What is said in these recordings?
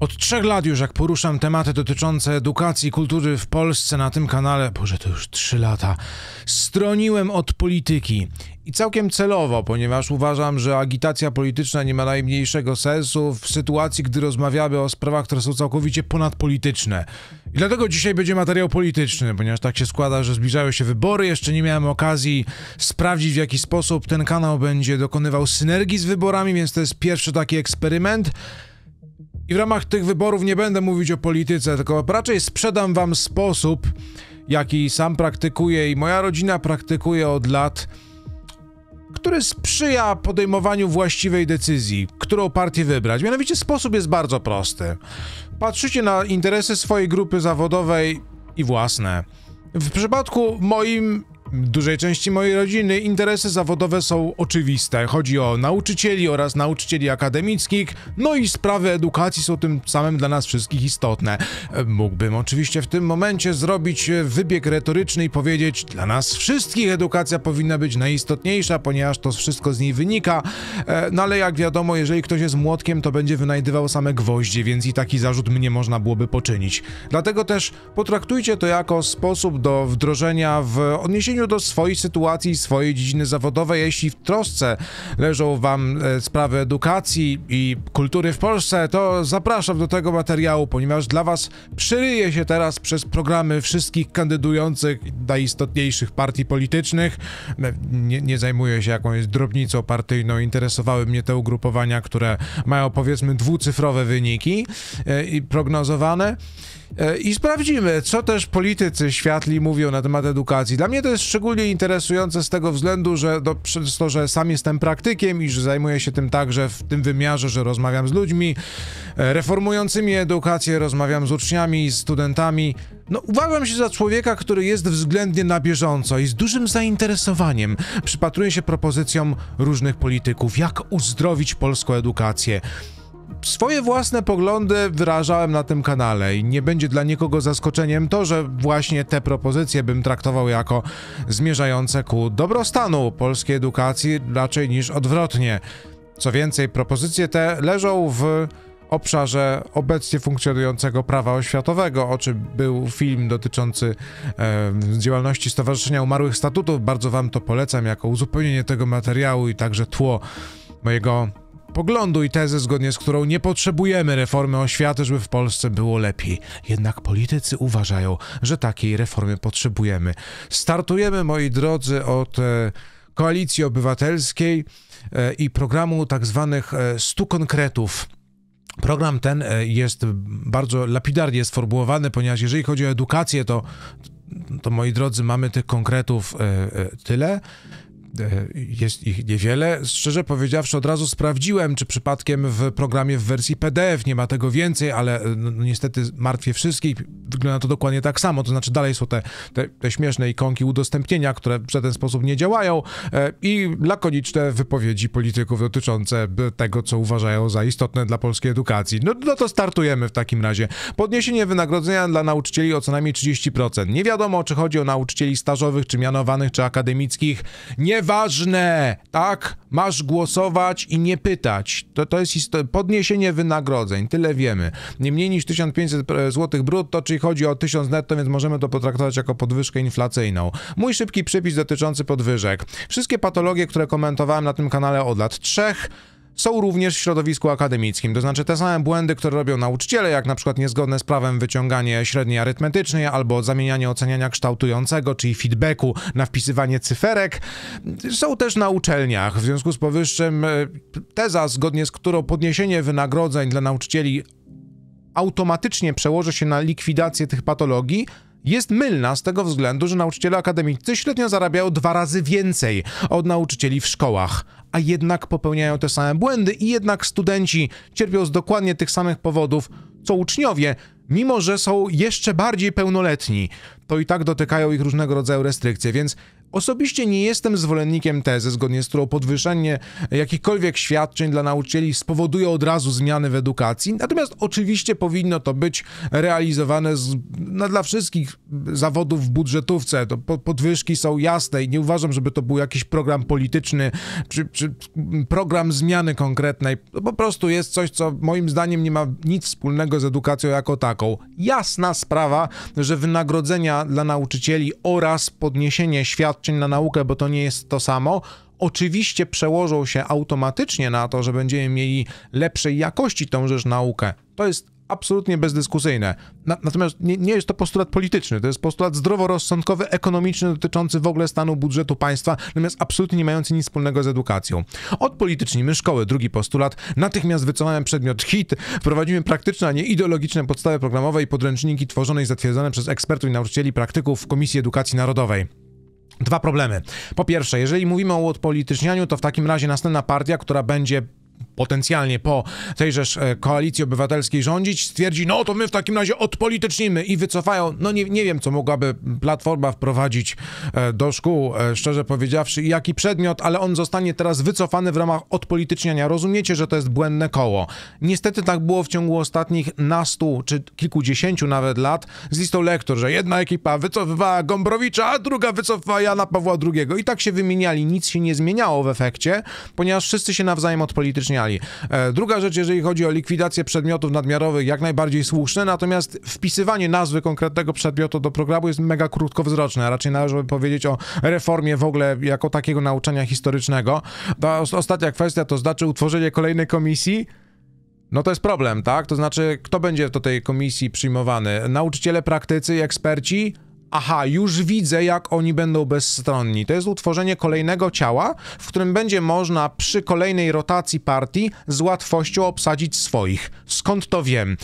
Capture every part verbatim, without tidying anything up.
Od trzech lat już jak poruszam tematy dotyczące edukacji i kultury w Polsce na tym kanale, boże to już trzy lata, stroniłem od polityki. I całkiem celowo, ponieważ uważam, że agitacja polityczna nie ma najmniejszego sensu w sytuacji, gdy rozmawiamy o sprawach, które są całkowicie ponadpolityczne. I dlatego dzisiaj będzie materiał polityczny, ponieważ tak się składa, że zbliżają się wybory, jeszcze nie miałem okazji sprawdzić, w jaki sposób ten kanał będzie dokonywał synergii z wyborami, więc to jest pierwszy taki eksperyment. I w ramach tych wyborów nie będę mówić o polityce, tylko raczej sprzedam wam sposób, jaki sam praktykuję i moja rodzina praktykuje od lat, który sprzyja podejmowaniu właściwej decyzji, którą partię wybrać. Mianowicie sposób jest bardzo prosty. Patrzycie na interesy swojej grupy zawodowej i własne. W przypadku moim, dużej części mojej rodziny, interesy zawodowe są oczywiste. Chodzi o nauczycieli oraz nauczycieli akademickich, no i sprawy edukacji są tym samym dla nas wszystkich istotne. Mógłbym oczywiście w tym momencie zrobić wybieg retoryczny i powiedzieć, dla nas wszystkich edukacja powinna być najistotniejsza, ponieważ to wszystko z niej wynika, no ale jak wiadomo, jeżeli ktoś jest młotkiem, to będzie wynajdywał same gwoździe, więc i taki zarzut mnie można byłoby poczynić. Dlatego też potraktujcie to jako sposób do wdrożenia w odniesieniu do swojej sytuacji, swojej dziedziny zawodowej. Jeśli w trosce leżą wam e, sprawy edukacji i kultury w Polsce, to zapraszam do tego materiału, ponieważ dla was przeryję się teraz przez programy wszystkich kandydujących najistotniejszych partii politycznych. Nie, nie zajmuję się jakąś drobnicą partyjną, interesowały mnie te ugrupowania, które mają powiedzmy dwucyfrowe wyniki e, i prognozowane. I sprawdzimy, co też politycy światli mówią na temat edukacji. Dla mnie to jest szczególnie interesujące z tego względu, że do, przez to, że sam jestem praktykiem i że zajmuję się tym także w tym wymiarze, że rozmawiam z ludźmi reformującymi edukację, rozmawiam z uczniami, z studentami. No, uważam się za człowieka, który jest względnie na bieżąco i z dużym zainteresowaniem przypatruje się propozycjom różnych polityków, jak uzdrowić polską edukację. Swoje własne poglądy wyrażałem na tym kanale i nie będzie dla nikogo zaskoczeniem to, że właśnie te propozycje bym traktował jako zmierzające ku dobrostanu polskiej edukacji raczej niż odwrotnie. Co więcej, propozycje te leżą w obszarze obecnie funkcjonującego prawa oświatowego, o czym był film dotyczący e, działalności Stowarzyszenia Umarłych Statutów. Bardzo wam to polecam jako uzupełnienie tego materiału i także tło mojego poglądu i tezy, zgodnie z którą nie potrzebujemy reformy oświaty, żeby w Polsce było lepiej. Jednak politycy uważają, że takiej reformy potrzebujemy. Startujemy, moi drodzy, od e, Koalicji Obywatelskiej e, i programu tak zwanych e, stu konkretów. Program ten e, jest bardzo lapidarnie sformułowany, ponieważ jeżeli chodzi o edukację, to, to moi drodzy, mamy tych konkretów e, e, tyle. Jest ich niewiele. Szczerze powiedziawszy, od razu sprawdziłem, czy przypadkiem w programie w wersji P D F nie ma tego więcej, ale no, niestety martwię wszystkich. Wygląda to dokładnie tak samo, to znaczy dalej są te, te, te śmieszne ikonki udostępnienia, które w żaden sposób nie działają e, i lakoniczne wypowiedzi polityków dotyczące tego, co uważają za istotne dla polskiej edukacji. No, no to startujemy w takim razie. Podniesienie wynagrodzenia dla nauczycieli o co najmniej trzydzieści procent. Nie wiadomo, czy chodzi o nauczycieli stażowych, czy mianowanych, czy akademickich. Nie Ważne, tak? Masz głosować i nie pytać. To, to jest podniesienie wynagrodzeń, tyle wiemy. Nie mniej niż tysiąc pięćset złotych brutto, czyli chodzi o tysiąc netto, więc możemy to potraktować jako podwyżkę inflacyjną. Mój szybki przypis dotyczący podwyżek. Wszystkie patologie, które komentowałem na tym kanale od lat trzech, są również w środowisku akademickim, to znaczy te same błędy, które robią nauczyciele, jak na przykład niezgodne z prawem wyciąganie średniej arytmetycznej albo zamienianie oceniania kształtującego, czyli feedbacku na wpisywanie cyferek, są też na uczelniach. W związku z powyższym teza, zgodnie z którą podniesienie wynagrodzeń dla nauczycieli automatycznie przełoży się na likwidację tych patologii, jest mylna z tego względu, że nauczyciele akademiccy średnio zarabiają dwa razy więcej od nauczycieli w szkołach, a jednak popełniają te same błędy i jednak studenci cierpią z dokładnie tych samych powodów, co uczniowie, mimo że są jeszcze bardziej pełnoletni. To i tak dotykają ich różnego rodzaju restrykcje, więc Osobiście nie jestem zwolennikiem tezy, zgodnie z którą podwyższenie jakichkolwiek świadczeń dla nauczycieli spowoduje od razu zmiany w edukacji, natomiast oczywiście powinno to być realizowane z, no, dla wszystkich zawodów w budżetówce. To po, podwyżki są jasne i nie uważam, żeby to był jakiś program polityczny, czy, czy program zmiany konkretnej. To po prostu jest coś, co moim zdaniem nie ma nic wspólnego z edukacją jako taką. Jasna sprawa, że wynagrodzenia dla nauczycieli oraz podniesienie świadczeń na naukę, bo to nie jest to samo, oczywiście przełożą się automatycznie na to, że będziemy mieli lepszej jakości tążeż naukę. To jest absolutnie bezdyskusyjne. Na, natomiast nie, nie jest to postulat polityczny, to jest postulat zdroworozsądkowy, ekonomiczny, dotyczący w ogóle stanu budżetu państwa, natomiast absolutnie nie mający nic wspólnego z edukacją. Odpolitycznimy szkoły. Drugi postulat. Natychmiast wycofamy przedmiot H I T, wprowadzimy praktyczne, a nie ideologiczne podstawy programowe i podręczniki tworzone i zatwierdzone przez ekspertów i nauczycieli praktyków w Komisji Edukacji Narodowej. Dwa problemy. Po pierwsze, jeżeli mówimy o uodpolitycznianiu, to w takim razie następna partia, która będzie potencjalnie po tejżeż Koalicji Obywatelskiej rządzić, stwierdzi, no to my w takim razie odpolitycznimy i wycofają. No nie, nie wiem, co mogłaby Platforma wprowadzić do szkół, szczerze powiedziawszy, i jaki przedmiot, ale on zostanie teraz wycofany w ramach odpolityczniania. Rozumiecie, że to jest błędne koło. Niestety tak było w ciągu ostatnich nastu, czy kilkudziesięciu nawet lat z listą lektur, że jedna ekipa wycofywała Gombrowicza, a druga wycofywała Jana Pawła drugiego. I tak się wymieniali. Nic się nie zmieniało w efekcie, ponieważ wszyscy się nawzajem odpolityczniali. Druga rzecz, jeżeli chodzi o likwidację przedmiotów nadmiarowych, jak najbardziej słuszne, natomiast wpisywanie nazwy konkretnego przedmiotu do programu jest mega krótkowzroczne, a raczej należy powiedzieć o reformie w ogóle jako takiego nauczania historycznego. Ta ostatnia kwestia, to znaczy utworzenie kolejnej komisji. No to jest problem, tak? To znaczy, kto będzie do tej komisji przyjmowany? Nauczyciele, praktycy i eksperci? Aha, już widzę, jak oni będą bezstronni. To jest utworzenie kolejnego ciała, w którym będzie można przy kolejnej rotacji partii z łatwością obsadzić swoich. Skąd to wiem?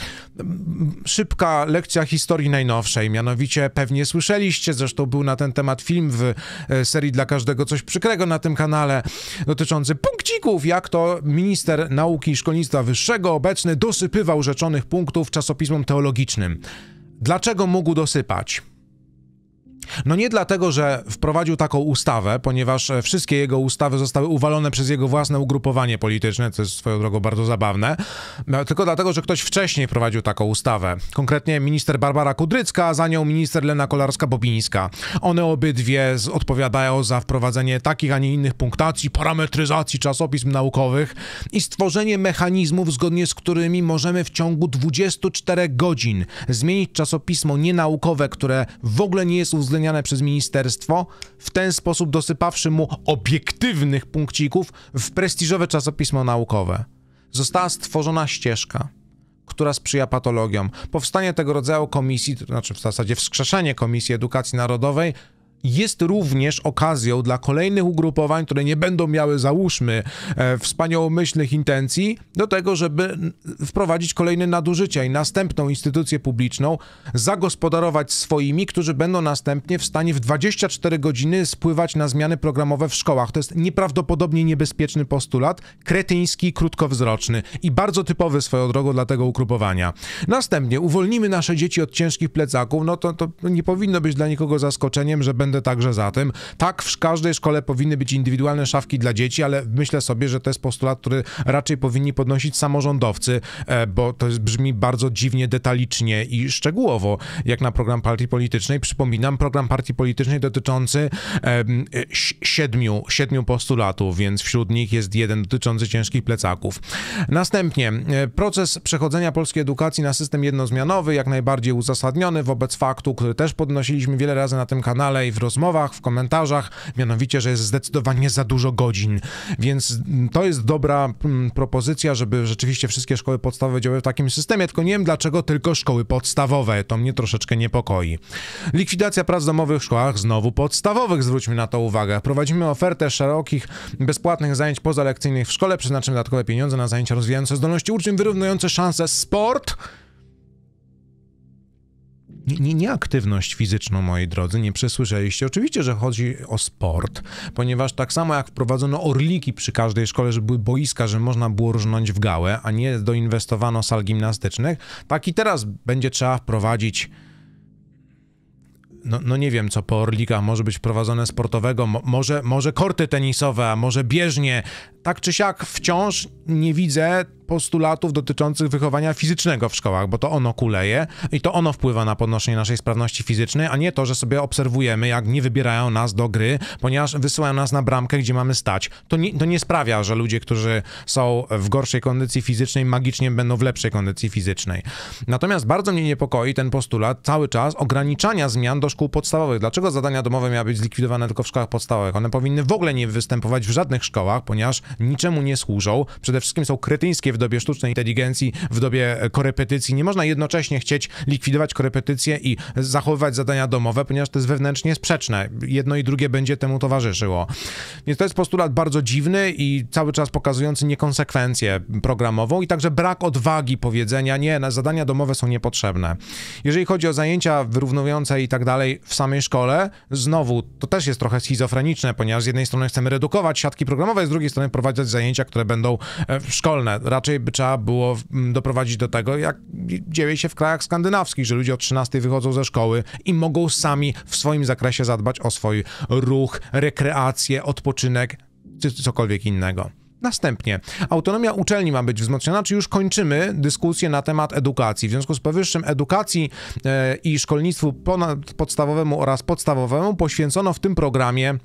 Szybka lekcja historii najnowszej, mianowicie pewnie słyszeliście, zresztą był na ten temat film w serii Dla każdego coś przykrego na tym kanale, dotyczący punkcików, jak to minister nauki i szkolnictwa wyższego obecny dosypywał rzeczonych punktów czasopismom teologicznym. Dlaczego mógł dosypać? No nie dlatego, że wprowadził taką ustawę, ponieważ wszystkie jego ustawy zostały uwalone przez jego własne ugrupowanie polityczne, co jest swoją drogą bardzo zabawne, tylko dlatego, że ktoś wcześniej wprowadził taką ustawę. Konkretnie minister Barbara Kudrycka, a za nią minister Lena Kolarska-Bobińska. One obydwie odpowiadają za wprowadzenie takich, a nie innych punktacji, parametryzacji czasopism naukowych i stworzenie mechanizmów, zgodnie z którymi możemy w ciągu dwudziestu czterech godzin zmienić czasopismo nienaukowe, które w ogóle nie jest uwzględnione przez ministerstwo, w ten sposób dosypawszy mu obiektywnych punkcików w prestiżowe czasopismo naukowe. Została stworzona ścieżka, która sprzyja patologiom. Powstanie tego rodzaju komisji, to znaczy w zasadzie wskrzeszenie Komisji Edukacji Narodowej, jest również okazją dla kolejnych ugrupowań, które nie będą miały, załóżmy, e, wspaniałomyślnych intencji, do tego, żeby wprowadzić kolejne nadużycia i następną instytucję publiczną zagospodarować swoimi, którzy będą następnie w stanie w dwadzieścia cztery godziny spływać na zmiany programowe w szkołach. To jest nieprawdopodobnie niebezpieczny postulat, kretyński, krótkowzroczny i bardzo typowy swoją drogą dla tego ugrupowania. Następnie uwolnimy nasze dzieci od ciężkich plecaków, no to, to nie powinno być dla nikogo zaskoczeniem, że będę także za tym. Tak, w każdej szkole powinny być indywidualne szafki dla dzieci, ale myślę sobie, że to jest postulat, który raczej powinni podnosić samorządowcy, bo to jest, brzmi bardzo dziwnie, detalicznie i szczegółowo, jak na program partii politycznej. Przypominam, program partii politycznej dotyczący e, siedmiu, siedmiu postulatów, więc wśród nich jest jeden dotyczący ciężkich plecaków. Następnie proces przechodzenia polskiej edukacji na system jednozmianowy, jak najbardziej uzasadniony wobec faktu, który też podnosiliśmy wiele razy na tym kanale i w rozmowach, w komentarzach, mianowicie, że jest zdecydowanie za dużo godzin, więc to jest dobra mm, propozycja, żeby rzeczywiście wszystkie szkoły podstawowe działały w takim systemie, tylko nie wiem dlaczego tylko szkoły podstawowe, to mnie troszeczkę niepokoi. Likwidacja prac domowych w szkołach znowu podstawowych, zwróćmy na to uwagę. Prowadzimy ofertę szerokich, bezpłatnych zajęć pozalekcyjnych w szkole, przeznaczymy dodatkowe pieniądze na zajęcia rozwijające zdolności uczniów, wyrównujące szanse, sport. Nie, nie, nie aktywność fizyczną, moi drodzy, nie przesłyszeliście. Oczywiście, że chodzi o sport, ponieważ tak samo jak wprowadzono orliki przy każdej szkole, żeby były boiska, że można było rżnąć w gałę, a nie doinwestowano sal gimnastycznych, tak i teraz będzie trzeba wprowadzić no, no nie wiem, co po Orlikach może być wprowadzone sportowego, mo, może, może korty tenisowe, a może bieżnie. Tak czy siak wciąż nie widzę postulatów dotyczących wychowania fizycznego w szkołach, bo to ono kuleje i to ono wpływa na podnoszenie naszej sprawności fizycznej, a nie to, że sobie obserwujemy, jak nie wybierają nas do gry, ponieważ wysyłają nas na bramkę, gdzie mamy stać. To nie, to nie sprawia, że ludzie, którzy są w gorszej kondycji fizycznej, magicznie będą w lepszej kondycji fizycznej. Natomiast bardzo mnie niepokoi ten postulat cały czas ograniczania zmian do szkół podstawowych. Dlaczego zadania domowe miały być zlikwidowane tylko w szkołach podstawowych? One powinny w ogóle nie występować w żadnych szkołach, ponieważ niczemu nie służą. Przede wszystkim są kretyńskie w dobie sztucznej inteligencji, w dobie korepetycji. Nie można jednocześnie chcieć likwidować korepetycje i zachowywać zadania domowe, ponieważ to jest wewnętrznie sprzeczne. Jedno i drugie będzie temu towarzyszyło. Więc to jest postulat bardzo dziwny i cały czas pokazujący niekonsekwencję programową i także brak odwagi powiedzenia, nie, zadania domowe są niepotrzebne. Jeżeli chodzi o zajęcia wyrównujące i tak dalej w samej szkole, znowu to też jest trochę schizofreniczne, ponieważ z jednej strony chcemy redukować siatki programowe, z drugiej strony prowadzić zajęcia, które będą szkolne. Raczej by trzeba było doprowadzić do tego, jak dzieje się w krajach skandynawskich, że ludzie o trzynastej wychodzą ze szkoły i mogą sami w swoim zakresie zadbać o swój ruch, rekreację, odpoczynek, czy cokolwiek innego. Następnie, autonomia uczelni ma być wzmocniona, czy już kończymy dyskusję na temat edukacji. W związku z powyższym edukacji e, i szkolnictwu ponadpodstawowemu oraz podstawowemu poświęcono w tym programie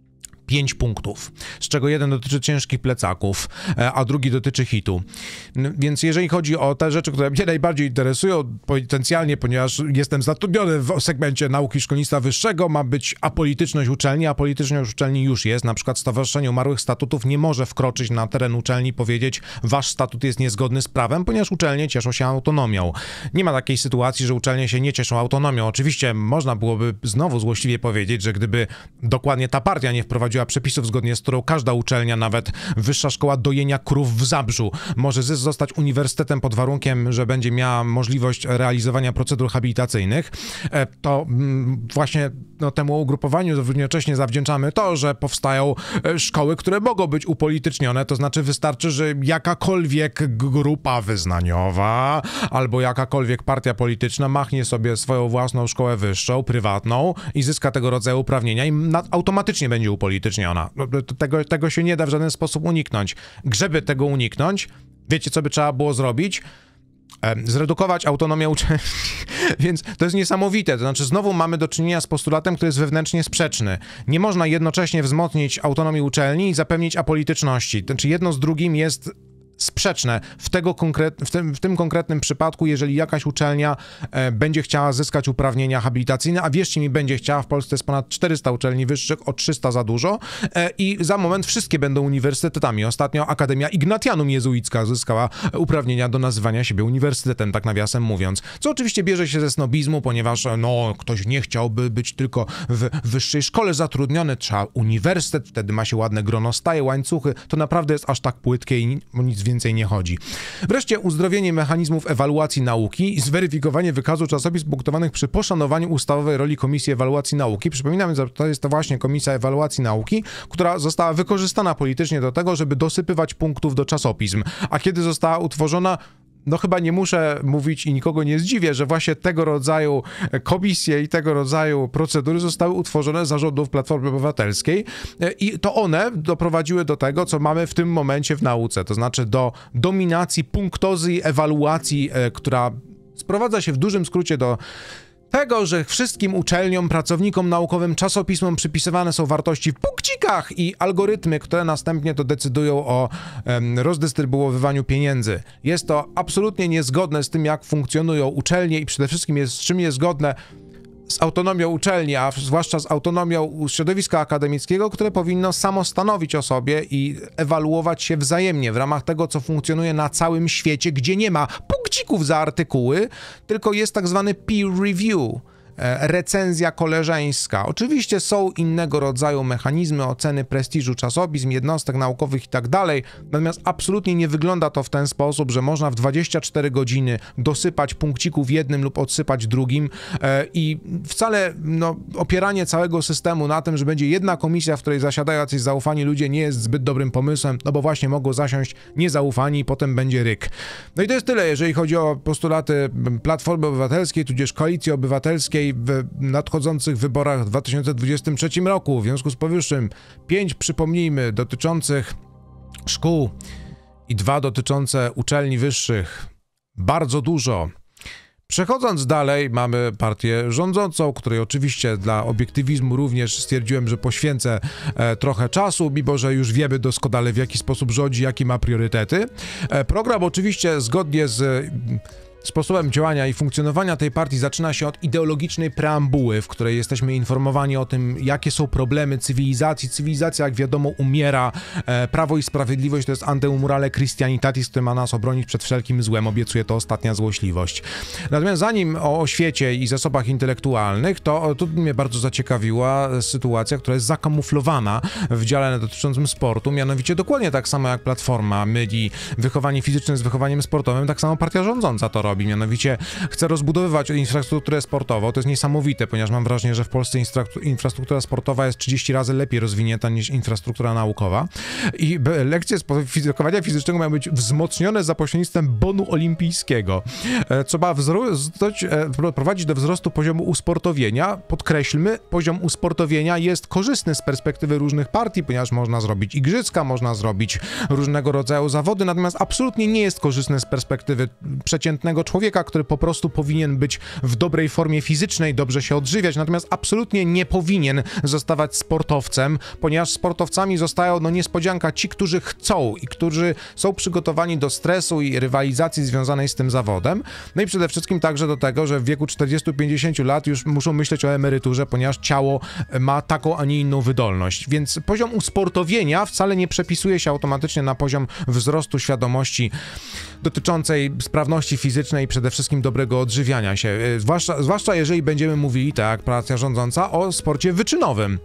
pięć punktów, z czego jeden dotyczy ciężkich plecaków, a drugi dotyczy hitu. Więc jeżeli chodzi o te rzeczy, które mnie najbardziej interesują potencjalnie, ponieważ jestem zatrudniony w segmencie nauki szkolnictwa wyższego, ma być apolityczność uczelni. Apolityczność uczelni już jest. Na przykład Stowarzyszenie Umarłych Statutów nie może wkroczyć na teren uczelni i powiedzieć, wasz statut jest niezgodny z prawem, ponieważ uczelnie cieszą się autonomią. Nie ma takiej sytuacji, że uczelnie się nie cieszą autonomią. Oczywiście można byłoby znowu złośliwie powiedzieć, że gdyby dokładnie ta partia nie wprowadziła przepisów, zgodnie z którą każda uczelnia, nawet Wyższa Szkoła Dojenia Krów w Zabrzu, może zostać uniwersytetem pod warunkiem, że będzie miała możliwość realizowania procedur habilitacyjnych, to właśnie no, temu ugrupowaniu równocześnie zawdzięczamy to, że powstają szkoły, które mogą być upolitycznione, to znaczy wystarczy, że jakakolwiek grupa wyznaniowa albo jakakolwiek partia polityczna machnie sobie swoją własną szkołę wyższą, prywatną i zyska tego rodzaju uprawnienia i automatycznie będzie upolityczniona. Tego, tego się nie da w żaden sposób uniknąć. Żeby tego uniknąć, wiecie, co by trzeba było zrobić? Zredukować autonomię uczelni, więc to jest niesamowite, to znaczy znowu mamy do czynienia z postulatem, który jest wewnętrznie sprzeczny. Nie można jednocześnie wzmocnić autonomii uczelni i zapewnić apolityczności, to znaczy jedno z drugim jest sprzeczne w, tego konkret, w, tym, w tym konkretnym przypadku, jeżeli jakaś uczelnia e, będzie chciała zyskać uprawnienia habilitacyjne, a wierzcie mi, będzie chciała, w Polsce jest ponad czterysta uczelni wyższych, o trzysta za dużo e, i za moment wszystkie będą uniwersytetami. Ostatnio Akademia Ignatianum Jezuicka zyskała uprawnienia do nazywania siebie uniwersytetem, tak nawiasem mówiąc. Co oczywiście bierze się ze snobizmu, ponieważ no, ktoś nie chciałby być tylko w wyższej szkole zatrudniony, trzeba uniwersytet, wtedy ma się ładne grono staje, łańcuchy, to naprawdę jest aż tak płytkie i nic więcej nie chodzi. Wreszcie uzdrowienie mechanizmów ewaluacji nauki i zweryfikowanie wykazu czasopism punktowanych przy poszanowaniu ustawowej roli Komisji Ewaluacji Nauki. Przypominam, że to jest to właśnie Komisja Ewaluacji Nauki, która została wykorzystana politycznie do tego, żeby dosypywać punktów do czasopism. A kiedy została utworzona, no chyba nie muszę mówić i nikogo nie zdziwię, że właśnie tego rodzaju komisje i tego rodzaju procedury zostały utworzone za rządów Platformy Obywatelskiej i to one doprowadziły do tego, co mamy w tym momencie w nauce, to znaczy do dominacji punktozy i ewaluacji, która sprowadza się w dużym skrócie do tego, że wszystkim uczelniom, pracownikom naukowym, czasopismom przypisywane są wartości w punkcikach i algorytmy, które następnie to decydują o em, rozdystrybuowywaniu pieniędzy. Jest to absolutnie niezgodne z tym, jak funkcjonują uczelnie i przede wszystkim jest, z czym jest zgodne z autonomią uczelni, a zwłaszcza z autonomią środowiska akademickiego, które powinno samo stanowić o sobie i ewaluować się wzajemnie w ramach tego, co funkcjonuje na całym świecie, gdzie nie ma punkcików za artykuły, tylko jest tak zwany peer review, recenzja koleżeńska. Oczywiście są innego rodzaju mechanizmy oceny prestiżu czasopism, jednostek naukowych i tak dalej, natomiast absolutnie nie wygląda to w ten sposób, że można w dwadzieścia cztery godziny dosypać punkcików jednym lub odsypać drugim i wcale no, opieranie całego systemu na tym, że będzie jedna komisja, w której zasiadają jacyś zaufani ludzie, nie jest zbyt dobrym pomysłem, no bo właśnie mogą zasiąść niezaufani i potem będzie ryk. No i to jest tyle, jeżeli chodzi o postulaty Platformy Obywatelskiej, tudzież Koalicji Obywatelskiej. dalej w nadchodzących wyborach w dwa tysiące dwudziestym trzecim roku. W związku z powyższym pięć, przypomnijmy, dotyczących szkół i dwa dotyczące uczelni wyższych. Bardzo dużo. Przechodząc dalej, mamy partię rządzącą, której oczywiście dla obiektywizmu również stwierdziłem, że poświęcę e, trochę czasu, mimo że już wiemy doskonale, w jaki sposób rządzi, jakie ma priorytety. E, program oczywiście zgodnie z e, sposobem działania i funkcjonowania tej partii zaczyna się od ideologicznej preambuły, w której jesteśmy informowani o tym, jakie są problemy cywilizacji. Cywilizacja, jak wiadomo, umiera. E, Prawo i Sprawiedliwość to jest Antemurale Christianitatis, który ma nas obronić przed wszelkim złem. Obiecuje to ostatnia złośliwość. Natomiast zanim o, o świecie i zasobach intelektualnych, to, to mnie bardzo zaciekawiła sytuacja, która jest zakamuflowana w dziale dotyczącym sportu. Mianowicie dokładnie tak samo jak Platforma myli wychowanie fizyczne z wychowaniem sportowym, tak samo partia rządząca to robi. Mianowicie chce rozbudowywać infrastrukturę sportową. To jest niesamowite, ponieważ mam wrażenie, że w Polsce infrastruktura sportowa jest trzydzieści razy lepiej rozwinięta niż infrastruktura naukowa. I lekcje z wychowania fizycznego mają być wzmocnione za pośrednictwem bonu olimpijskiego, co ma wzrost, prowadzić do wzrostu poziomu usportowienia. Podkreślmy, poziom usportowienia jest korzystny z perspektywy różnych partii, ponieważ można zrobić igrzyska, można zrobić różnego rodzaju zawody, natomiast absolutnie nie jest korzystny z perspektywy przeciętnego człowieka, który po prostu powinien być w dobrej formie fizycznej, dobrze się odżywiać, natomiast absolutnie nie powinien zostawać sportowcem, ponieważ sportowcami zostają, no niespodzianka, ci, którzy chcą i którzy są przygotowani do stresu i rywalizacji związanej z tym zawodem. No i przede wszystkim także do tego, że w wieku czterdziestu do pięćdziesięciu lat już muszą myśleć o emeryturze, ponieważ ciało ma taką, a nie inną wydolność. Więc poziom usportowienia wcale nie przepisuje się automatycznie na poziom wzrostu świadomości dotyczącej sprawności fizycznej i przede wszystkim dobrego odżywiania się. Zwłaszcza, zwłaszcza jeżeli będziemy mówili, tak jak partia rządząca, o sporcie wyczynowym.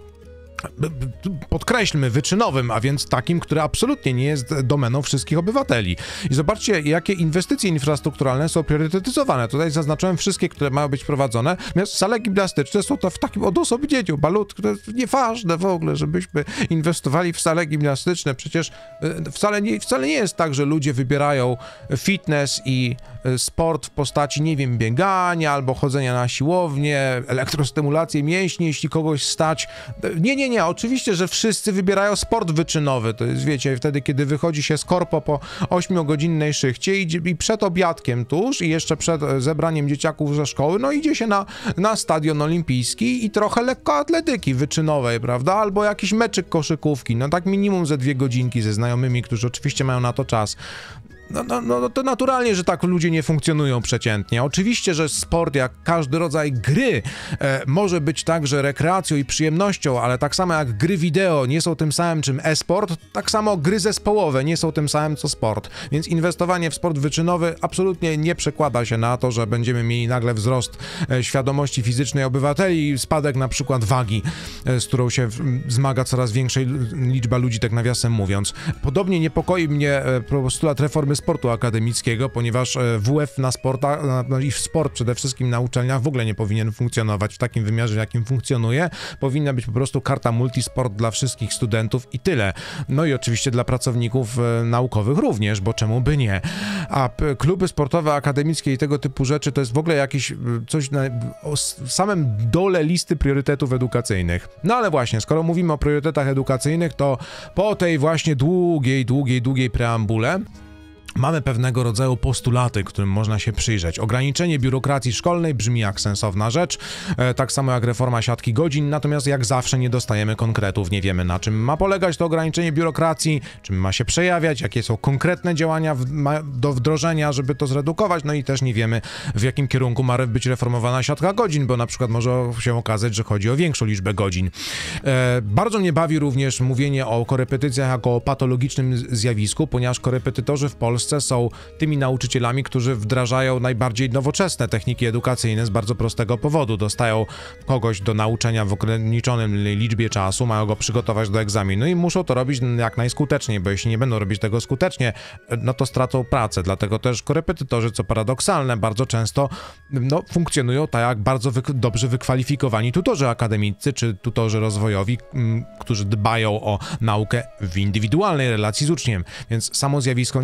Podkreślmy, wyczynowym, a więc takim, który absolutnie nie jest domeną wszystkich obywateli. I zobaczcie, jakie inwestycje infrastrukturalne są priorytetyzowane. Tutaj zaznaczyłem wszystkie, które mają być prowadzone, natomiast sale gimnastyczne są to w takim odosobnieniu, malutku, to jest nieważne w ogóle, żebyśmy inwestowali w sale gimnastyczne. Przecież wcale nie, wcale nie jest tak, że ludzie wybierają fitness i sport w postaci, nie wiem, biegania albo chodzenia na siłownię, elektrostymulację mięśni, jeśli kogoś stać. Nie, nie, nie, oczywiście, że wszyscy wybierają sport wyczynowy, to jest, wiecie, wtedy, kiedy wychodzi się z korpo po ośmiogodzinnej szychcie i, i przed obiadkiem tuż i jeszcze przed zebraniem dzieciaków ze szkoły, no idzie się na, na stadion olimpijski i trochę lekkoatletyki wyczynowej, prawda, albo jakiś meczyk koszykówki, no tak minimum ze dwie godzinki ze znajomymi, którzy oczywiście mają na to czas. No, no, no to naturalnie, że tak ludzie nie funkcjonują przeciętnie. Oczywiście, że sport, jak każdy rodzaj gry, e, może być także rekreacją i przyjemnością, ale tak samo jak gry wideo nie są tym samym czym e-sport, tak samo gry zespołowe nie są tym samym co sport. Więc inwestowanie w sport wyczynowy absolutnie nie przekłada się na to, że będziemy mieli nagle wzrost e, świadomości fizycznej obywateli i spadek na przykład wagi, e, z którą się zmaga coraz większa liczba ludzi, tak nawiasem mówiąc. Podobnie niepokoi mnie e, postulat reformy sportu akademickiego, ponieważ W F na sporta, no i w sport przede wszystkim na uczelniach w ogóle nie powinien funkcjonować w takim wymiarze, w jakim funkcjonuje. Powinna być po prostu karta multisport dla wszystkich studentów i tyle. No i oczywiście dla pracowników e, naukowych również, bo czemu by nie. A p, kluby sportowe, akademickie i tego typu rzeczy to jest w ogóle jakieś coś na o samym dole listy priorytetów edukacyjnych. No ale właśnie, skoro mówimy o priorytetach edukacyjnych, to po tej właśnie długiej, długiej, długiej preambule mamy pewnego rodzaju postulaty, którym można się przyjrzeć. Ograniczenie biurokracji szkolnej brzmi jak sensowna rzecz, e, tak samo jak reforma siatki godzin, natomiast jak zawsze nie dostajemy konkretów, nie wiemy, na czym ma polegać to ograniczenie biurokracji, czym ma się przejawiać, jakie są konkretne działania w, ma, do wdrożenia, żeby to zredukować, no i też nie wiemy, w jakim kierunku ma być reformowana siatka godzin, bo na przykład może się okazać, że chodzi o większą liczbę godzin. E, bardzo mnie bawi również mówienie o korepetycjach jako o patologicznym zjawisku, ponieważ korepetytorzy w Polsce są tymi nauczycielami, którzy wdrażają najbardziej nowoczesne techniki edukacyjne z bardzo prostego powodu. Dostają kogoś do nauczenia w ograniczonym liczbie czasu, mają go przygotować do egzaminu i muszą to robić jak najskuteczniej, bo jeśli nie będą robić tego skutecznie, no to stracą pracę. Dlatego też korepetytorzy, co paradoksalne, bardzo często no, funkcjonują tak jak bardzo wy dobrze wykwalifikowani tutorzy akademiccy czy tutorzy rozwojowi, m, którzy dbają o naukę w indywidualnej relacji z uczniem. Więc samo zjawisko nie jest patologiczne,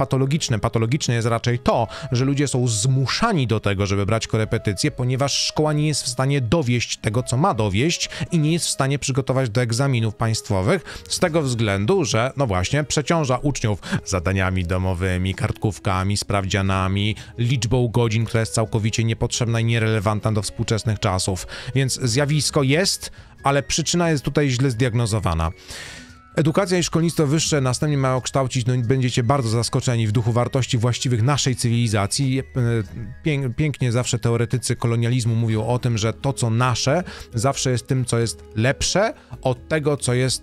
patologiczne. Patologiczne jest raczej to, że ludzie są zmuszani do tego, żeby brać korepetycje, ponieważ szkoła nie jest w stanie dowieść tego, co ma dowieść i nie jest w stanie przygotować do egzaminów państwowych z tego względu, że no właśnie przeciąża uczniów zadaniami domowymi, kartkówkami, sprawdzianami, liczbą godzin, która jest całkowicie niepotrzebna i nierelewantna do współczesnych czasów. Więc zjawisko jest, ale przyczyna jest tutaj źle zdiagnozowana. Edukacja i szkolnictwo wyższe następnie mają kształcić, no i będziecie bardzo zaskoczeni w duchu wartości właściwych naszej cywilizacji. Pię pięknie zawsze teoretycy kolonializmu mówią o tym, że to, co nasze, zawsze jest tym, co jest lepsze od tego, co jest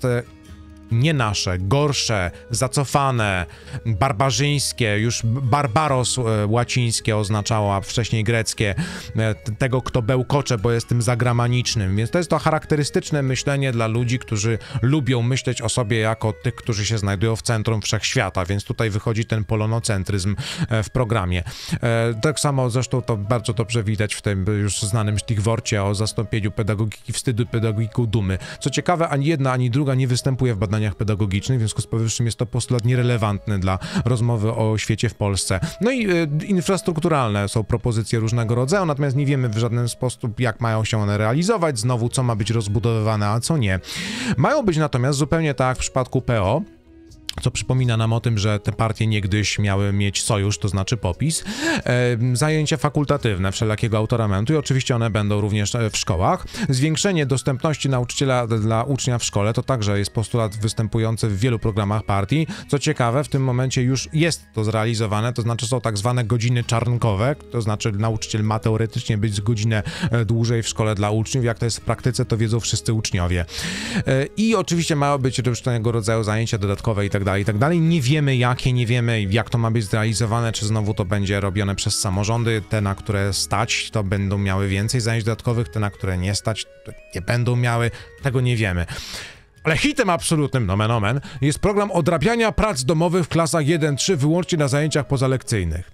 nie nasze, gorsze, zacofane, barbarzyńskie, już barbaros łacińskie oznaczało, a wcześniej greckie, tego, kto bełkocze, bo jest tym zagramanicznym. Więc to jest to charakterystyczne myślenie dla ludzi, którzy lubią myśleć o sobie jako tych, którzy się znajdują w centrum wszechświata, więc tutaj wychodzi ten polonocentryzm w programie. Tak samo zresztą to bardzo dobrze widać w tym już znanym sztigworcie o zastąpieniu pedagogiki wstydu pedagogiką dumy. Co ciekawe, ani jedna, ani druga nie występuje w badaniach pedagogicznych, w związku z powyższym jest to postulat nierelewantny dla rozmowy o świecie w Polsce. No i y, infrastrukturalne są propozycje różnego rodzaju, natomiast nie wiemy w żaden sposób, jak mają się one realizować, znowu co ma być rozbudowywane, a co nie. Mają być natomiast zupełnie tak jak w przypadku P O, co przypomina nam o tym, że te partie niegdyś miały mieć sojusz, to znaczy popis, e, zajęcia fakultatywne wszelakiego autoramentu i oczywiście one będą również w szkołach. Zwiększenie dostępności nauczyciela dla ucznia w szkole to także jest postulat występujący w wielu programach partii. Co ciekawe, w tym momencie już jest to zrealizowane, to znaczy są tak zwane godziny czarnkowe, to znaczy nauczyciel ma teoretycznie być godzinę dłużej w szkole dla uczniów. Jak to jest w praktyce, to wiedzą wszyscy uczniowie. E, I oczywiście mają być różnego rodzaju zajęcia dodatkowe i tak dalej, i tak dalej. Nie wiemy jakie, nie wiemy jak to ma być zrealizowane, czy znowu to będzie robione przez samorządy. Te, na które stać, to będą miały więcej zajęć dodatkowych, te, na które nie stać, to nie będą miały. Tego nie wiemy. Ale hitem absolutnym, nomen omen, jest program odrabiania prac domowych w klasach jeden trzy wyłącznie na zajęciach pozalekcyjnych.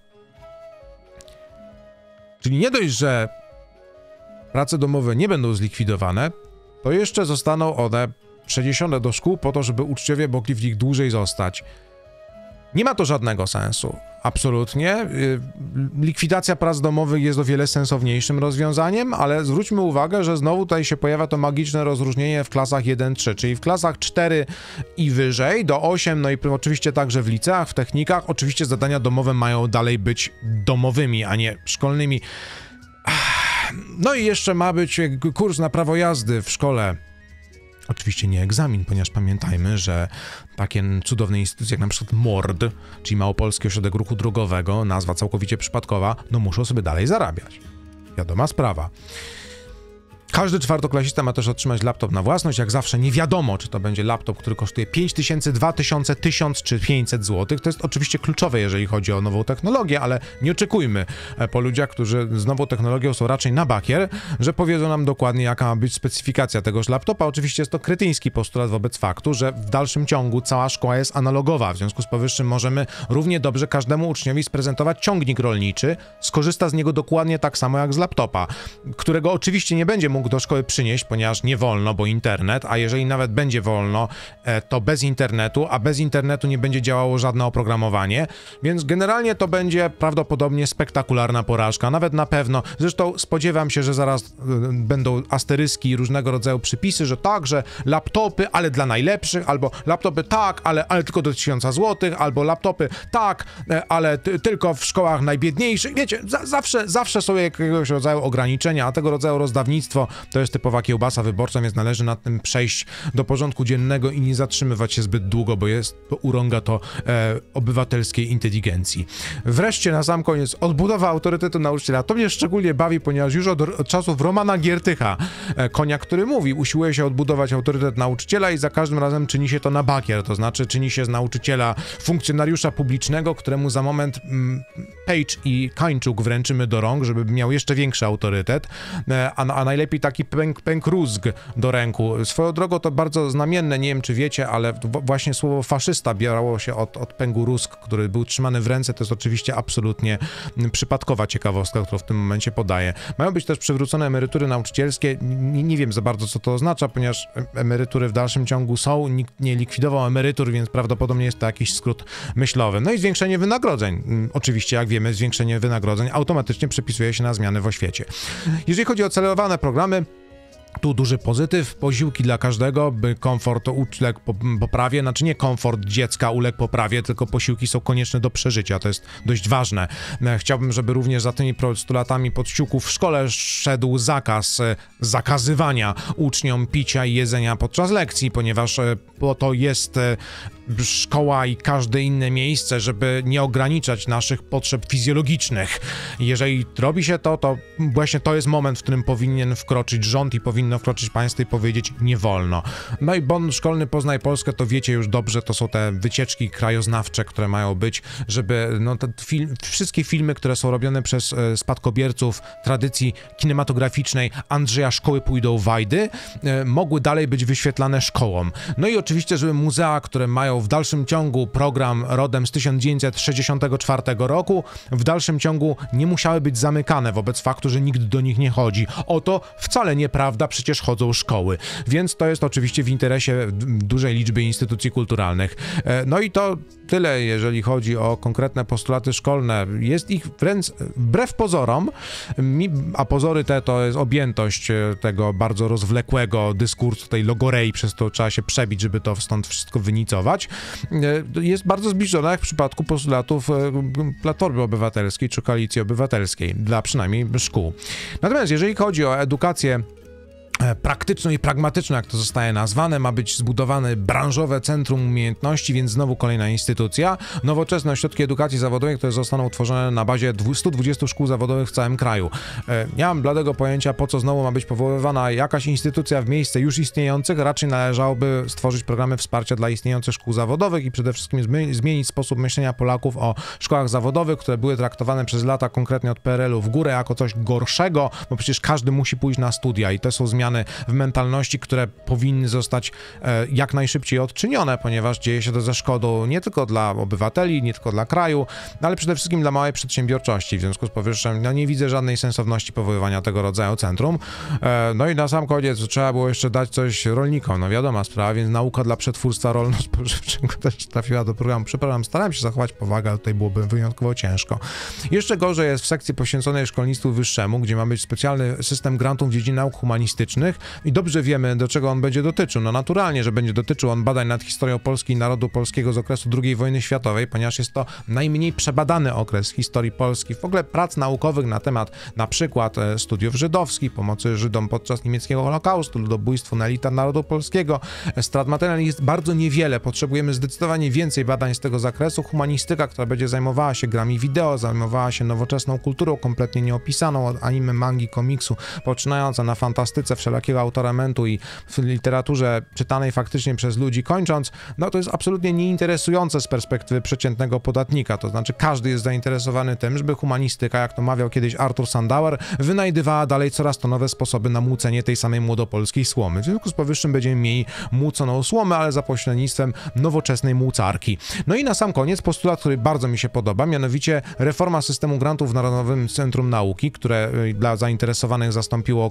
Czyli nie dość, że prace domowe nie będą zlikwidowane, to jeszcze zostaną one przeniesione do szkół po to, żeby uczniowie mogli w nich dłużej zostać. Nie ma to żadnego sensu. Absolutnie. Likwidacja prac domowych jest o wiele sensowniejszym rozwiązaniem, ale zwróćmy uwagę, że znowu tutaj się pojawia to magiczne rozróżnienie w klasach jeden trzy, czyli w klasach cztery i wyżej, do osiem, no i oczywiście także w liceach, w technikach. Oczywiście zadania domowe mają dalej być domowymi, a nie szkolnymi. No i jeszcze ma być kurs na prawo jazdy w szkole. Oczywiście nie egzamin, ponieważ pamiętajmy, że takie cudowne instytucje jak na przykład MORD, czyli Małopolski Ośrodek Ruchu Drogowego, nazwa całkowicie przypadkowa, no muszą sobie dalej zarabiać. Wiadoma sprawa. Każdy czwartoklasista ma też otrzymać laptop na własność. Jak zawsze nie wiadomo, czy to będzie laptop, który kosztuje pięć tysięcy, dwa tysiące, tysiąc czy pięćset złotych. To jest oczywiście kluczowe, jeżeli chodzi o nową technologię, ale nie oczekujmy po ludziach, którzy z nową technologią są raczej na bakier, że powiedzą nam dokładnie, jaka ma być specyfikacja tegoż laptopa. Oczywiście jest to kretyński postulat wobec faktu, że w dalszym ciągu cała szkoła jest analogowa. W związku z powyższym możemy równie dobrze każdemu uczniowi sprezentować ciągnik rolniczy, skorzysta z niego dokładnie tak samo jak z laptopa, którego oczywiście nie będzie mógł do szkoły przynieść, ponieważ nie wolno, bo internet, a jeżeli nawet będzie wolno, to bez internetu, a bez internetu nie będzie działało żadne oprogramowanie, więc generalnie to będzie prawdopodobnie spektakularna porażka, nawet na pewno. Zresztą spodziewam się, że zaraz będą asteryski i różnego rodzaju przypisy, że tak, że laptopy, ale dla najlepszych, albo laptopy tak, ale, ale tylko do tysiąca złotych, albo laptopy tak, ale ty, tylko w szkołach najbiedniejszych. Wiecie, za, zawsze, zawsze są jakiegoś rodzaju ograniczenia, a tego rodzaju rozdawnictwo to jest typowa kiełbasa wyborcza, więc należy nad tym przejść do porządku dziennego i nie zatrzymywać się zbyt długo, bo jest, bo urąga to e, obywatelskiej inteligencji. Wreszcie na sam koniec odbudowa autorytetu nauczyciela. To mnie szczególnie bawi, ponieważ już od, od czasów Romana Giertycha, e, konia, który mówi, usiłuje się odbudować autorytet nauczyciela i za każdym razem czyni się to na bakier, to znaczy czyni się z nauczyciela funkcjonariusza publicznego, któremu za moment mm, Page i Kańczuk wręczymy do rąk, żeby miał jeszcze większy autorytet, e, a, a najlepiej taki pęk, pęk rózg do ręku. Swoją drogą to bardzo znamienne, nie wiem czy wiecie, ale właśnie słowo faszysta bierało się od, od pęku rózg, który był trzymany w ręce. To jest oczywiście absolutnie przypadkowa ciekawostka, którą w tym momencie podaję. Mają być też przywrócone emerytury nauczycielskie. Nie, nie wiem za bardzo, co to oznacza, ponieważ emerytury w dalszym ciągu są. Nikt nie likwidował emerytur, więc prawdopodobnie jest to jakiś skrót myślowy. No i zwiększenie wynagrodzeń. Oczywiście, jak wiemy, zwiększenie wynagrodzeń automatycznie przepisuje się na zmiany w oświecie. Jeżeli chodzi o celowane programy, tu duży pozytyw, posiłki dla każdego, by komfort uległ poprawie, znaczy nie komfort dziecka uległ poprawie, tylko posiłki są konieczne do przeżycia, to jest dość ważne. Chciałbym, żeby również za tymi postulatami podsiłków w szkole szedł zakaz zakazywania uczniom picia i jedzenia podczas lekcji, ponieważ po to jest szkoła i każde inne miejsce, żeby nie ograniczać naszych potrzeb fizjologicznych. Jeżeli robi się to, to właśnie to jest moment, w którym powinien wkroczyć rząd i powinno wkroczyć państwo i powiedzieć nie wolno. No i bon szkolny Poznaj Polskę, to wiecie już dobrze, to są te wycieczki krajoznawcze, które mają być, żeby no, te film, wszystkie filmy, które są robione przez e, spadkobierców tradycji kinematograficznej Andrzeja Szkoły pójdą wajdy, e, mogły dalej być wyświetlane szkołom. No i oczywiście, żeby muzea, które mają w dalszym ciągu program rodem z tysiąc dziewięćset sześćdziesiątego czwartego roku, w dalszym ciągu nie musiały być zamykane wobec faktu, że nikt do nich nie chodzi. Oto wcale nieprawda, przecież chodzą szkoły. Więc to jest oczywiście w interesie dużej liczby instytucji kulturalnych. No i to tyle, jeżeli chodzi o konkretne postulaty szkolne. Jest ich wręcz wbrew pozorom, a pozory te to jest objętość tego bardzo rozwlekłego dyskursu, tej logorei, przez to trzeba się przebić, żeby to stąd wszystko wynicować. Jest bardzo zbliżona jak w przypadku postulatów Platformy Obywatelskiej czy Koalicji Obywatelskiej, dla przynajmniej szkół. Natomiast jeżeli chodzi o edukację praktyczną i pragmatyczną, jak to zostaje nazwane, ma być zbudowane branżowe centrum umiejętności, więc znowu kolejna instytucja. Nowoczesne ośrodki edukacji zawodowej, które zostaną utworzone na bazie stu dwudziestu szkół zawodowych w całym kraju. Nie mam bladego pojęcia, po co znowu ma być powoływana jakaś instytucja w miejsce już istniejących. Raczej należałoby stworzyć programy wsparcia dla istniejących szkół zawodowych i przede wszystkim zmienić sposób myślenia Polaków o szkołach zawodowych, które były traktowane przez lata konkretnie od P R L u w górę jako coś gorszego, bo przecież każdy musi pójść na studia i to są zmiany w mentalności, które powinny zostać e, jak najszybciej odczynione, ponieważ dzieje się to ze szkodą nie tylko dla obywateli, nie tylko dla kraju, ale przede wszystkim dla małej przedsiębiorczości. W związku z powyższym no nie widzę żadnej sensowności powoływania tego rodzaju centrum. E, no i na sam koniec trzeba było jeszcze dać coś rolnikom. No wiadoma sprawa, więc nauka dla przetwórstwa rolno-spożywczego też trafiła do programu. Przepraszam, starałem się zachować powagę, ale tutaj byłoby wyjątkowo ciężko. Jeszcze gorzej jest w sekcji poświęconej szkolnictwu wyższemu, gdzie ma być specjalny system grantów w dziedzinie nauk humanistycznych i dobrze wiemy, do czego on będzie dotyczył. No naturalnie, że będzie dotyczył on badań nad historią Polski i narodu polskiego z okresu drugiej wojny światowej, ponieważ jest to najmniej przebadany okres historii Polski. W ogóle prac naukowych na temat na przykład studiów żydowskich, pomocy Żydom podczas niemieckiego Holokaustu, ludobójstwu na elitach narodu polskiego. Strat materialnych jest bardzo niewiele. Potrzebujemy zdecydowanie więcej badań z tego zakresu. Humanistyka, która będzie zajmowała się grami wideo, zajmowała się nowoczesną kulturą, kompletnie nieopisaną, od anime, mangi, komiksu, poczynająca na fantastyce wszelakiego autoramentu i w literaturze czytanej faktycznie przez ludzi kończąc, no to jest absolutnie nieinteresujące z perspektywy przeciętnego podatnika. To znaczy każdy jest zainteresowany tym, żeby humanistyka, jak to mawiał kiedyś Arthur Sandauer, wynajdywała dalej coraz to nowe sposoby na młócenie tej samej młodopolskiej słomy. W związku z powyższym będziemy mieli młóconą słomę, ale za pośrednictwem nowoczesnej młócarki. No i na sam koniec postulat, który bardzo mi się podoba, mianowicie reforma systemu grantów w Narodowym Centrum Nauki, które dla zainteresowanych zastąpiło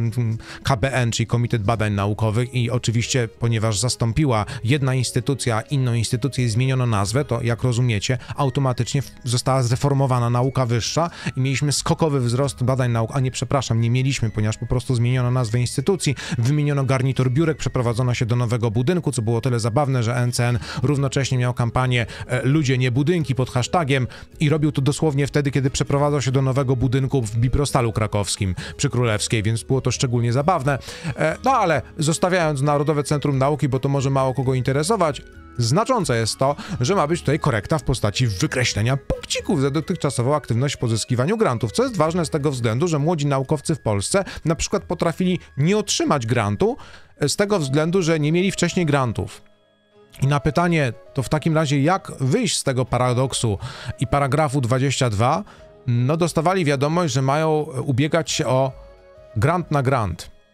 K B N, czyli Komitet Badań Naukowych i oczywiście, ponieważ zastąpiła jedna instytucja inną instytucję i zmieniono nazwę, to jak rozumiecie, automatycznie została zreformowana nauka wyższa i mieliśmy skokowy wzrost badań nauk, a nie, przepraszam, nie mieliśmy, ponieważ po prostu zmieniono nazwę instytucji, wymieniono garnitur biurek, przeprowadzono się do nowego budynku, co było tyle zabawne, że N C N równocześnie miał kampanię e, Ludzie, nie budynki pod hashtagiem i robił to dosłownie wtedy, kiedy przeprowadzał się do nowego budynku w Biprostalu Krakowskim przy Królewskiej, więc było to szczególnie zabawne. No ale zostawiając Narodowe Centrum Nauki, bo to może mało kogo interesować, znaczące jest to, że ma być tutaj korekta w postaci wykreślenia punkcików za dotychczasową aktywność w pozyskiwaniu grantów, co jest ważne z tego względu, że młodzi naukowcy w Polsce na przykład potrafili nie otrzymać grantu z tego względu, że nie mieli wcześniej grantów. I na pytanie, to w takim razie jak wyjść z tego paradoksu i paragrafu dwudziestego drugiego, no dostawali wiadomość, że mają ubiegać się o grant na grant.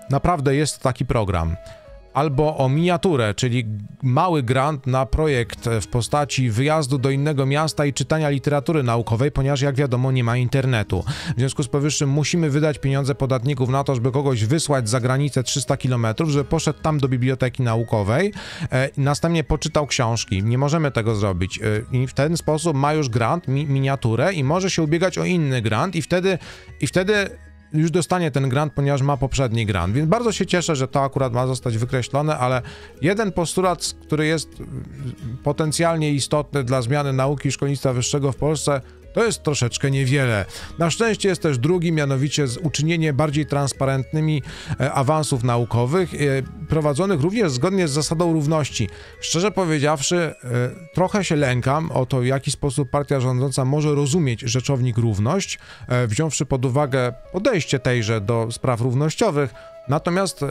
naprawdę jest taki program. Albo o miniaturę, czyli mały grant na projekt w postaci wyjazdu do innego miasta i czytania literatury naukowej, ponieważ jak wiadomo nie ma internetu. W związku z powyższym musimy wydać pieniądze podatników na to, żeby kogoś wysłać za granicę trzysta kilometrów, żeby poszedł tam do biblioteki naukowej e, i następnie poczytał książki. Nie możemy tego zrobić. E, I w ten sposób ma już grant, mi, miniaturę i może się ubiegać o inny grant i wtedy, i wtedy już dostanie ten grant, ponieważ ma poprzedni grant, więc bardzo się cieszę, że to akurat ma zostać wykreślone, ale jeden postulat, który jest potencjalnie istotny dla zmiany nauki i szkolnictwa wyższego w Polsce, to jest troszeczkę niewiele. Na szczęście jest też drugi, mianowicie uczynienie bardziej transparentnymi e, awansów naukowych, e, prowadzonych również zgodnie z zasadą równości. Szczerze powiedziawszy, e, trochę się lękam o to, w jaki sposób partia rządząca może rozumieć rzeczownik równość, e, wziąwszy pod uwagę podejście tejże do spraw równościowych, natomiast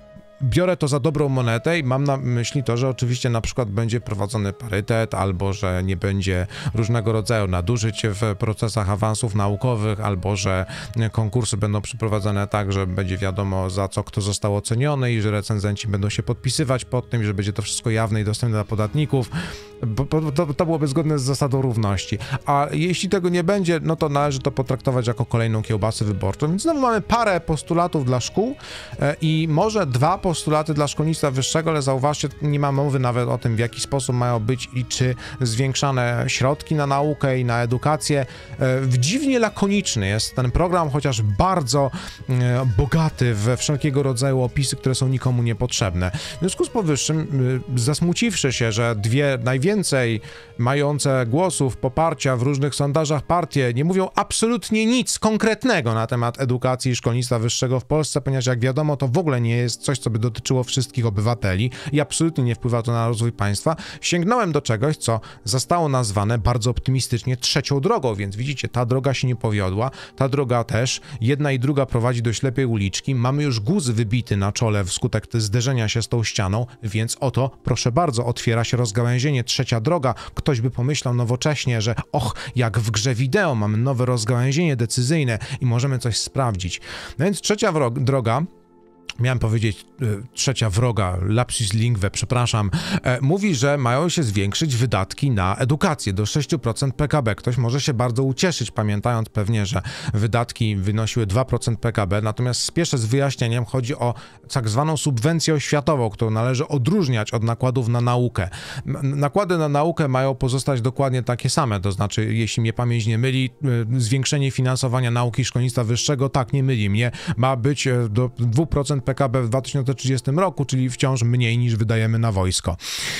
biorę to za dobrą monetę i mam na myśli to, że oczywiście na przykład będzie prowadzony parytet, albo że nie będzie różnego rodzaju nadużyć w procesach awansów naukowych, albo że konkursy będą przeprowadzane tak, że będzie wiadomo za co kto został oceniony i że recenzenci będą się podpisywać pod tym, i że będzie to wszystko jawne i dostępne dla podatników. Bo, bo, to, to byłoby zgodne z zasadą równości. A jeśli tego nie będzie, no to należy to potraktować jako kolejną kiełbasę wyborczą. Więc znowu mamy parę postulatów dla szkół e, i może dwa postulaty dla szkolnictwa wyższego, ale zauważcie, nie ma mowy nawet o tym, w jaki sposób mają być i czy zwiększane środki na naukę i na edukację. E, dziwnie lakoniczny jest ten program, chociaż bardzo e, bogaty we wszelkiego rodzaju opisy, które są nikomu niepotrzebne. W związku z powyższym, e, zasmuciwszy się, że dwie najwięcej więcej mające głosów, poparcia w różnych sondażach partie nie mówią absolutnie nic konkretnego na temat edukacji i szkolnictwa wyższego w Polsce, ponieważ jak wiadomo, to w ogóle nie jest coś, co by dotyczyło wszystkich obywateli i absolutnie nie wpływa to na rozwój państwa. Sięgnąłem do czegoś, co zostało nazwane bardzo optymistycznie trzecią drogą, więc widzicie, ta droga się nie powiodła, ta droga też, jedna i druga prowadzi do ślepej uliczki, mamy już guz wybity na czole wskutek zderzenia się z tą ścianą, więc oto, proszę bardzo, otwiera się rozgałęzienie trzecia droga. Ktoś by pomyślał nowocześnie, że och, jak w grze wideo mamy nowe rozgałęzienie decyzyjne i możemy coś sprawdzić. No więc trzecia droga, miałem powiedzieć e, trzecia wroga, lapsus linguae, przepraszam, e, mówi, że mają się zwiększyć wydatki na edukację do sześć procent P K B. Ktoś może się bardzo ucieszyć, pamiętając pewnie, że wydatki wynosiły dwa procent P K B, natomiast spieszę z wyjaśnieniem, chodzi o tak zwaną subwencję oświatową, którą należy odróżniać od nakładów na naukę. Nakłady na naukę mają pozostać dokładnie takie same, to znaczy, jeśli mnie pamięć nie myli, e, zwiększenie finansowania nauki i szkolnictwa wyższego, tak, nie myli mnie, ma być e, do dwa procent P K B w dwa tysiące trzydziestym roku, czyli wciąż mniej niż wydajemy na wojsko.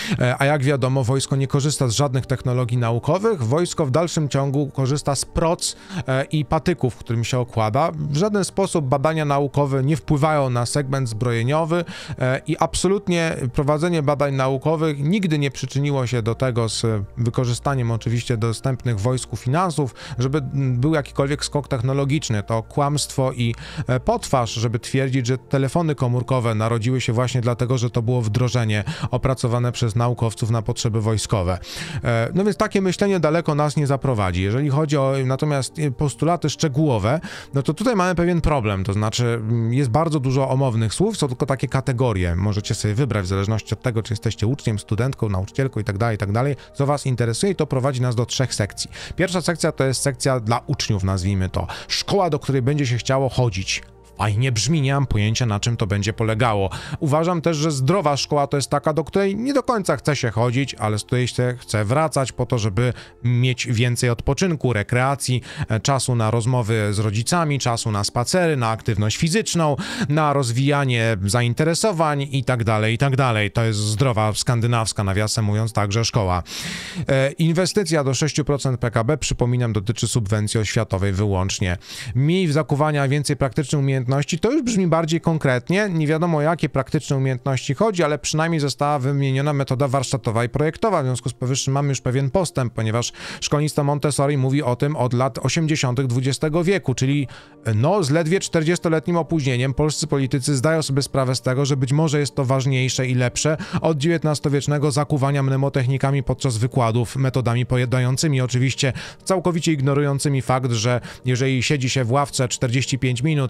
A jak wiadomo, wojsko nie korzysta z żadnych technologii naukowych, wojsko w dalszym ciągu korzysta z proc i patyków, którym się okłada. W żaden sposób badania naukowe nie wpływają na segment zbrojeniowy i absolutnie prowadzenie badań naukowych nigdy nie przyczyniło się do tego, z wykorzystaniem oczywiście dostępnych wojsku finansów, żeby był jakikolwiek skok technologiczny. To kłamstwo i potwarz, żeby twierdzić, że telefony komórkowe narodziły się właśnie dlatego, że to było wdrożenie opracowane przez naukowców na potrzeby wojskowe. No więc takie myślenie daleko nas nie zaprowadzi. Jeżeli chodzi o natomiast postulaty szczegółowe, no to tutaj mamy pewien problem, to znaczy jest bardzo dużo omownych słów, są tylko takie kategorie. Możecie sobie wybrać w zależności od tego, czy jesteście uczniem, studentką, nauczycielką i tak dalej, i tak dalej, co was interesuje, i to prowadzi nas do trzech sekcji. Pierwsza sekcja to jest sekcja dla uczniów, nazwijmy to. Szkoła, do której będzie się chciało chodzić. Fajnie brzmi, nie mam pojęcia, na czym to będzie polegało. Uważam też, że zdrowa szkoła to jest taka, do której nie do końca chce się chodzić, ale z której się chce wracać po to, żeby mieć więcej odpoczynku, rekreacji, czasu na rozmowy z rodzicami, czasu na spacery, na aktywność fizyczną, na rozwijanie zainteresowań i tak dalej, i tak dalej. To jest zdrowa, skandynawska, nawiasem mówiąc, także szkoła. E, inwestycja do sześć procent P K B, przypominam, dotyczy subwencji oświatowej wyłącznie. Mniej zakuwania, więcej praktycznych umiejętności, to już brzmi bardziej konkretnie, nie wiadomo o jakie praktyczne umiejętności chodzi, ale przynajmniej została wymieniona metoda warsztatowa i projektowa, w związku z powyższym mamy już pewien postęp, ponieważ szkolnictwo Montessori mówi o tym od lat osiemdziesiątych dwudziestego wieku, czyli no z ledwie czterdziestoletnim opóźnieniem polscy politycy zdają sobie sprawę z tego, że być może jest to ważniejsze i lepsze od dziewiętnastowiecznego zakuwania mnemotechnikami podczas wykładów, metodami pojednającymi, oczywiście całkowicie ignorującymi fakt, że jeżeli siedzi się w ławce czterdzieści pięć minut w podczas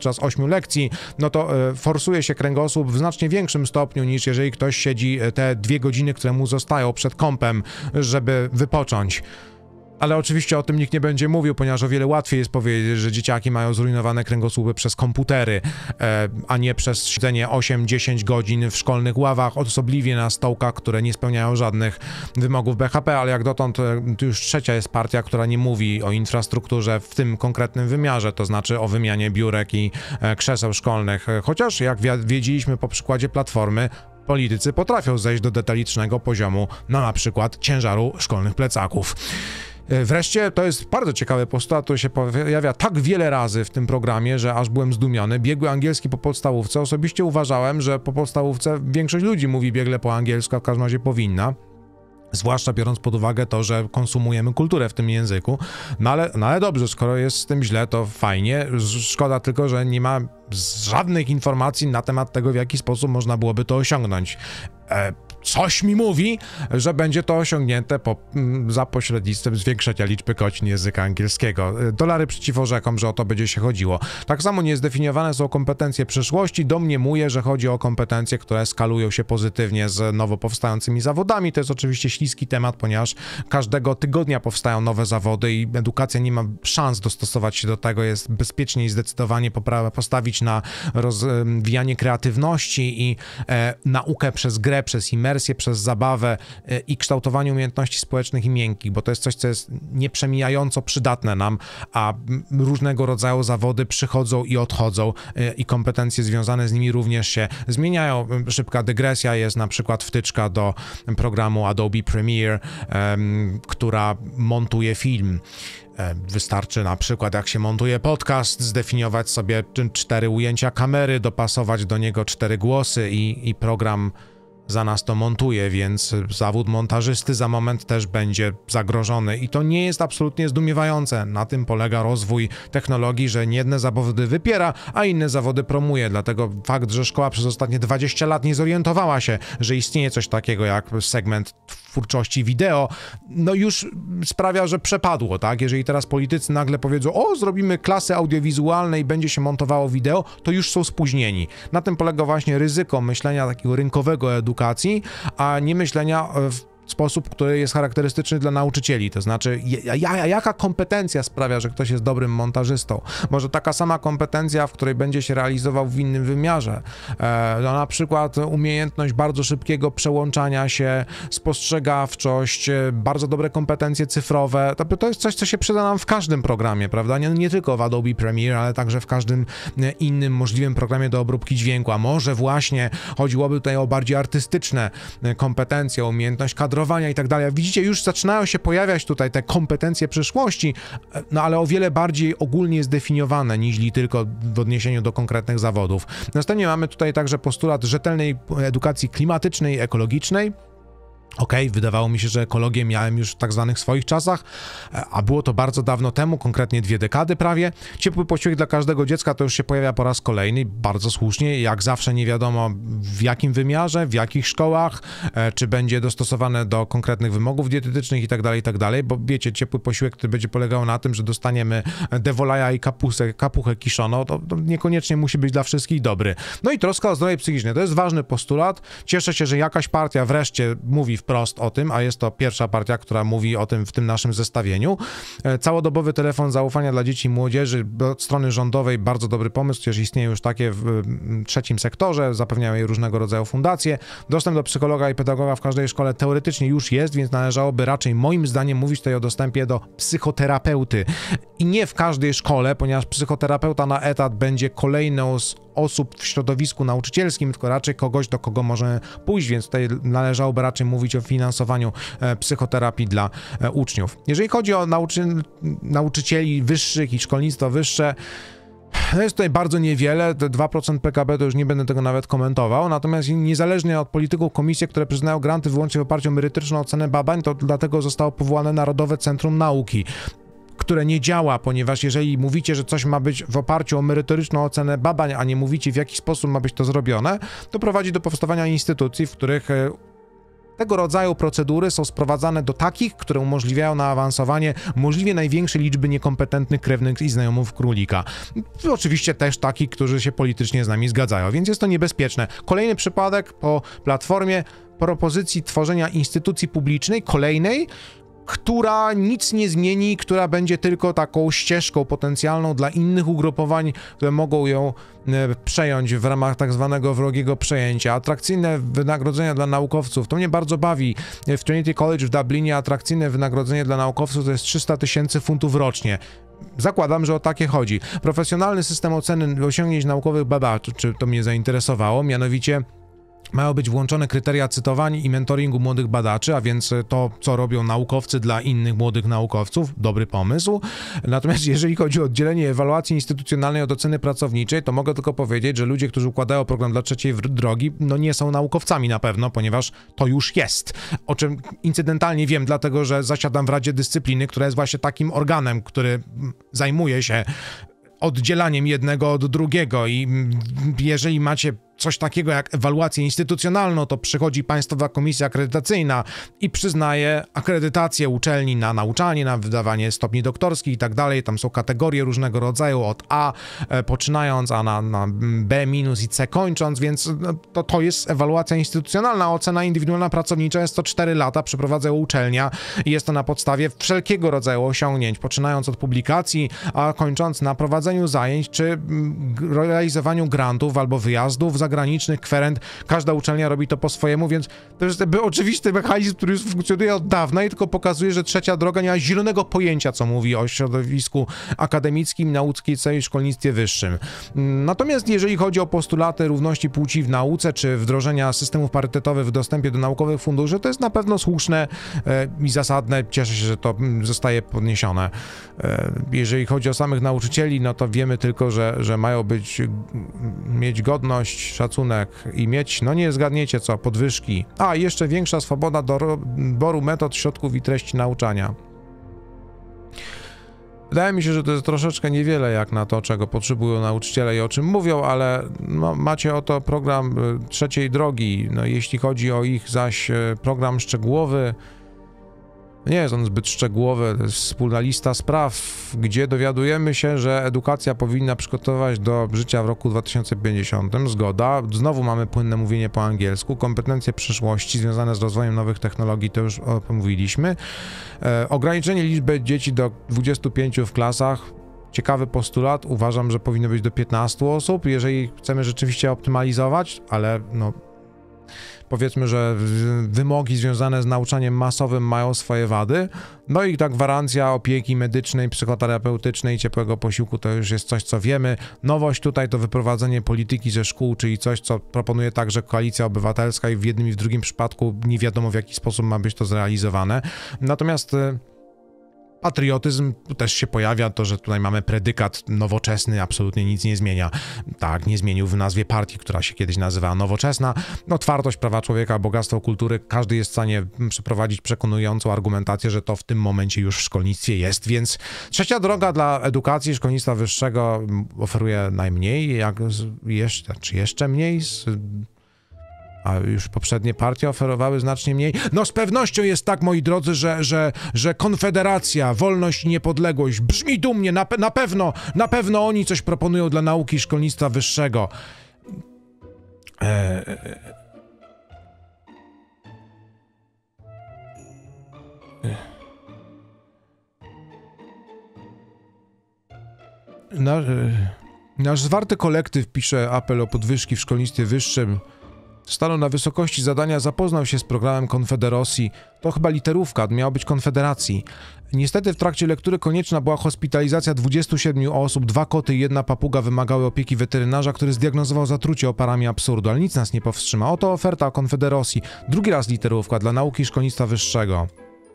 podczas ośmiu lekcji, no to e, forsuje się kręgosłup w znacznie większym stopniu niż jeżeli ktoś siedzi te dwie godziny, które mu zostają przed kompem, żeby wypocząć. Ale oczywiście o tym nikt nie będzie mówił, ponieważ o wiele łatwiej jest powiedzieć, że dzieciaki mają zrujnowane kręgosłupy przez komputery, e, a nie przez siedzenie osiem dziesięć godzin w szkolnych ławach, osobliwie na stołkach, które nie spełniają żadnych wymogów B H P, ale jak dotąd e, to już trzecia jest partia, która nie mówi o infrastrukturze w tym konkretnym wymiarze, to znaczy o wymianie biurek i e, krzeseł szkolnych. E, chociaż jak wiedzieliśmy po przykładzie Platformy, politycy potrafią zejść do detalicznego poziomu, no na przykład ciężaru szkolnych plecaków. Wreszcie, to jest bardzo ciekawy postulat, który się pojawia tak wiele razy w tym programie, że aż byłem zdumiony. Biegły angielski po podstawówce. Osobiście uważałem, że po podstawówce większość ludzi mówi biegle po angielsku, a w każdym razie powinna. Zwłaszcza biorąc pod uwagę to, że konsumujemy kulturę w tym języku. No ale, no ale dobrze, skoro jest z tym źle, to fajnie. Szkoda tylko, że nie ma żadnych informacji na temat tego, w jaki sposób można byłoby to osiągnąć. E, coś mi mówi, że będzie to osiągnięte po, za pośrednictwem zwiększenia liczby godzin języka angielskiego. Dolary przeciwko rzekom, że o to będzie się chodziło. Tak samo niezdefiniowane są kompetencje przyszłości. Domniemuję, że chodzi o kompetencje, które skalują się pozytywnie z nowo powstającymi zawodami. To jest oczywiście śliski temat, ponieważ każdego tygodnia powstają nowe zawody i edukacja nie ma szans dostosować się do tego. Jest bezpiecznie i zdecydowanie poprawę postawić na rozwijanie kreatywności i e, naukę przez grę, przez imersję, przez zabawę e, i kształtowanie umiejętności społecznych i miękkich, bo to jest coś, co jest nieprzemijająco przydatne nam, a różnego rodzaju zawody przychodzą i odchodzą e, i kompetencje związane z nimi również się zmieniają. Szybka dygresja, jest na przykład wtyczka do programu Adobe Premiere, e, która montuje film. Wystarczy na przykład, jak się montuje podcast, zdefiniować sobie cztery ujęcia kamery, dopasować do niego cztery głosy i, i program za nas to montuje, więc zawód montażysty za moment też będzie zagrożony i to nie jest absolutnie zdumiewające. Na tym polega rozwój technologii, że jedne zawody wypiera, a inne zawody promuje, dlatego fakt, że szkoła przez ostatnie dwadzieścia lat nie zorientowała się, że istnieje coś takiego jak segment twórczości wideo, no już sprawia, że przepadło, tak? Jeżeli teraz politycy nagle powiedzą, o, zrobimy klasy audiowizualne i będzie się montowało wideo, to już są spóźnieni. Na tym polega właśnie ryzyko myślenia takiego rynkowego edukacji, a nie myślenia w sposób, który jest charakterystyczny dla nauczycieli, to znaczy ja, jaka kompetencja sprawia, że ktoś jest dobrym montażystą. Może taka sama kompetencja, w której będzie się realizował w innym wymiarze. E, no, na przykład umiejętność bardzo szybkiego przełączania się, spostrzegawczość, bardzo dobre kompetencje cyfrowe. To, to jest coś, co się przyda nam w każdym programie, prawda? Nie, nie tylko w Adobe Premiere, ale także w każdym innym możliwym programie do obróbki dźwięku. A może właśnie chodziłoby tutaj o bardziej artystyczne kompetencje, umiejętność kadrowania i tak dalej. Widzicie, już zaczynają się pojawiać tutaj te kompetencje przyszłości, no ale o wiele bardziej ogólnie zdefiniowane niż tylko w odniesieniu do konkretnych zawodów. Następnie mamy tutaj także postulat rzetelnej edukacji klimatycznej i ekologicznej. Okej, okay, wydawało mi się, że ekologię miałem już w tak zwanych swoich czasach, a było to bardzo dawno temu, konkretnie dwie dekady prawie. Ciepły posiłek dla każdego dziecka to już się pojawia po raz kolejny, bardzo słusznie. Jak zawsze nie wiadomo w jakim wymiarze, w jakich szkołach, e, czy będzie dostosowane do konkretnych wymogów dietetycznych i tak dalej, i tak dalej, bo wiecie, ciepły posiłek, który będzie polegał na tym, że dostaniemy dewolaja i kapusę, kapuchę kiszoną, to, to niekoniecznie musi być dla wszystkich dobry. No i troska o zdrowie psychiczne, to jest ważny postulat. Cieszę się, że jakaś partia wreszcie mówi wprost o tym, a jest to pierwsza partia, która mówi o tym w tym naszym zestawieniu. Całodobowy telefon zaufania dla dzieci i młodzieży od strony rządowej, bardzo dobry pomysł, przecież istnieją już takie w trzecim sektorze, zapewniają jej różnego rodzaju fundacje. Dostęp do psychologa i pedagoga w każdej szkole teoretycznie już jest, więc należałoby raczej moim zdaniem mówić tutaj o dostępie do psychoterapeuty. I nie w każdej szkole, ponieważ psychoterapeuta na etat będzie kolejną z osób w środowisku nauczycielskim, tylko raczej kogoś, do kogo możemy pójść, więc tutaj należałoby raczej mówić o finansowaniu e, psychoterapii dla e, uczniów. Jeżeli chodzi o nauczy nauczycieli wyższych i szkolnictwo wyższe, no jest tutaj bardzo niewiele, dwa procent P K B to już nie będę tego nawet komentował, natomiast niezależnie od polityków komisje, które przyznają granty wyłącznie w oparciu o merytoryczną ocenę badań, to dlatego zostało powołane Narodowe Centrum Nauki, które nie działa, ponieważ jeżeli mówicie, że coś ma być w oparciu o merytoryczną ocenę badań, a nie mówicie, w jaki sposób ma być to zrobione, to prowadzi do powstawania instytucji, w których Tego rodzaju procedury są sprowadzane do takich, które umożliwiają naawansowanie możliwie największej liczby niekompetentnych krewnych i znajomych królika. I oczywiście też takich, którzy się politycznie z nami zgadzają, więc jest to niebezpieczne. Kolejny przypadek po Platformie propozycji tworzenia instytucji publicznej, kolejnej, która nic nie zmieni, która będzie tylko taką ścieżką potencjalną dla innych ugrupowań, które mogą ją e, przejąć w ramach tak zwanego wrogiego przejęcia. Atrakcyjne wynagrodzenia dla naukowców, to mnie bardzo bawi. W Trinity College w Dublinie atrakcyjne wynagrodzenie dla naukowców to jest trzysta tysięcy funtów rocznie. Zakładam, że o takie chodzi. Profesjonalny system oceny osiągnięć naukowych badaczy, czy to mnie zainteresowało, mianowicie mają być włączone kryteria cytowania i mentoringu młodych badaczy, a więc to, co robią naukowcy dla innych młodych naukowców. Dobry pomysł. Natomiast jeżeli chodzi o oddzielenie ewaluacji instytucjonalnej od oceny pracowniczej, to mogę tylko powiedzieć, że ludzie, którzy układają program dla trzeciej drogi, no nie są naukowcami na pewno, ponieważ to już jest. O czym incydentalnie wiem, dlatego że zasiadam w Radzie Dyscypliny, która jest właśnie takim organem, który zajmuje się oddzielaniem jednego od drugiego i jeżeli macie coś takiego jak ewaluację instytucjonalną, to przychodzi Państwowa Komisja Akredytacyjna i przyznaje akredytację uczelni na nauczanie, na wydawanie stopni doktorskich i tak dalej. Tam są kategorie różnego rodzaju, od A e, poczynając, a na, na B minus i C kończąc, więc no, to, to jest ewaluacja instytucjonalna. Ocena indywidualna pracownicza jest to cztery lata, przeprowadza ją uczelnia i jest to na podstawie wszelkiego rodzaju osiągnięć, poczynając od publikacji, a kończąc na prowadzeniu zajęć, czy m, realizowaniu grantów albo wyjazdów zagranicznych, kwerend. Każda uczelnia robi to po swojemu, więc to jest jakby oczywisty mechanizm, który już funkcjonuje od dawna i tylko pokazuje, że trzecia droga nie ma zielonego pojęcia, co mówi o środowisku akademickim, nauce i szkolnictwie wyższym. Natomiast jeżeli chodzi o postulaty równości płci w nauce, czy wdrożenia systemów parytetowych w dostępie do naukowych funduszy, to jest na pewno słuszne e, i zasadne. Cieszę się, że to zostaje podniesione. E, jeżeli chodzi o samych nauczycieli, no to wiemy tylko, że, że mają być, mieć godność, szacunek i mieć, no nie zgadniecie co, podwyżki. A, jeszcze większa swoboda do doboru metod, środków i treści nauczania. Wydaje mi się, że to jest troszeczkę niewiele jak na to, czego potrzebują nauczyciele i o czym mówią, ale no, macie oto program trzeciej drogi. No, jeśli chodzi o ich zaś program szczegółowy, nie jest on zbyt szczegółowy, to jest wspólna lista spraw, gdzie dowiadujemy się, że edukacja powinna przygotować do życia w roku dwa tysiące pięćdziesiątym, zgoda. Znowu mamy płynne mówienie po angielsku, kompetencje przyszłości związane z rozwojem nowych technologii, to już omówiliśmy. E, ograniczenie liczby dzieci do dwudziestu pięciu w klasach. Ciekawy postulat, uważam, że powinno być do piętnastu osób, jeżeli chcemy rzeczywiście optymalizować, ale no... Powiedzmy, że wymogi związane z nauczaniem masowym mają swoje wady. No i ta gwarancja opieki medycznej, psychoterapeutycznej, ciepłego posiłku to już jest coś, co wiemy. Nowość tutaj to wyprowadzenie polityki ze szkół, czyli coś, co proponuje także Koalicja Obywatelska i w jednym i w drugim przypadku nie wiadomo, w jaki sposób ma być to zrealizowane. Natomiast patriotyzm tu też się pojawia, to, że tutaj mamy predykat nowoczesny, absolutnie nic nie zmienia. Tak, nie zmienił w nazwie partii, która się kiedyś nazywała Nowoczesna. No, otwartość, prawa człowieka, bogactwo kultury, każdy jest w stanie przeprowadzić przekonującą argumentację, że to w tym momencie już w szkolnictwie jest, więc trzecia droga dla edukacji, szkolnictwa wyższego oferuje najmniej, jak jeszcze, czy jeszcze mniej z... a już poprzednie partie oferowały znacznie mniej. No z pewnością jest tak, moi drodzy, że, że, że Konfederacja, Wolność i Niepodległość brzmi dumnie, na, na pewno, na pewno oni coś proponują dla nauki i szkolnictwa wyższego. Eee... Na, nasz zwarty kolektyw pisze apel o podwyżki w szkolnictwie wyższym. Stanął na wysokości zadania, zapoznał się z programem Konfederacji. To chyba literówka, miała być Konfederacji. Niestety w trakcie lektury konieczna była hospitalizacja dwudziestu siedmiu osób, dwa koty i jedna papuga wymagały opieki weterynarza, który zdiagnozował zatrucie oparami absurdu, ale nic nas nie powstrzyma. Oto oferta Konfederacji. Drugi raz literówka dla nauki i szkolnictwa wyższego.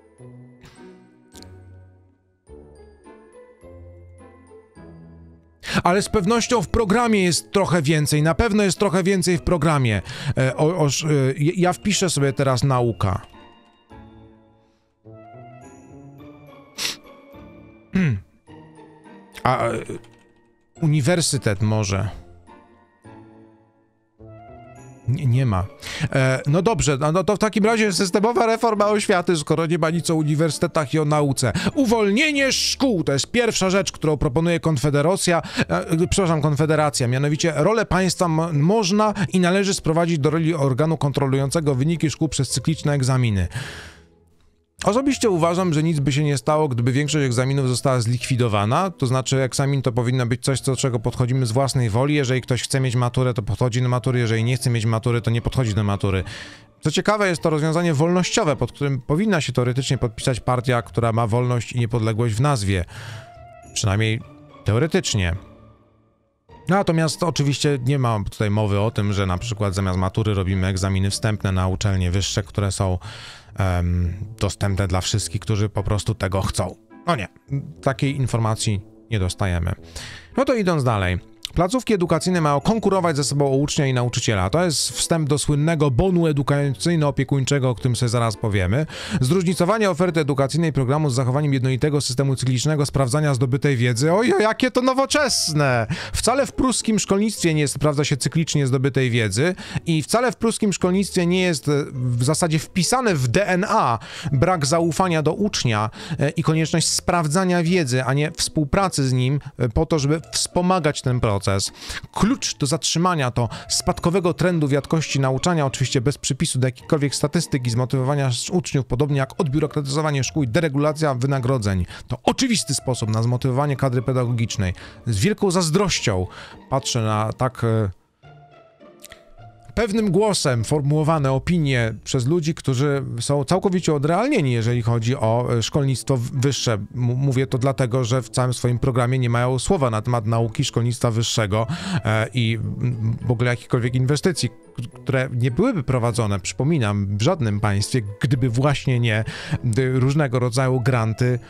Ale z pewnością w programie jest trochę więcej, na pewno jest trochę więcej w programie. E, o, o, e, ja wpiszę sobie teraz nauka. A e, uniwersytet może. Nie, nie ma. E, no dobrze, no to w takim razie systemowa reforma oświaty, skoro nie ma nic o uniwersytetach i o nauce. Uwolnienie szkół to jest pierwsza rzecz, którą proponuje Konfederacja, e, przepraszam, Konfederacja. Mianowicie rolę państwa można i należy sprowadzić do roli organu kontrolującego wyniki szkół przez cykliczne egzaminy. Osobiście uważam, że nic by się nie stało, gdyby większość egzaminów została zlikwidowana, to znaczy egzamin to powinno być coś, do czego podchodzimy z własnej woli. Jeżeli ktoś chce mieć maturę, to podchodzi do matury, jeżeli nie chce mieć matury, to nie podchodzi do matury. Co ciekawe, jest to rozwiązanie wolnościowe, pod którym powinna się teoretycznie podpisać partia, która ma wolność i niepodległość w nazwie. Przynajmniej teoretycznie. Natomiast oczywiście nie ma tutaj mowy o tym, że na przykład zamiast matury robimy egzaminy wstępne na uczelnie wyższe, które są um, dostępne dla wszystkich, którzy po prostu tego chcą. No nie, takiej informacji nie dostajemy. No to idąc dalej. Placówki edukacyjne mają konkurować ze sobą o ucznia i nauczyciela. To jest wstęp do słynnego bonu edukacyjno-opiekuńczego, o którym sobie zaraz powiemy. Zróżnicowanie oferty edukacyjnej programu z zachowaniem jednolitego systemu cyklicznego sprawdzania zdobytej wiedzy. Oj, jakie to nowoczesne! Wcale w pruskim szkolnictwie nie sprawdza się cyklicznie zdobytej wiedzy i wcale w pruskim szkolnictwie nie jest w zasadzie wpisane w D N A brak zaufania do ucznia i konieczność sprawdzania wiedzy, a nie współpracy z nim po to, żeby wspomagać ten proces. Klucz do zatrzymania to spadkowego trendu w jakości nauczania, oczywiście bez przypisu do jakichkolwiek statystyk i zmotywowania uczniów, podobnie jak odbiurokratyzowanie szkół i deregulacja wynagrodzeń. To oczywisty sposób na zmotywowanie kadry pedagogicznej. Z wielką zazdrością patrzę na tak e, pewnym głosem formułowane opinie przez ludzi, którzy są całkowicie odrealnieni, jeżeli chodzi o szkolnictwo wyższe. M- mówię to dlatego, że w całym swoim programie nie mają słowa na temat nauki szkolnictwa wyższego e, i w ogóle jakichkolwiek inwestycji, które nie byłyby prowadzone, przypominam, w żadnym państwie, gdyby właśnie nie różnego rodzaju granty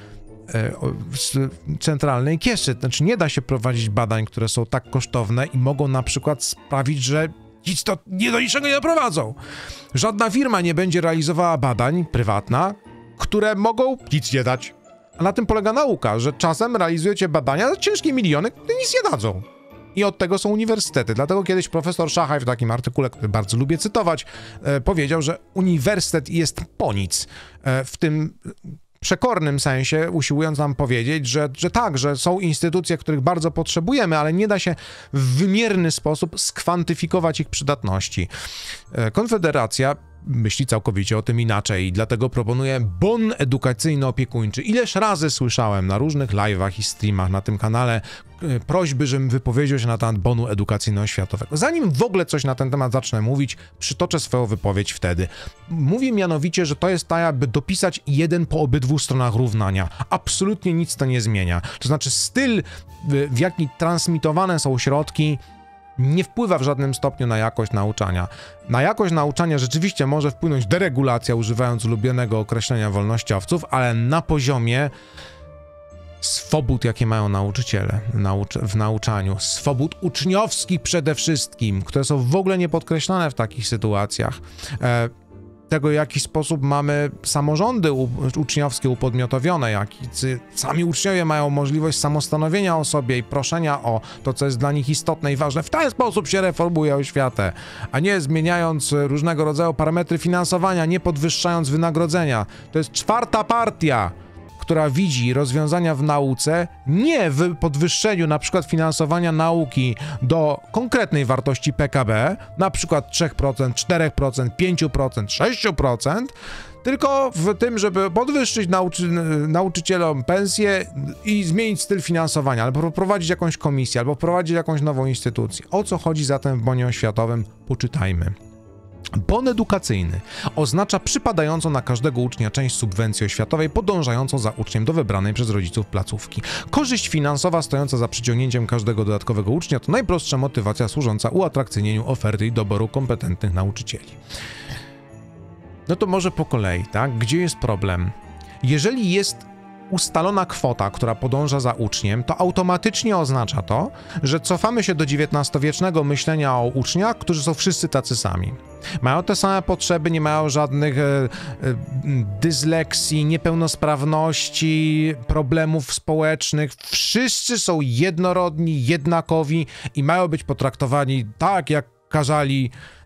z centralnej kieszy. Znaczy nie da się prowadzić badań, które są tak kosztowne i mogą na przykład sprawić, że nic to nie do niczego nie doprowadzą. Żadna firma nie będzie realizowała badań, prywatna, które mogą nic nie dać. A na tym polega nauka, że czasem realizujecie badania za ciężkie miliony, które nic nie dadzą. I od tego są uniwersytety. Dlatego kiedyś profesor Szachaj w takim artykule, który bardzo lubię cytować, e, powiedział, że uniwersytet jest po nic. E, w tym przekornym sensie, usiłując nam powiedzieć, że, że tak, że są instytucje, których bardzo potrzebujemy, ale nie da się w wymierny sposób skwantyfikować ich przydatności. Konfederacja myśli całkowicie o tym inaczej i dlatego proponuje bon edukacyjno-opiekuńczy. Ileż razy słyszałem na różnych live'ach i streamach na tym kanale prośby, żebym wypowiedział się na temat bonu edukacyjno-oświatowego. Zanim w ogóle coś na ten temat zacznę mówić, przytoczę swoją wypowiedź wtedy. Mówię mianowicie, że to jest tak, jakby dopisać jeden po obydwu stronach równania. Absolutnie nic to nie zmienia. To znaczy styl, w jaki transmitowane są środki, nie wpływa w żadnym stopniu na jakość nauczania. Na jakość nauczania rzeczywiście może wpłynąć deregulacja, używając ulubionego określenia wolnościowców, ale na poziomie swobód, jakie mają nauczyciele naucz- w nauczaniu, swobód uczniowskich przede wszystkim, które są w ogóle niepodkreślane w takich sytuacjach. E, tego, w jaki sposób mamy samorządy u- uczniowskie upodmiotowione, jak sami uczniowie mają możliwość samostanowienia o sobie i proszenia o to, co jest dla nich istotne i ważne. W ten sposób się reformuje oświatę, a nie zmieniając różnego rodzaju parametry finansowania, nie podwyższając wynagrodzenia. To jest czwarta partia, która widzi rozwiązania w nauce nie w podwyższeniu na przykład finansowania nauki do konkretnej wartości P K B, na przykład trzy procent, cztery procent, pięć procent, sześć procent, tylko w tym, żeby podwyższyć nauczy nauczycielom pensję i zmienić styl finansowania, albo prowadzić jakąś komisję, albo prowadzić jakąś nową instytucję. O co chodzi zatem w bonie oświatowym? Poczytajmy. Bon edukacyjny oznacza przypadającą na każdego ucznia część subwencji oświatowej podążającą za uczniem do wybranej przez rodziców placówki. Korzyść finansowa stojąca za przyciągnięciem każdego dodatkowego ucznia to najprostsza motywacja służąca uatrakcyjnieniu oferty i doboru kompetentnych nauczycieli. No to może po kolei, tak? Gdzie jest problem? Jeżeli jest ustalona kwota, która podąża za uczniem, to automatycznie oznacza to, że cofamy się do dziewiętnastowiecznego myślenia o uczniach, którzy są wszyscy tacy sami. Mają te same potrzeby, nie mają żadnych e, e, dysleksji, niepełnosprawności, problemów społecznych. Wszyscy są jednorodni, jednakowi i mają być potraktowani tak, jak kazali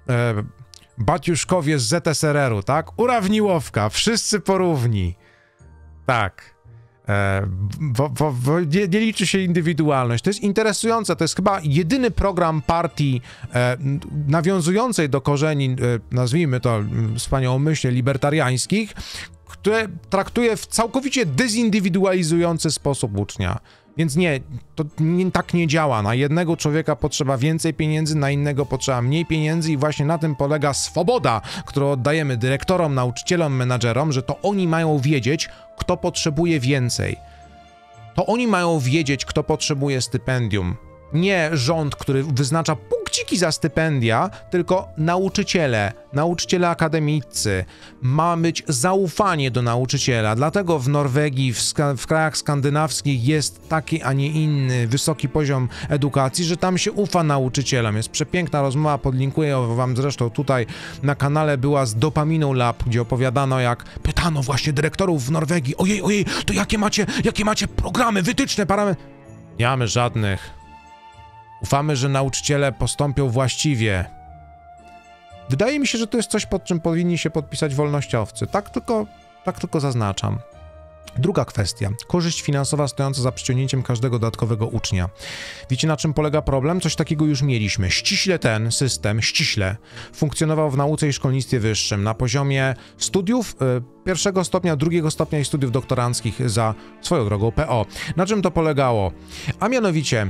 e, baciuszkowie z Z S R R-u, tak? Urawniłowka, wszyscy porówni. Tak. E, bo, bo, bo nie, nie liczy się indywidualność. To jest interesujące, to jest chyba jedyny program partii e, nawiązującej do korzeni, e, nazwijmy to wspaniałomyślnie, libertariańskich, które traktuje w całkowicie dezindywidualizujący sposób ucznia. Więc nie, to nie, tak nie działa. Na jednego człowieka potrzeba więcej pieniędzy, na innego potrzeba mniej pieniędzy i właśnie na tym polega swoboda, którą oddajemy dyrektorom, nauczycielom, menadżerom, że to oni mają wiedzieć, kto potrzebuje więcej. To oni mają wiedzieć, kto potrzebuje stypendium. Nie rząd, który wyznacza punkciki za stypendia, tylko nauczyciele, nauczyciele akademiccy. Ma być zaufanie do nauczyciela, dlatego w Norwegii, w, ska- w krajach skandynawskich jest taki, a nie inny wysoki poziom edukacji, że tam się ufa nauczycielom. Jest przepiękna rozmowa, podlinkuję wam zresztą tutaj na kanale, była z Dopaminą Lab, gdzie opowiadano, jak pytano właśnie dyrektorów w Norwegii, ojej, ojej, to jakie macie, jakie macie programy, wytyczne, parametry? Nie mamy żadnych. Ufamy, że nauczyciele postąpią właściwie. Wydaje mi się, że to jest coś, pod czym powinni się podpisać wolnościowcy. Tak tylko, tak tylko zaznaczam. Druga kwestia. Korzyść finansowa stojąca za przyciągnięciem każdego dodatkowego ucznia. Wiecie, na czym polega problem? Coś takiego już mieliśmy. Ściśle ten system, ściśle, funkcjonował w nauce i szkolnictwie wyższym na poziomie studiów y, pierwszego stopnia, drugiego stopnia i studiów doktoranckich za swoją drogą P O. Na czym to polegało? A mianowicie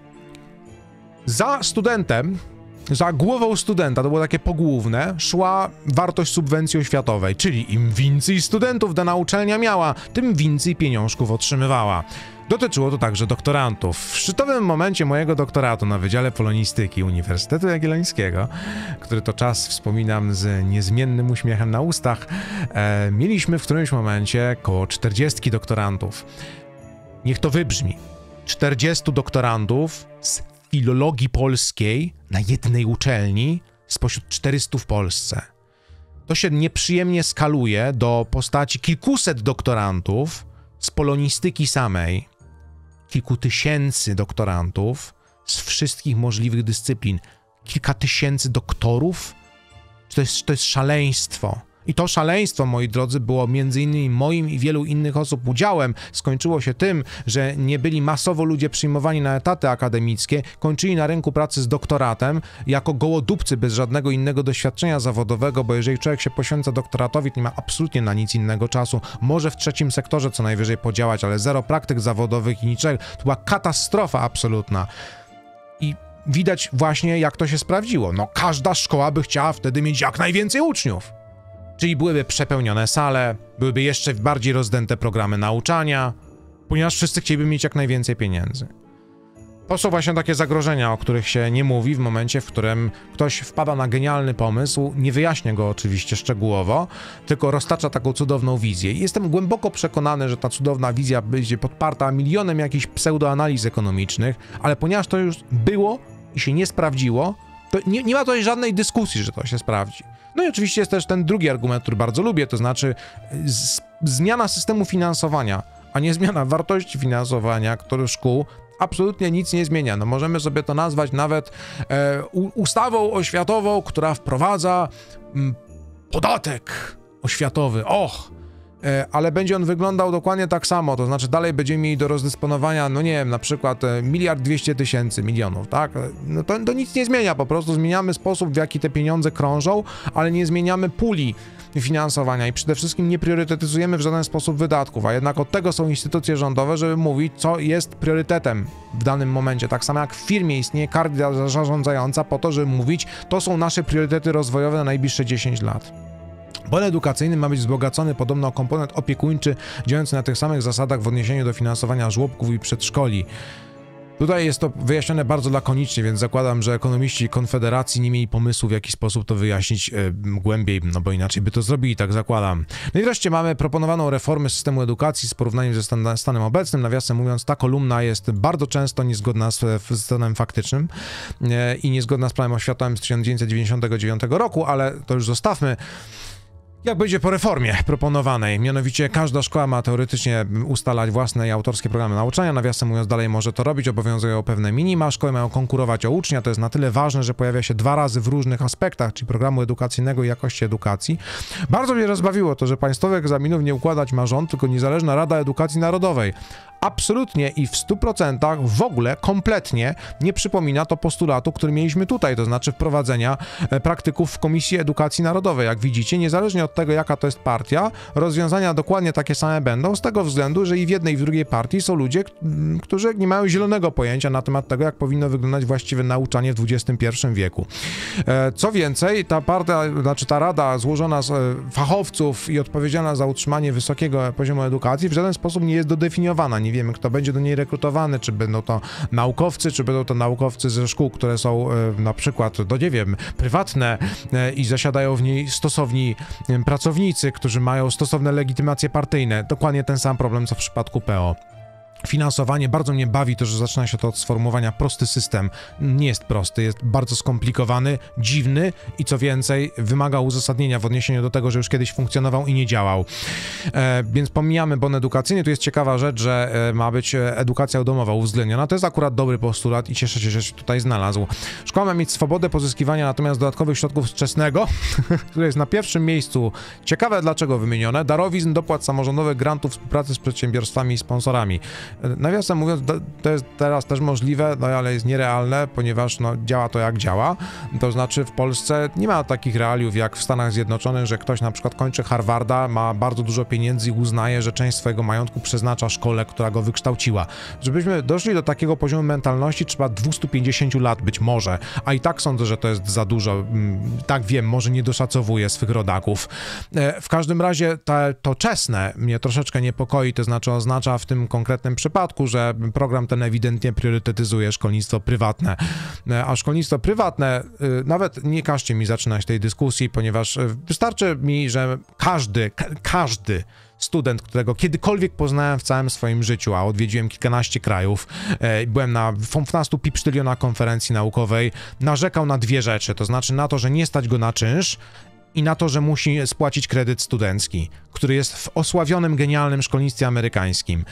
za studentem, za głową studenta, to było takie pogłówne, szła wartość subwencji oświatowej, czyli im więcej studentów dana uczelnia miała, tym więcej pieniążków otrzymywała. Dotyczyło to także doktorantów. W szczytowym momencie mojego doktoratu na Wydziale Polonistyki Uniwersytetu Jagiellońskiego, który to czas wspominam z niezmiennym uśmiechem na ustach, e, mieliśmy w którymś momencie około czterdziestu doktorantów. Niech to wybrzmi. czterdziestu doktorantów z filologii polskiej na jednej uczelni spośród czterystu w Polsce. To się nieprzyjemnie skaluje do postaci kilkuset doktorantów z polonistyki samej, kilku tysięcy doktorantów z wszystkich możliwych dyscyplin, kilka tysięcy doktorów. To jest, to jest szaleństwo. I to szaleństwo, moi drodzy, było między innymi moim i wielu innych osób udziałem. Skończyło się tym, że nie byli masowo ludzie przyjmowani na etaty akademickie, kończyli na rynku pracy z doktoratem jako gołodupcy bez żadnego innego doświadczenia zawodowego, bo jeżeli człowiek się poświęca doktoratowi, to nie ma absolutnie na nic innego czasu. Może w trzecim sektorze co najwyżej podziałać, ale zero praktyk zawodowych i niczego. To była katastrofa absolutna. I widać właśnie, jak to się sprawdziło. No, każda szkoła by chciała wtedy mieć jak najwięcej uczniów. Czyli byłyby przepełnione sale, byłyby jeszcze bardziej rozdęte programy nauczania, ponieważ wszyscy chcieliby mieć jak najwięcej pieniędzy. To są właśnie takie zagrożenia, o których się nie mówi w momencie, w którym ktoś wpada na genialny pomysł, nie wyjaśnia go oczywiście szczegółowo, tylko roztacza taką cudowną wizję. I jestem głęboko przekonany, że ta cudowna wizja będzie podparta milionem jakichś pseudoanaliz ekonomicznych, ale ponieważ to już było i się nie sprawdziło, to nie, nie ma tutaj żadnej dyskusji, że to się sprawdzi. No i oczywiście jest też ten drugi argument, który bardzo lubię, to znaczy z, zmiana systemu finansowania, a nie zmiana wartości finansowania, który szkół absolutnie nic nie zmienia. No możemy sobie to nazwać nawet e, u, ustawą oświatową, która wprowadza m, podatek oświatowy. Och! E, ale będzie on wyglądał dokładnie tak samo, to znaczy dalej będziemy mieli do rozdysponowania, no nie wiem, na przykład e, miliard dwieście tysięcy milionów, tak? No to, to nic nie zmienia, po prostu zmieniamy sposób, w jaki te pieniądze krążą, ale nie zmieniamy puli finansowania i przede wszystkim nie priorytetyzujemy w żaden sposób wydatków, a jednak od tego są instytucje rządowe, żeby mówić, co jest priorytetem w danym momencie. Tak samo jak w firmie istnieje karta zarządzająca po to, żeby mówić, to są nasze priorytety rozwojowe na najbliższe dziesięć lat. Bon edukacyjny ma być wzbogacony podobno o komponent opiekuńczy, działający na tych samych zasadach w odniesieniu do finansowania żłobków i przedszkoli. Tutaj jest to wyjaśnione bardzo lakonicznie, więc zakładam, że ekonomiści Konfederacji nie mieli pomysłu, w jaki sposób to wyjaśnić e, głębiej, no bo inaczej by to zrobili, tak zakładam. No i wreszcie mamy proponowaną reformę systemu edukacji z porównaniem ze stan stanem obecnym. Nawiasem mówiąc, ta kolumna jest bardzo często niezgodna z, z stanem faktycznym e, i niezgodna z planem oświatowym z tysiąc dziewięćset dziewięćdziesiątego dziewiątego roku, ale to już zostawmy. Jak będzie po reformie proponowanej, mianowicie każda szkoła ma teoretycznie ustalać własne i autorskie programy nauczania, nawiasem mówiąc dalej może to robić, obowiązują pewne minima, szkoły mają konkurować o ucznia, to jest na tyle ważne, że pojawia się dwa razy w różnych aspektach, czyli programu edukacyjnego i jakości edukacji. Bardzo mnie rozbawiło to, że państwowych egzaminów nie układać ma rząd, tylko Niezależna Rada Edukacji Narodowej. Absolutnie i w stu procentach w ogóle kompletnie nie przypomina to postulatu, który mieliśmy tutaj, to znaczy wprowadzenia praktyków w Komisji Edukacji Narodowej. Jak widzicie, niezależnie od tego, jaka to jest partia, rozwiązania dokładnie takie same będą, z tego względu, że i w jednej, i w drugiej partii są ludzie, którzy nie mają zielonego pojęcia na temat tego, jak powinno wyglądać właściwe nauczanie w dwudziestym pierwszym wieku. Co więcej, ta partia, znaczy ta rada złożona z fachowców i odpowiedzialna za utrzymanie wysokiego poziomu edukacji w żaden sposób nie jest dodefiniowana. Nie wiemy, kto będzie do niej rekrutowany, czy będą to naukowcy, czy będą to naukowcy ze szkół, które są e, na przykład, no nie wiem, prywatne e, i zasiadają w niej stosowni e, pracownicy, którzy mają stosowne legitymacje partyjne. Dokładnie ten sam problem, co w przypadku P O. Finansowanie, bardzo mnie bawi to, że zaczyna się to od sformułowania prosty system. Nie jest prosty, jest bardzo skomplikowany, dziwny i co więcej wymaga uzasadnienia w odniesieniu do tego, że już kiedyś funkcjonował i nie działał. E, więc pomijamy bon edukacyjny. Tu jest ciekawa rzecz, że e, ma być edukacja domowa uwzględniona. To jest akurat dobry postulat i cieszę się, że się tutaj znalazł. Szkoła ma mieć swobodę pozyskiwania natomiast dodatkowych środków z wczesnego, które jest na pierwszym miejscu. Ciekawe dlaczego wymienione. Darowizn, dopłat samorządowych, grantów, współpracy z przedsiębiorstwami i sponsorami. Nawiasem mówiąc, to jest teraz też możliwe, no ale jest nierealne, ponieważ no, działa to jak działa. To znaczy w Polsce nie ma takich realiów jak w Stanach Zjednoczonych, że ktoś na przykład kończy Harvarda, ma bardzo dużo pieniędzy i uznaje, że część swojego majątku przeznacza szkole, która go wykształciła. Żebyśmy doszli do takiego poziomu mentalności, trzeba dwieście pięćdziesiąt lat być może, a i tak sądzę, że to jest za dużo. Tak wiem, może nie doszacowuję swych rodaków. W każdym razie to, to czesne mnie troszeczkę niepokoi, to znaczy oznacza w tym konkretnym przypadku, że program ten ewidentnie priorytetyzuje szkolnictwo prywatne. A szkolnictwo prywatne, nawet nie każcie mi zaczynać tej dyskusji, ponieważ wystarczy mi, że każdy, ka każdy student, którego kiedykolwiek poznałem w całym swoim życiu, a odwiedziłem kilkanaście krajów, e, byłem na piętnastu pipsztylionach konferencji naukowej, narzekał na dwie rzeczy, to znaczy na to, że nie stać go na czynsz i na to, że musi spłacić kredyt studencki, który jest w osławionym, genialnym szkolnictwie amerykańskim.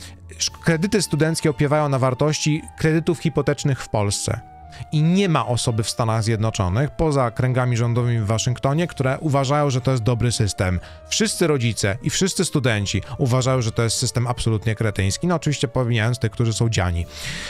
Kredyty studenckie opiewają na wartości kredytów hipotecznych w Polsce. I nie ma osoby w Stanach Zjednoczonych, poza kręgami rządowymi w Waszyngtonie, które uważają, że to jest dobry system. Wszyscy rodzice i wszyscy studenci uważają, że to jest system absolutnie kretyński, no oczywiście pomijając tych, którzy są dziani.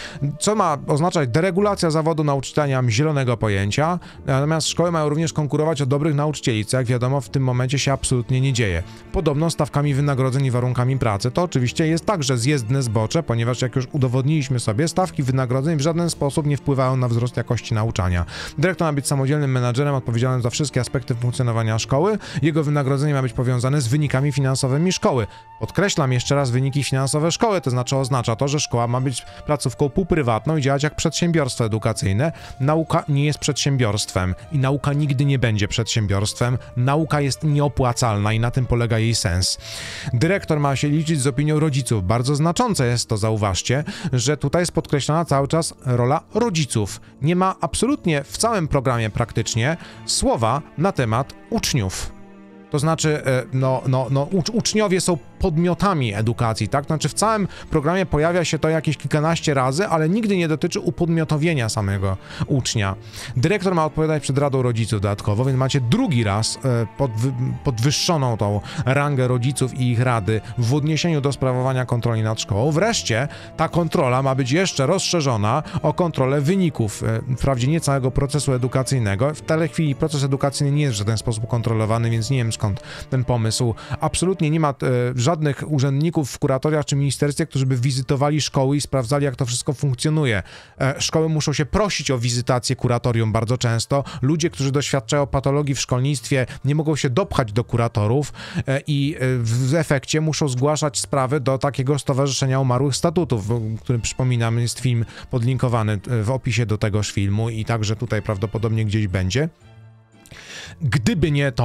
Co ma oznaczać deregulacja zawodu nauczyciela, nie mam zielonego pojęcia, natomiast szkoły mają również konkurować o dobrych nauczycieli, co jak wiadomo w tym momencie się absolutnie nie dzieje. Podobno stawkami wynagrodzeń i warunkami pracy. To oczywiście jest także zjezdne zbocze, ponieważ jak już udowodniliśmy sobie, stawki wynagrodzeń w żaden sposób nie wpływają na wzrost jakości nauczania. Dyrektor ma być samodzielnym menadżerem odpowiedzialnym za wszystkie aspekty funkcjonowania szkoły. Jego wynagrodzenie ma być powiązane z wynikami finansowymi szkoły. Podkreślam jeszcze raz wyniki finansowe szkoły, to znaczy oznacza to, że szkoła ma być placówką półprywatną i działać jak przedsiębiorstwo edukacyjne. Nauka nie jest przedsiębiorstwem i nauka nigdy nie będzie przedsiębiorstwem. Nauka jest nieopłacalna i na tym polega jej sens. Dyrektor ma się liczyć z opinią rodziców. Bardzo znaczące jest to, zauważcie, że tutaj jest podkreślana cały czas rola rodziców. Nie ma absolutnie w całym programie praktycznie słowa na temat uczniów. To znaczy, no, no, no, ucz uczniowie są podmiotami edukacji, tak? Znaczy w całym programie pojawia się to jakieś kilkanaście razy, ale nigdy nie dotyczy upodmiotowienia samego ucznia. Dyrektor ma odpowiadać przed Radą Rodziców dodatkowo, więc macie drugi raz podwy podwyższoną tą rangę rodziców i ich rady w odniesieniu do sprawowania kontroli nad szkołą. Wreszcie ta kontrola ma być jeszcze rozszerzona o kontrolę wyników, wprawdzie nie całego procesu edukacyjnego. W tej chwili proces edukacyjny nie jest w żaden sposób kontrolowany, więc nie wiem skąd ten pomysł. Absolutnie nie ma e, żadnych urzędników w kuratoriach czy ministerstwie, którzy by wizytowali szkoły i sprawdzali, jak to wszystko funkcjonuje. E, szkoły muszą się prosić o wizytację kuratorium bardzo często. Ludzie, którzy doświadczają patologii w szkolnictwie, nie mogą się dopchać do kuratorów e, i e, w efekcie muszą zgłaszać sprawy do takiego Stowarzyszenia Umarłych Statutów, w którym, przypominam, jest film podlinkowany w opisie do tegoż filmu i także tutaj prawdopodobnie gdzieś będzie. Gdyby nie to,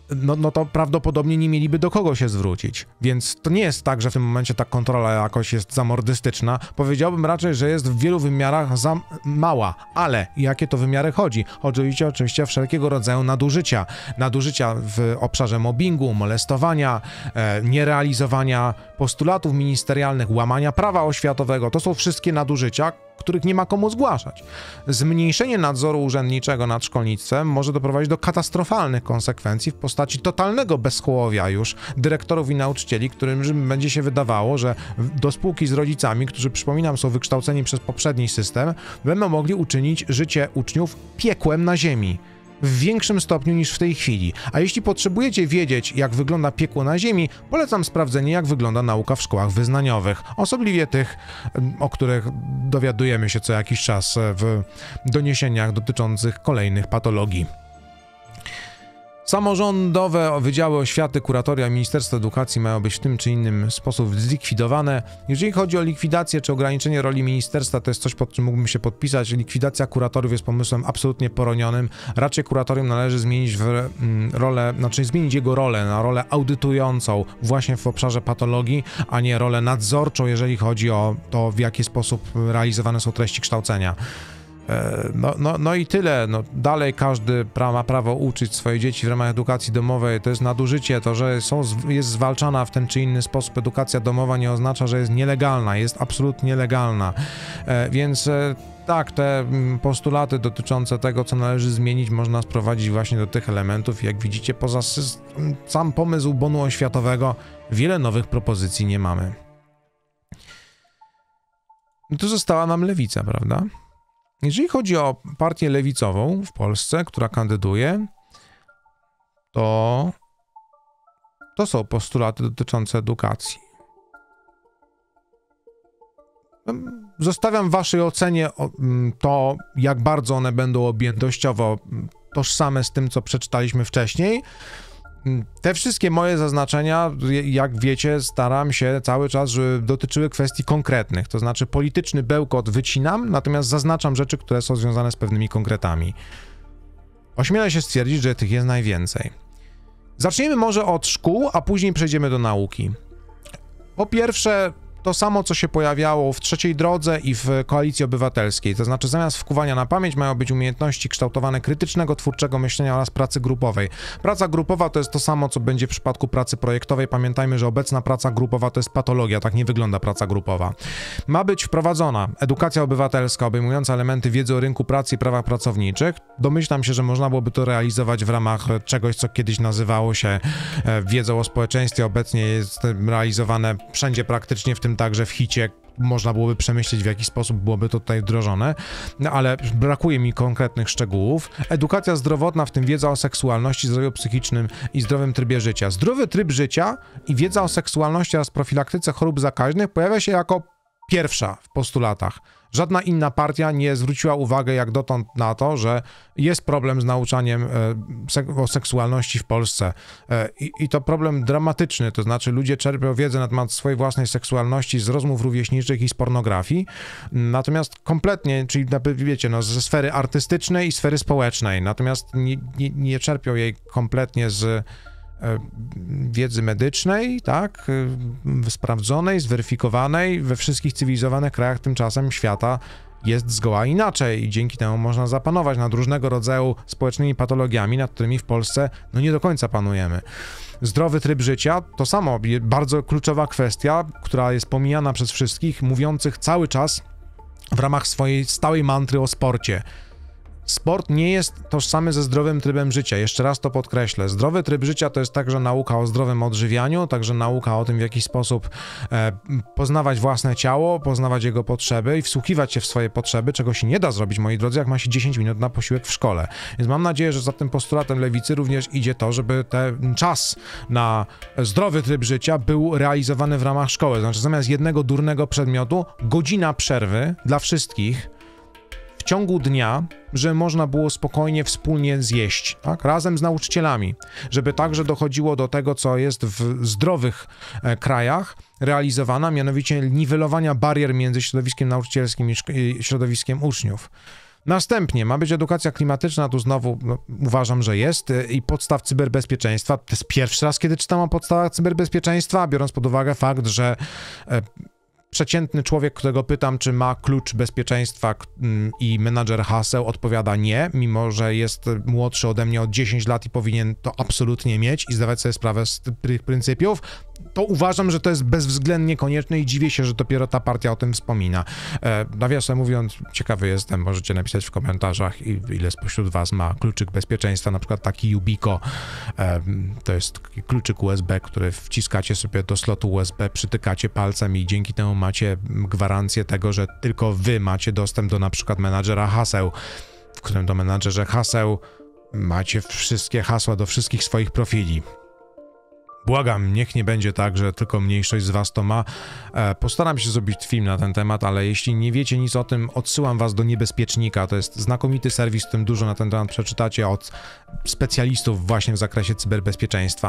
no, no to prawdopodobnie nie mieliby do kogo się zwrócić. Więc to nie jest tak, że w tym momencie ta kontrola jakoś jest zamordystyczna. Powiedziałbym raczej, że jest w wielu wymiarach za mała. Ale jakie to wymiary chodzi? Chodzi oczywiście o wszelkiego rodzaju nadużycia. Nadużycia w obszarze mobbingu, molestowania, e, nierealizowania postulatów ministerialnych, łamania prawa oświatowego. To są wszystkie nadużycia, których nie ma komu zgłaszać. Zmniejszenie nadzoru urzędniczego nad szkolnictwem może doprowadzić do katastrofalnych konsekwencji w postaci totalnego bezhołowia już dyrektorów i nauczycieli, którym będzie się wydawało, że do spółki z rodzicami, którzy, przypominam, są wykształceni przez poprzedni system, będą mogli uczynić życie uczniów piekłem na ziemi. W większym stopniu niż w tej chwili. A jeśli potrzebujecie wiedzieć, jak wygląda piekło na ziemi, polecam sprawdzenie, jak wygląda nauka w szkołach wyznaniowych. Osobliwie tych, o których dowiadujemy się co jakiś czas w doniesieniach dotyczących kolejnych patologii. Samorządowe wydziały oświaty, kuratoria Ministerstwa Edukacji mają być w tym czy innym sposób zlikwidowane. Jeżeli chodzi o likwidację czy ograniczenie roli ministerstwa, to jest coś, pod czym mógłbym się podpisać. Likwidacja kuratoriów jest pomysłem absolutnie poronionym. Raczej kuratorium należy zmienić w rolę, znaczy zmienić jego rolę na rolę audytującą właśnie w obszarze patologii, a nie rolę nadzorczą, jeżeli chodzi o to, w jaki sposób realizowane są treści kształcenia. No, no, no i tyle. No, dalej każdy pra, ma prawo uczyć swoje dzieci w ramach edukacji domowej. To jest nadużycie. To, że są, jest zwalczana w ten czy inny sposób edukacja domowa, nie oznacza, że jest nielegalna. Jest absolutnie legalna. E, więc e, tak, te postulaty dotyczące tego, co należy zmienić, można sprowadzić właśnie do tych elementów. Jak widzicie, poza system, sam pomysł bonu oświatowego, wiele nowych propozycji nie mamy. I tu została nam lewica, prawda? Jeżeli chodzi o partię lewicową w Polsce, która kandyduje, to to są postulaty dotyczące edukacji. Zostawiam w waszej ocenie to, jak bardzo one będą objętościowo tożsame z tym, co przeczytaliśmy wcześniej. Te wszystkie moje zaznaczenia, jak wiecie, staram się cały czas, żeby dotyczyły kwestii konkretnych, to znaczy polityczny bełkot wycinam, natomiast zaznaczam rzeczy, które są związane z pewnymi konkretami. Ośmielę się stwierdzić, że tych jest najwięcej. Zacznijmy może od szkół, a później przejdziemy do nauki. Po pierwsze, to samo, co się pojawiało w Trzeciej Drodze i w Koalicji Obywatelskiej, to znaczy zamiast wkuwania na pamięć mają być umiejętności kształtowane krytycznego, twórczego myślenia oraz pracy grupowej. Praca grupowa to jest to samo, co będzie w przypadku pracy projektowej. Pamiętajmy, że obecna praca grupowa to jest patologia, tak nie wygląda praca grupowa. Ma być wprowadzona edukacja obywatelska obejmująca elementy wiedzy o rynku pracy i prawach pracowniczych. Domyślam się, że można byłoby to realizować w ramach czegoś, co kiedyś nazywało się wiedzą o społeczeństwie. Obecnie jest realizowane wszędzie praktycznie, w tym także w hicie. Można byłoby przemyśleć, w jaki sposób byłoby to tutaj wdrożone, no, ale brakuje mi konkretnych szczegółów. Edukacja zdrowotna, w tym wiedza o seksualności, zdrowiu psychicznym i zdrowym trybie życia. Zdrowy tryb życia i wiedza o seksualności oraz profilaktyce chorób zakaźnych pojawia się jako pierwsza w postulatach. Żadna inna partia nie zwróciła uwagi jak dotąd na to, że jest problem z nauczaniem e, sek- o seksualności w Polsce. E, i, I to problem dramatyczny, to znaczy ludzie czerpią wiedzę na temat swojej własnej seksualności z rozmów rówieśniczych i z pornografii, natomiast kompletnie, czyli wiecie, no, ze sfery artystycznej i sfery społecznej, natomiast nie, nie, nie czerpią jej kompletnie z wiedzy medycznej, tak, sprawdzonej, zweryfikowanej. We wszystkich cywilizowanych krajach tymczasem świata jest zgoła inaczej i dzięki temu można zapanować nad różnego rodzaju społecznymi patologiami, nad którymi w Polsce no nie do końca panujemy. Zdrowy tryb życia to samo, bardzo kluczowa kwestia, która jest pomijana przez wszystkich, mówiących cały czas w ramach swojej stałej mantry o sporcie. Sport nie jest tożsamy ze zdrowym trybem życia. Jeszcze raz to podkreślę. Zdrowy tryb życia to jest także nauka o zdrowym odżywianiu, także nauka o tym, w jaki sposób e, poznawać własne ciało, poznawać jego potrzeby i wsłuchiwać się w swoje potrzeby, czego się nie da zrobić, moi drodzy, jak ma się dziesięć minut na posiłek w szkole. Więc mam nadzieję, że za tym postulatem lewicy również idzie to, żeby ten czas na zdrowy tryb życia był realizowany w ramach szkoły. Znaczy zamiast jednego durnego przedmiotu, godzina przerwy dla wszystkich w ciągu dnia, że można było spokojnie wspólnie zjeść, tak? Razem z nauczycielami, żeby także dochodziło do tego, co jest w zdrowych e, krajach realizowane, mianowicie niwelowania barier między środowiskiem nauczycielskim i, i środowiskiem uczniów. Następnie ma być edukacja klimatyczna, tu znowu no, uważam, że jest, i podstaw cyberbezpieczeństwa. To jest pierwszy raz, kiedy czytam o podstawach cyberbezpieczeństwa, biorąc pod uwagę fakt, że e, przeciętny człowiek, którego pytam, czy ma klucz bezpieczeństwa i menadżer haseł, odpowiada nie, mimo że jest młodszy ode mnie o dziesięć lat i powinien to absolutnie mieć i zdawać sobie sprawę z tych pryncypiów, to uważam, że to jest bezwzględnie konieczne i dziwię się, że dopiero ta partia o tym wspomina. E, nawiasem mówiąc, ciekawy jestem, możecie napisać w komentarzach, ile spośród was ma kluczyk bezpieczeństwa, na przykład taki Yubico, e, to jest taki kluczyk U S B, który wciskacie sobie do slotu U S B, przytykacie palcem i dzięki temu macie gwarancję tego, że tylko wy macie dostęp do na przykład menadżera haseł, w którym do menadżerze haseł macie wszystkie hasła do wszystkich swoich profili. Błagam, niech nie będzie tak, że tylko mniejszość z was to ma. E, postaram się zrobić film na ten temat, ale jeśli nie wiecie nic o tym, odsyłam was do Niebezpiecznika. To jest znakomity serwis, w którym dużo na ten temat przeczytacie od specjalistów właśnie w zakresie cyberbezpieczeństwa.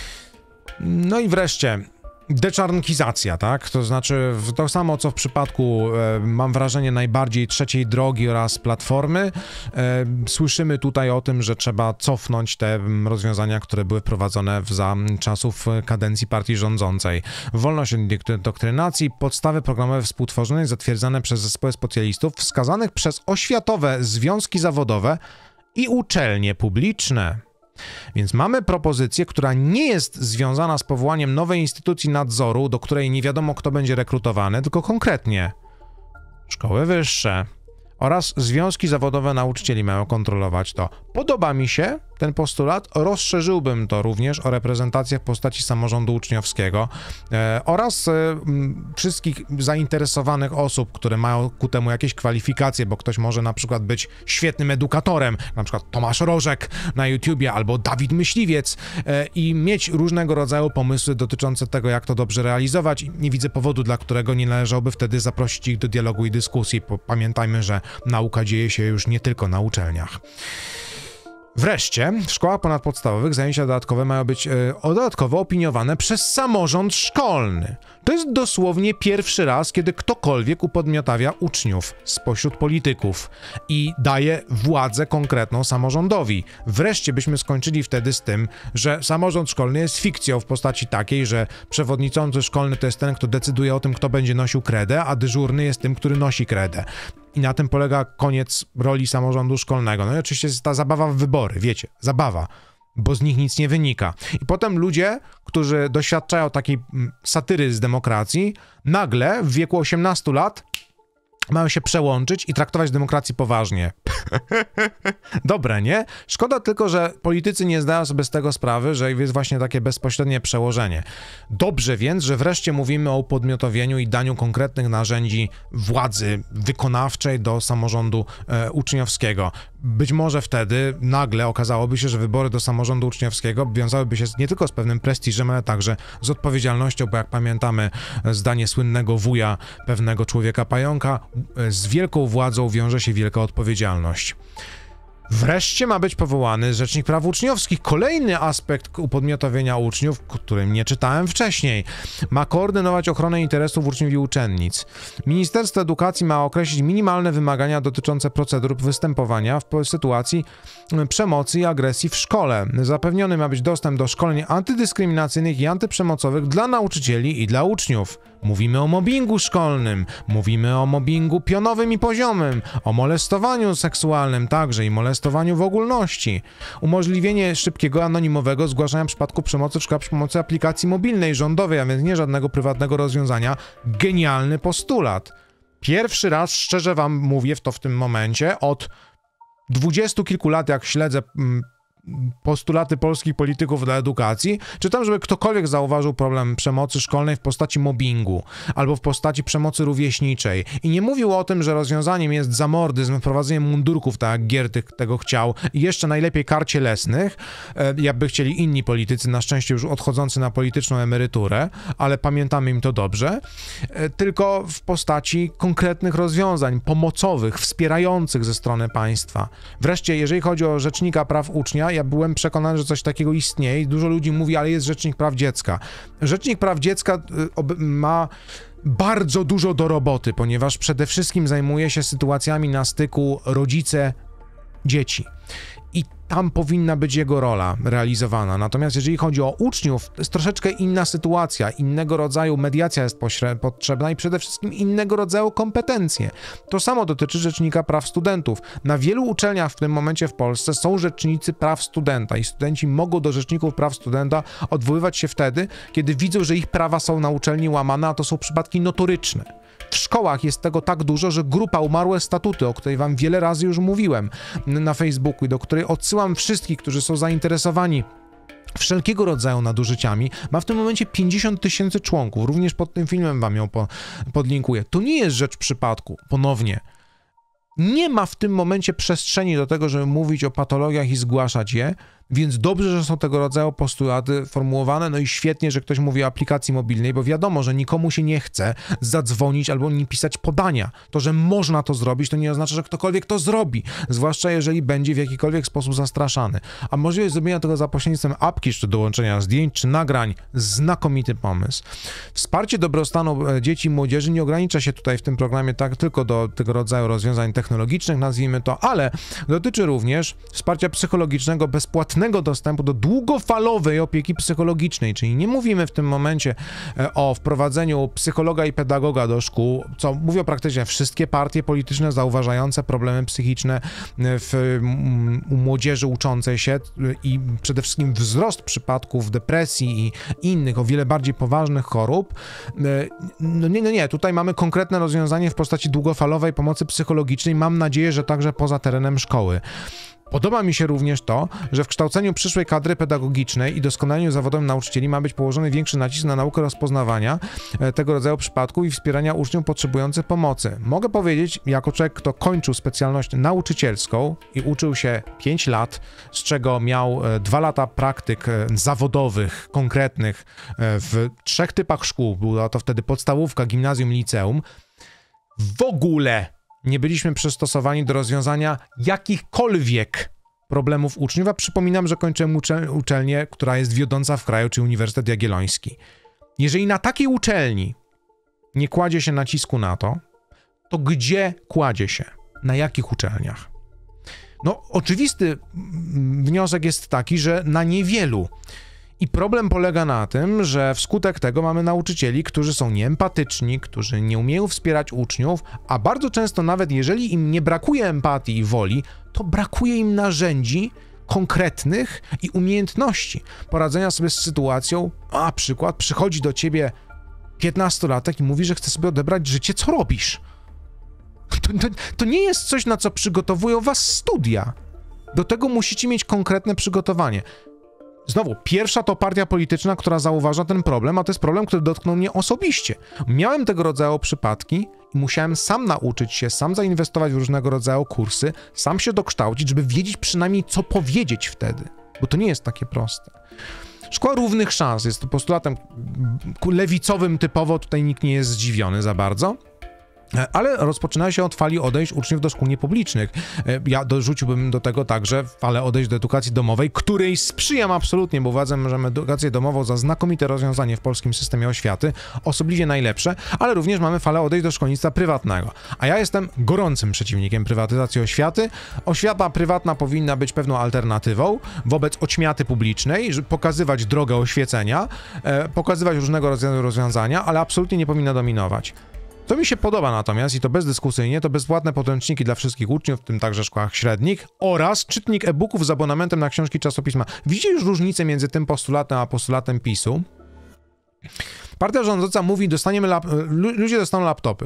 No i wreszcie deczarnkizacja, tak? To znaczy to samo, co w przypadku, e, mam wrażenie, najbardziej Trzeciej Drogi oraz Platformy. E, słyszymy tutaj o tym, że trzeba cofnąć te rozwiązania, które były wprowadzone za czasów kadencji partii rządzącej. Wolność od doktrynacji, podstawy programowe współtworzone, zatwierdzane przez zespoły specjalistów, wskazanych przez oświatowe związki zawodowe i uczelnie publiczne. Więc mamy propozycję, która nie jest związana z powołaniem nowej instytucji nadzoru, do której nie wiadomo, kto będzie rekrutowany, tylko konkretnie szkoły wyższe oraz związki zawodowe nauczycieli mają kontrolować to. Podoba mi się ten postulat, rozszerzyłbym to również o reprezentację w postaci samorządu uczniowskiego e, oraz e, m, wszystkich zainteresowanych osób, które mają ku temu jakieś kwalifikacje, bo ktoś może na przykład być świetnym edukatorem, na przykład Tomasz Rożek na YouTubie albo Dawid Myśliwiec e, i mieć różnego rodzaju pomysły dotyczące tego, jak to dobrze realizować. Nie widzę powodu, dla którego nie należałoby wtedy zaprosić ich do dialogu i dyskusji. Pamiętajmy, że nauka dzieje się już nie tylko na uczelniach. Wreszcie w szkołach ponadpodstawowych zajęcia dodatkowe mają być e, dodatkowo opiniowane przez samorząd szkolny. To jest dosłownie pierwszy raz, kiedy ktokolwiek upodmiotawia uczniów spośród polityków i daje władzę konkretną samorządowi. Wreszcie byśmy skończyli wtedy z tym, że samorząd szkolny jest fikcją w postaci takiej, że przewodniczący szkolny to jest ten, kto decyduje o tym, kto będzie nosił kredę, a dyżurny jest tym, który nosi kredę. I na tym polega koniec roli samorządu szkolnego. No i oczywiście jest ta zabawa w wybory, wiecie, zabawa, bo z nich nic nie wynika. I potem ludzie, którzy doświadczają takiej satyry z demokracji, nagle w wieku osiemnastu lat mają się przełączyć i traktować demokrację poważnie. Dobre, nie? Szkoda tylko, że politycy nie zdają sobie z tego sprawy, że jest właśnie takie bezpośrednie przełożenie. Dobrze więc, że wreszcie mówimy o upodmiotowieniu i daniu konkretnych narzędzi władzy wykonawczej do samorządu e, uczniowskiego. Być może wtedy nagle okazałoby się, że wybory do samorządu uczniowskiego wiązałyby się nie tylko z pewnym prestiżem, ale także z odpowiedzialnością, bo jak pamiętamy zdanie słynnego wuja pewnego człowieka pająka, z wielką władzą wiąże się wielka odpowiedzialność. Wreszcie ma być powołany Rzecznik Praw Uczniowskich. Kolejny aspekt upodmiotowienia uczniów, którym nie czytałem wcześniej. Ma koordynować ochronę interesów uczniów i uczennic. Ministerstwo Edukacji ma określić minimalne wymagania dotyczące procedur występowania w sytuacji przemocy i agresji w szkole. Zapewniony ma być dostęp do szkoleń antydyskryminacyjnych i antyprzemocowych dla nauczycieli i dla uczniów. Mówimy o mobbingu szkolnym, mówimy o mobbingu pionowym i poziomym, o molestowaniu seksualnym także i molestowaniu w ogólności. Umożliwienie szybkiego, anonimowego zgłaszania przypadku przemocy w szkołach przy pomocy aplikacji mobilnej, rządowej, a więc nie żadnego prywatnego rozwiązania. Genialny postulat. Pierwszy raz, szczerze wam mówię w to w tym momencie, od dwudziestu kilku lat, jak śledzę mm, postulaty polskich polityków dla edukacji, czytam, żeby ktokolwiek zauważył problem przemocy szkolnej w postaci mobbingu albo w postaci przemocy rówieśniczej i nie mówił o tym, że rozwiązaniem jest zamordyzm, wprowadzenie mundurków, tak jak Giertych tego chciał i jeszcze najlepiej kar cielesnych, e, jakby chcieli inni politycy, na szczęście już odchodzący na polityczną emeryturę, ale pamiętamy im to dobrze, e, tylko w postaci konkretnych rozwiązań pomocowych, wspierających ze strony państwa. Wreszcie, jeżeli chodzi o Rzecznika Praw Ucznia, istnienia. Ja byłem przekonany, że coś takiego istnieje i dużo ludzi mówi, ale jest Rzecznik Praw Dziecka. Rzecznik Praw Dziecka ma bardzo dużo do roboty, ponieważ przede wszystkim zajmuje się sytuacjami na styku rodzice-dzieci. I tam powinna być jego rola realizowana. Natomiast jeżeli chodzi o uczniów, to jest troszeczkę inna sytuacja, innego rodzaju mediacja jest potrzebna i przede wszystkim innego rodzaju kompetencje. To samo dotyczy Rzecznika Praw Studentów. Na wielu uczelniach w tym momencie w Polsce są rzecznicy praw studenta i studenci mogą do Rzeczników Praw Studenta odwoływać się wtedy, kiedy widzą, że ich prawa są na uczelni łamane, a to są przypadki notoryczne. W szkołach jest tego tak dużo, że grupa Umarłe Statuty, o której wam wiele razy już mówiłem na Facebooku i do której odsyłam wszystkich, którzy są zainteresowani wszelkiego rodzaju nadużyciami, ma w tym momencie pięćdziesiąt tysięcy członków. Również pod tym filmem wam ją po, podlinkuję. To nie jest rzecz przypadku, ponownie. Nie ma w tym momencie przestrzeni do tego, żeby mówić o patologiach i zgłaszać je, więc dobrze, że są tego rodzaju postulaty formułowane, no i świetnie, że ktoś mówi o aplikacji mobilnej, bo wiadomo, że nikomu się nie chce zadzwonić albo nie pisać podania. To, że można to zrobić, to nie oznacza, że ktokolwiek to zrobi, zwłaszcza jeżeli będzie w jakikolwiek sposób zastraszany. A możliwość zrobienia tego za pośrednictwem apki, czy dołączenia zdjęć, czy nagrań, znakomity pomysł. Wsparcie dobrostanu dzieci i młodzieży nie ogranicza się tutaj w tym programie tak tylko do tego rodzaju rozwiązań technologicznych, nazwijmy to, ale dotyczy również wsparcia psychologicznego, bezpłatnego dostępu do długofalowej opieki psychologicznej, czyli nie mówimy w tym momencie o wprowadzeniu psychologa i pedagoga do szkół, co mówią praktycznie wszystkie partie polityczne zauważające problemy psychiczne w, u młodzieży uczącej się i przede wszystkim wzrost przypadków depresji i innych, o wiele bardziej poważnych chorób. No nie, nie, nie, tutaj mamy konkretne rozwiązanie w postaci długofalowej pomocy psychologicznej, mam nadzieję, że także poza terenem szkoły. Podoba mi się również to, że w kształceniu przyszłej kadry pedagogicznej i doskonaleniu zawodowym nauczycieli ma być położony większy nacisk na naukę rozpoznawania tego rodzaju przypadków i wspierania uczniów potrzebujących pomocy. Mogę powiedzieć, jako człowiek, kto kończył specjalność nauczycielską i uczył się pięć lat, z czego miał dwa lata praktyk zawodowych, konkretnych w trzech typach szkół, była to wtedy podstawówka, gimnazjum, liceum, w ogóle nie byliśmy przystosowani do rozwiązania jakichkolwiek problemów uczniów, a przypominam, że kończyłem uczel- uczelnię, która jest wiodąca w kraju, czyli Uniwersytet Jagielloński. Jeżeli na takiej uczelni nie kładzie się nacisku na to, to gdzie kładzie się? Na jakich uczelniach? No, oczywisty wniosek jest taki, że na niewielu. I problem polega na tym, że wskutek tego mamy nauczycieli, którzy są nieempatyczni, którzy nie umieją wspierać uczniów, a bardzo często nawet jeżeli im nie brakuje empatii i woli, to brakuje im narzędzi konkretnych i umiejętności poradzenia sobie z sytuacją. A przykład, przychodzi do ciebie piętnastolatek i mówi, że chce sobie odebrać życie, co robisz? To, to, to nie jest coś, na co przygotowują was studia. Do tego musicie mieć konkretne przygotowanie. Znowu, pierwsza to partia polityczna, która zauważa ten problem, a to jest problem, który dotknął mnie osobiście. Miałem tego rodzaju przypadki i musiałem sam nauczyć się, sam zainwestować w różnego rodzaju kursy, sam się dokształcić, żeby wiedzieć przynajmniej, co powiedzieć wtedy, bo to nie jest takie proste. Szkoła równych szans jest postulatem lewicowym typowo, tutaj nikt nie jest zdziwiony za bardzo. Ale rozpoczyna się od fali odejść uczniów do szkół niepublicznych. Ja dorzuciłbym do tego także falę odejść do edukacji domowej, której sprzyjam absolutnie, bo uważam, że edukację domową za znakomite rozwiązanie w polskim systemie oświaty, osobliwie najlepsze, ale również mamy falę odejść do szkolnictwa prywatnego. A ja jestem gorącym przeciwnikiem prywatyzacji oświaty. Oświata prywatna powinna być pewną alternatywą wobec oświaty publicznej, żeby pokazywać drogę oświecenia, pokazywać różnego rodzaju rozwiązania, ale absolutnie nie powinna dominować. To mi się podoba natomiast i to bezdyskusyjnie, to bezpłatne podręczniki dla wszystkich uczniów, w tym także szkołach średnich oraz czytnik e-booków z abonamentem na książki czasopisma. Widzicie już różnicę między tym postulatem a postulatem PiSu? Partia rządząca mówi, dostaniemy lap- ludzie dostaną laptopy.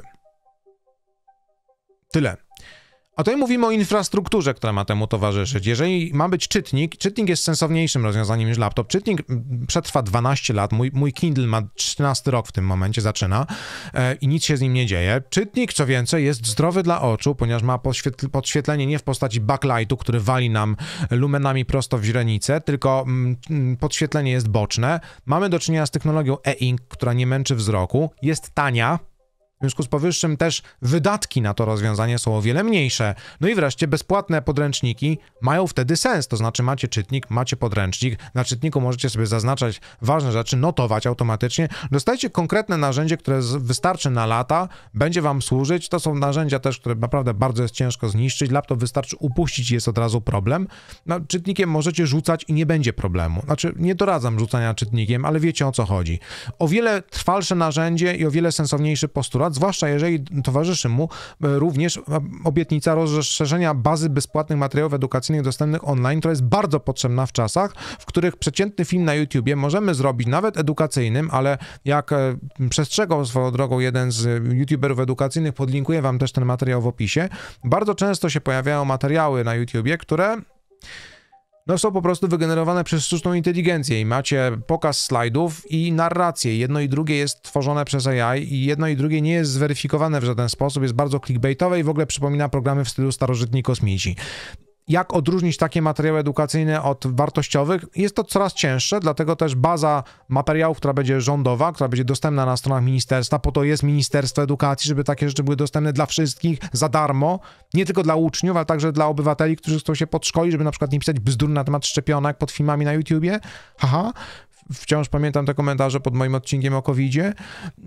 Tyle. A tutaj mówimy o infrastrukturze, która ma temu towarzyszyć. Jeżeli ma być czytnik, czytnik jest sensowniejszym rozwiązaniem niż laptop. Czytnik przetrwa dwanaście lat, mój, mój Kindle ma trzynasty rok w tym momencie, zaczyna e, i nic się z nim nie dzieje. Czytnik, co więcej, jest zdrowy dla oczu, ponieważ ma podświetl- podświetlenie nie w postaci backlightu, który wali nam lumenami prosto w źrenicę, tylko mm, podświetlenie jest boczne. Mamy do czynienia z technologią e-ink, która nie męczy wzroku, jest tania, związku z powyższym też wydatki na to rozwiązanie są o wiele mniejsze. No i wreszcie bezpłatne podręczniki mają wtedy sens, to znaczy macie czytnik, macie podręcznik, na czytniku możecie sobie zaznaczać ważne rzeczy, notować automatycznie, dostajecie konkretne narzędzie, które wystarczy na lata, będzie wam służyć, to są narzędzia też, które naprawdę bardzo jest ciężko zniszczyć, laptop wystarczy upuścić i jest od razu problem. No, czytnikiem możecie rzucać i nie będzie problemu. Znaczy, nie doradzam rzucania czytnikiem, ale wiecie o co chodzi. O wiele trwalsze narzędzie i o wiele sensowniejszy postulat, zwłaszcza jeżeli towarzyszy mu również obietnica rozszerzenia bazy bezpłatnych materiałów edukacyjnych dostępnych online, która jest bardzo potrzebna w czasach, w których przeciętny film na YouTubie możemy zrobić nawet edukacyjnym, ale jak przestrzegał swoją drogą jeden z YouTuberów edukacyjnych, podlinkuję wam też ten materiał w opisie, bardzo często się pojawiają materiały na YouTubie, które no są po prostu wygenerowane przez sztuczną inteligencję i macie pokaz slajdów i narrację. Jedno i drugie jest tworzone przez A I i jedno i drugie nie jest zweryfikowane w żaden sposób, jest bardzo clickbaitowe i w ogóle przypomina programy w stylu starożytni kosmici. Jak odróżnić takie materiały edukacyjne od wartościowych? Jest to coraz cięższe, dlatego też baza materiałów, która będzie rządowa, która będzie dostępna na stronach ministerstwa, po to jest Ministerstwo Edukacji, żeby takie rzeczy były dostępne dla wszystkich za darmo, nie tylko dla uczniów, ale także dla obywateli, którzy chcą się podszkolić, żeby na przykład nie pisać bzdur na temat szczepionek pod filmami na YouTubie. Haha, wciąż pamiętam te komentarze pod moim odcinkiem o kowidzie.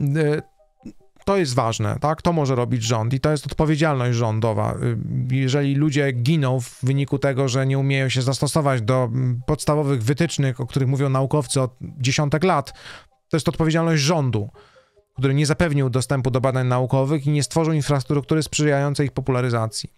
To jest ważne, tak? To może robić rząd i to jest odpowiedzialność rządowa. Jeżeli ludzie giną w wyniku tego, że nie umieją się zastosować do podstawowych wytycznych, o których mówią naukowcy od dziesiątek lat, to jest odpowiedzialność rządu, który nie zapewnił dostępu do badań naukowych i nie stworzył infrastruktury sprzyjającej ich popularyzacji.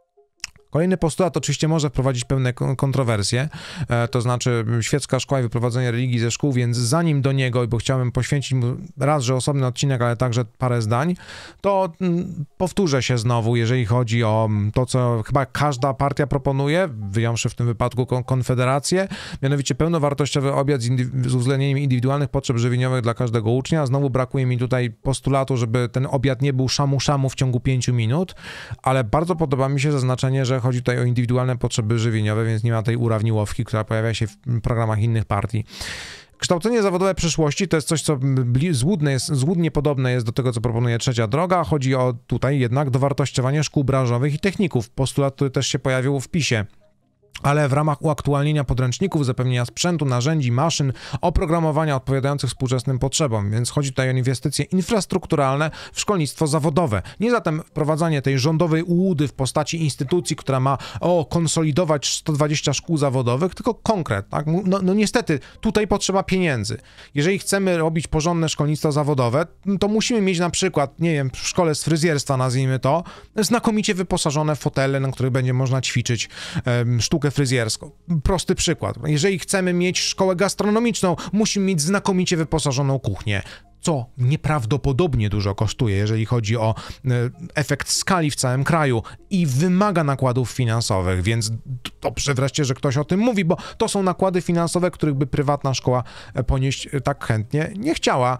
Kolejny postulat oczywiście może wprowadzić pewne kontrowersje, e, to znaczy świecka szkoła i wyprowadzenie religii ze szkół, więc zanim do niego, bo chciałem poświęcić mu raz, że osobny odcinek, ale także parę zdań, to m, powtórzę się znowu, jeżeli chodzi o to, co chyba każda partia proponuje, wyjąwszy w tym wypadku kon Konfederację, mianowicie pełnowartościowy obiad z, z uwzględnieniem indywidualnych potrzeb żywieniowych dla każdego ucznia. Znowu brakuje mi tutaj postulatu, żeby ten obiad nie był szamu-szamu w ciągu pięciu minut, ale bardzo podoba mi się zaznaczenie, że chodzi tutaj o indywidualne potrzeby żywieniowe, więc nie ma tej urawniłowki, która pojawia się w programach innych partii. Kształcenie zawodowe przyszłości to jest coś, co złudne jest, złudnie podobne jest do tego, co proponuje Trzecia Droga. Chodzi o tutaj jednak dowartościowanie szkół branżowych i techników. Postulat, który też się pojawił w PiSie. Ale w ramach uaktualnienia podręczników, zapewnienia sprzętu, narzędzi, maszyn, oprogramowania odpowiadających współczesnym potrzebom. Więc chodzi tutaj o inwestycje infrastrukturalne w szkolnictwo zawodowe. Nie zatem wprowadzanie tej rządowej ułudy w postaci instytucji, która ma o, konsolidować sto dwadzieścia szkół zawodowych, tylko konkret. Tak? No, no niestety, tutaj potrzeba pieniędzy. Jeżeli chcemy robić porządne szkolnictwo zawodowe, to musimy mieć na przykład, nie wiem, w szkole z fryzjerstwa, nazwijmy to, znakomicie wyposażone fotele, na których będzie można ćwiczyć um, sztukę fryzjerską. Prosty przykład. Jeżeli chcemy mieć szkołę gastronomiczną, musimy mieć znakomicie wyposażoną kuchnię, co nieprawdopodobnie dużo kosztuje, jeżeli chodzi o e, efekt skali w całym kraju i wymaga nakładów finansowych, więc dobrze wreszcie, że ktoś o tym mówi, bo to są nakłady finansowe, których by prywatna szkoła ponieść tak chętnie nie chciała,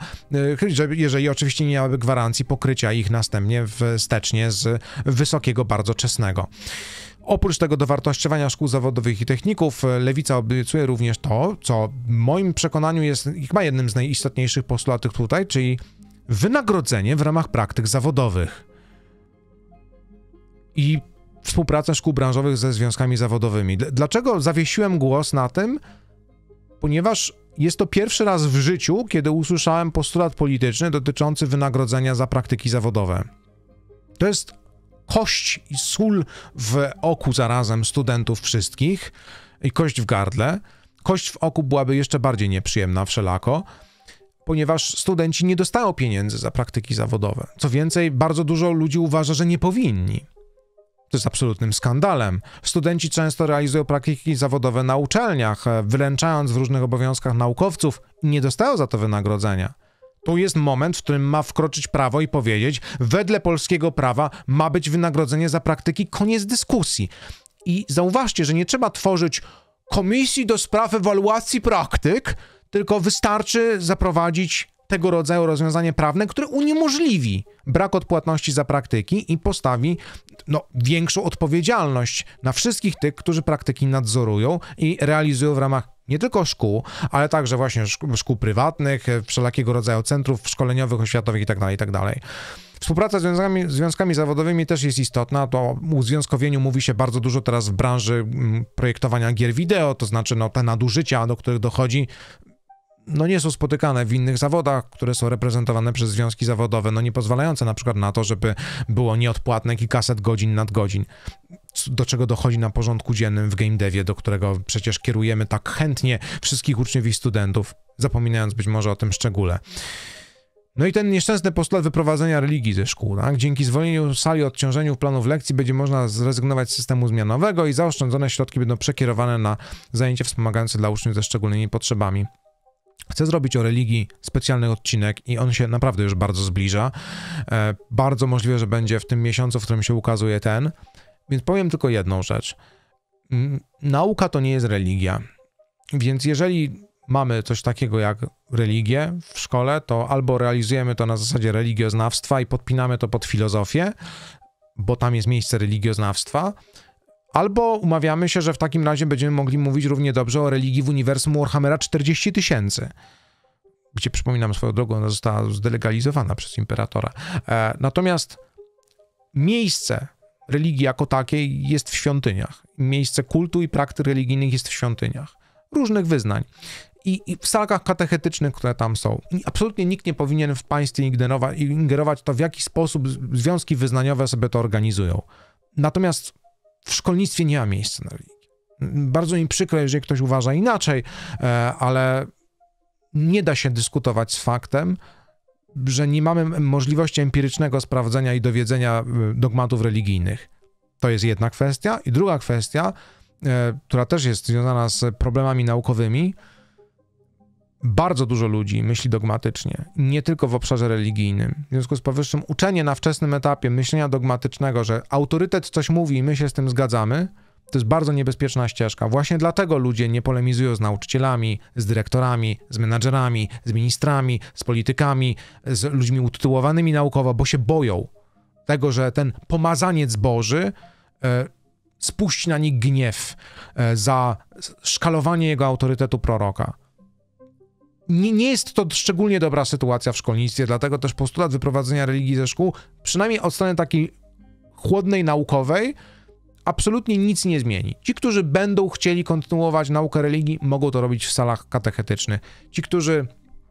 e, jeżeli oczywiście nie miałaby gwarancji pokrycia ich następnie wstecznie z wysokiego, bardzo czesnego. Oprócz tego dowartościowania szkół zawodowych i techników, Lewica obiecuje również to, co w moim przekonaniu jest chyba jednym z najistotniejszych postulatów tutaj, czyli wynagrodzenie w ramach praktyk zawodowych i współpracę szkół branżowych ze związkami zawodowymi. Dlaczego zawiesiłem głos na tym? Ponieważ jest to pierwszy raz w życiu, kiedy usłyszałem postulat polityczny dotyczący wynagrodzenia za praktyki zawodowe. To jest kość i sól w oku zarazem studentów wszystkich i kość w gardle. Kość w oku byłaby jeszcze bardziej nieprzyjemna wszelako, ponieważ studenci nie dostają pieniędzy za praktyki zawodowe. Co więcej, bardzo dużo ludzi uważa, że nie powinni. To jest absolutnym skandalem. Studenci często realizują praktyki zawodowe na uczelniach, wyręczając w różnych obowiązkach naukowców i nie dostają za to wynagrodzenia. Tu jest moment, w którym ma wkroczyć prawo i powiedzieć, wedle polskiego prawa ma być wynagrodzenie za praktyki, koniec dyskusji. I zauważcie, że nie trzeba tworzyć komisji do spraw ewaluacji praktyk, tylko wystarczy zaprowadzić tego rodzaju rozwiązanie prawne, które uniemożliwi brak odpłatności za praktyki i postawi no, większą odpowiedzialność na wszystkich tych, którzy praktyki nadzorują i realizują w ramach Nie tylko szkół, ale także właśnie szkół, szkół prywatnych, wszelakiego rodzaju centrów szkoleniowych, oświatowych itd., itd. Współpraca z związkami, związkami zawodowymi też jest istotna. To o uzwiązkowieniu mówi się bardzo dużo teraz w branży projektowania gier wideo, to znaczy no, te nadużycia, do których dochodzi, no nie są spotykane w innych zawodach, które są reprezentowane przez związki zawodowe, no nie pozwalające na przykład na to, żeby było nieodpłatne kilkaset godzin nadgodzin, do czego dochodzi na porządku dziennym w game devie, do którego przecież kierujemy tak chętnie wszystkich uczniów i studentów, zapominając być może o tym szczególe. No i ten nieszczęsny postulat wyprowadzenia religii ze szkół, tak? Dzięki zwolnieniu sali, odciążeniu planów lekcji będzie można zrezygnować z systemu zmianowego i zaoszczędzone środki będą przekierowane na zajęcia wspomagające dla uczniów ze szczególnymi potrzebami. Chcę zrobić o religii specjalny odcinek i on się naprawdę już bardzo zbliża. E, bardzo możliwe, że będzie w tym miesiącu, w którym się ukazuje ten. Więc powiem tylko jedną rzecz. Nauka to nie jest religia. Więc jeżeli mamy coś takiego jak religię w szkole, to albo realizujemy to na zasadzie religioznawstwa i podpinamy to pod filozofię, bo tam jest miejsce religioznawstwa, albo umawiamy się, że w takim razie będziemy mogli mówić równie dobrze o religii w uniwersum Warhammera czterdzieści tysięcy, gdzie, przypominam swoją drogą, ona została zdelegalizowana przez imperatora. E, natomiast miejsce religii jako takiej jest w świątyniach. Miejsce kultu i praktyk religijnych jest w świątyniach. Różnych wyznań. I, i w salkach katechetycznych, które tam są. I absolutnie nikt nie powinien w państwie ingerować, ingerować to, w jaki sposób związki wyznaniowe sobie to organizują. Natomiast w szkolnictwie nie ma miejsca na religię. Bardzo mi przykro, jeżeli ktoś uważa inaczej, ale nie da się dyskutować z faktem, że nie mamy możliwości empirycznego sprawdzenia i dowiedzenia dogmatów religijnych. To jest jedna kwestia. I druga kwestia, która też jest związana z problemami naukowymi, bardzo dużo ludzi myśli dogmatycznie, nie tylko w obszarze religijnym. W związku z powyższym uczenie na wczesnym etapie myślenia dogmatycznego, że autorytet coś mówi i my się z tym zgadzamy, to jest bardzo niebezpieczna ścieżka. Właśnie dlatego ludzie nie polemizują z nauczycielami, z dyrektorami, z menadżerami, z ministrami, z politykami, z ludźmi utytułowanymi naukowo, bo się boją tego, że ten pomazaniec Boży e, spuści na nich gniew e, za szkalowanie jego autorytetu proroka. Nie, nie jest to szczególnie dobra sytuacja w szkolnictwie, dlatego też postulat wyprowadzenia religii ze szkół, przynajmniej od strony takiej chłodnej, naukowej, absolutnie nic nie zmieni. Ci, którzy będą chcieli kontynuować naukę religii, mogą to robić w salach katechetycznych. Ci, którzy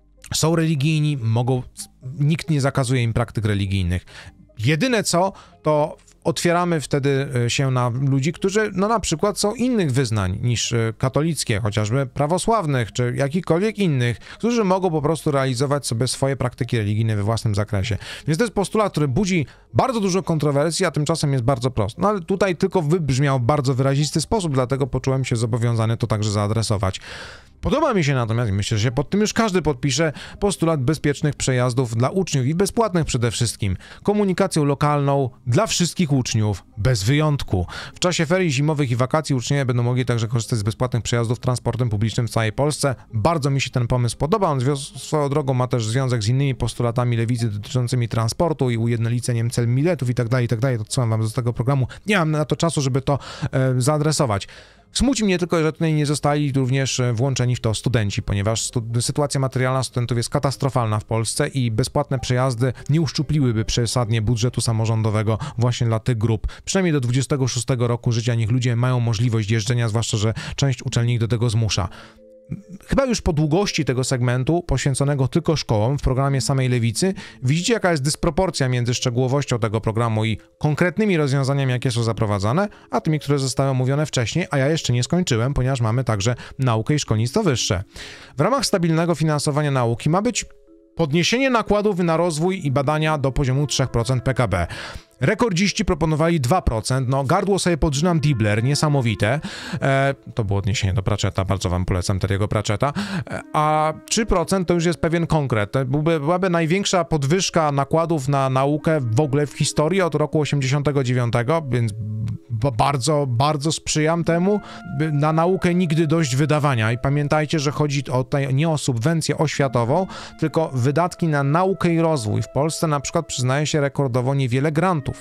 są religijni, mogą, nikt nie zakazuje im praktyk religijnych. Jedyne co, to otwieramy wtedy się na ludzi, którzy no na przykład są innych wyznań niż katolickie, chociażby prawosławnych, czy jakichkolwiek innych, którzy mogą po prostu realizować sobie swoje praktyki religijne we własnym zakresie. Więc to jest postulat, który budzi bardzo dużo kontrowersji, a tymczasem jest bardzo prosty. No ale tutaj tylko wybrzmiał w bardzo wyrazisty sposób, dlatego poczułem się zobowiązany to także zaadresować. Podoba mi się natomiast, i myślę, że się pod tym już każdy podpisze, postulat bezpiecznych przejazdów dla uczniów i bezpłatnych przede wszystkim. Komunikacją lokalną dla wszystkich uczniów, bez wyjątku. W czasie ferii zimowych i wakacji uczniowie będą mogli także korzystać z bezpłatnych przejazdów transportem publicznym w całej Polsce. Bardzo mi się ten pomysł podoba, on swoją drogą ma też związek z innymi postulatami lewicy dotyczącymi transportu i ujednoliceniem cel biletów i tak dalej, i tak dalej. To odsyłam wam z tego programu. Nie mam na to czasu, żeby to e, zaadresować. Smuci mnie tylko, że tutaj nie zostali również włączeni w to studenci, ponieważ sytuacja materialna studentów jest katastrofalna w Polsce i bezpłatne przejazdy nie uszczupliłyby przesadnie budżetu samorządowego właśnie dla tych grup. Przynajmniej do dwudziestego szóstego roku życia niech ludzie mają możliwość jeżdżenia, zwłaszcza że część uczelni ich do tego zmusza. Chyba już po długości tego segmentu poświęconego tylko szkołom w programie samej lewicy widzicie, jaka jest dysproporcja między szczegółowością tego programu i konkretnymi rozwiązaniami, jakie są zaprowadzane, a tymi, które zostały omówione wcześniej, a ja jeszcze nie skończyłem, ponieważ mamy także naukę i szkolnictwo wyższe. W ramach stabilnego finansowania nauki ma być podniesienie nakładów na rozwój i badania do poziomu trzy procent P K B. Rekordziści proponowali dwa procent, no gardło sobie podrzynam Dibler, niesamowite. E, to było odniesienie do Pratchetta, bardzo wam polecam Terry'ego Pratchetta. E, a trzy procent to już jest pewien konkret. To byłby, byłaby największa podwyżka nakładów na naukę w ogóle w historii od roku osiemdziesiątego dziewiątego, więc bardzo, bardzo sprzyjam temu. Na naukę nigdy dość wydawania i pamiętajcie, że chodzi o tutaj nie o subwencję oświatową, tylko wydatki na naukę i rozwój. W Polsce na przykład przyznaje się rekordowo niewiele grantów.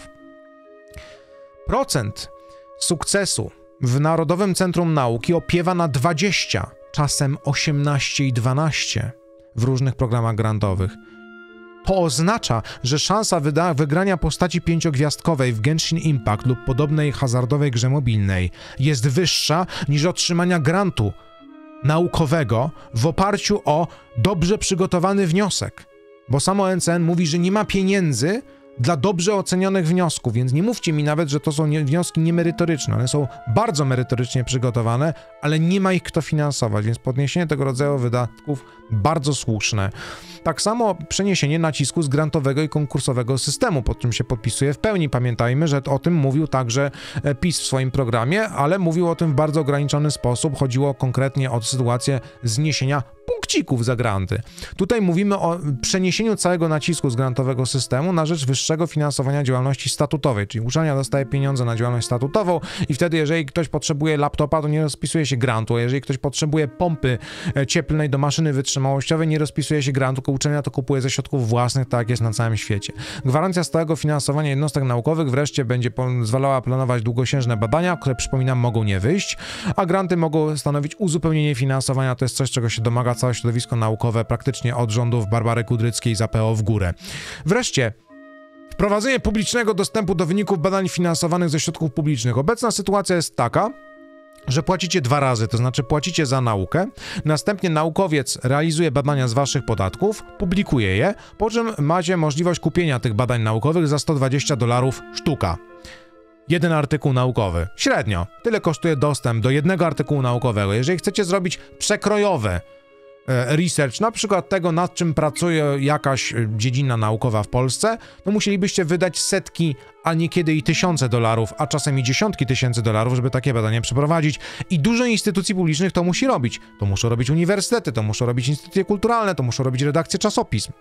Procent sukcesu w Narodowym Centrum Nauki opiewa na dwadzieścia czasem osiemnaście i dwanaście w różnych programach grantowych. To oznacza, że szansa wyda- wygrania postaci pięciogwiazdkowej w Genshin Impact lub podobnej hazardowej grze mobilnej jest wyższa niż otrzymania grantu naukowego w oparciu o dobrze przygotowany wniosek. Bo samo N C N mówi, że nie ma pieniędzy dla dobrze ocenionych wniosków, więc nie mówcie mi nawet, że to są nie, wnioski niemerytoryczne. One są bardzo merytorycznie przygotowane, ale nie ma ich kto finansować, więc podniesienie tego rodzaju wydatków bardzo słuszne. Tak samo przeniesienie nacisku z grantowego i konkursowego systemu, pod czym się podpisuje w pełni. Pamiętajmy, że o tym mówił także PiS w swoim programie, ale mówił o tym w bardzo ograniczony sposób. Chodziło konkretnie o sytuację zniesienia punkcików za granty. Tutaj mówimy o przeniesieniu całego nacisku z grantowego systemu na rzecz wyższego finansowania działalności statutowej, czyli uczelnia dostaje pieniądze na działalność statutową i wtedy, jeżeli ktoś potrzebuje laptopa, to nie rozpisuje się grantu, a jeżeli ktoś potrzebuje pompy cieplnej do maszyny wytrzymałościowej, nie rozpisuje się grantu, tylko uczelnia to kupuje ze środków własnych, tak jak jest na całym świecie. Gwarancja stałego finansowania jednostek naukowych wreszcie będzie pozwalała planować długosiężne badania, które, przypominam, mogą nie wyjść, a granty mogą stanowić uzupełnienie finansowania, to jest coś, czego się domaga całe środowisko naukowe praktycznie od rządów Barbary Kudryckiej za P O w górę. Wreszcie wprowadzenie publicznego dostępu do wyników badań finansowanych ze środków publicznych. Obecna sytuacja jest taka, że płacicie dwa razy, to znaczy płacicie za naukę, następnie naukowiec realizuje badania z waszych podatków, publikuje je, po czym macie możliwość kupienia tych badań naukowych za sto dwadzieścia dolarów sztuka. Jeden artykuł naukowy. Średnio. Tyle kosztuje dostęp do jednego artykułu naukowego. Jeżeli chcecie zrobić przekrojowe research, na przykład tego, nad czym pracuje jakaś dziedzina naukowa w Polsce, no musielibyście wydać setki, a niekiedy i tysiące dolarów, a czasem i dziesiątki tysięcy dolarów, żeby takie badanie przeprowadzić. I dużo instytucji publicznych to musi robić. To muszą robić uniwersytety, to muszą robić instytucje kulturalne, to muszą robić redakcje czasopism.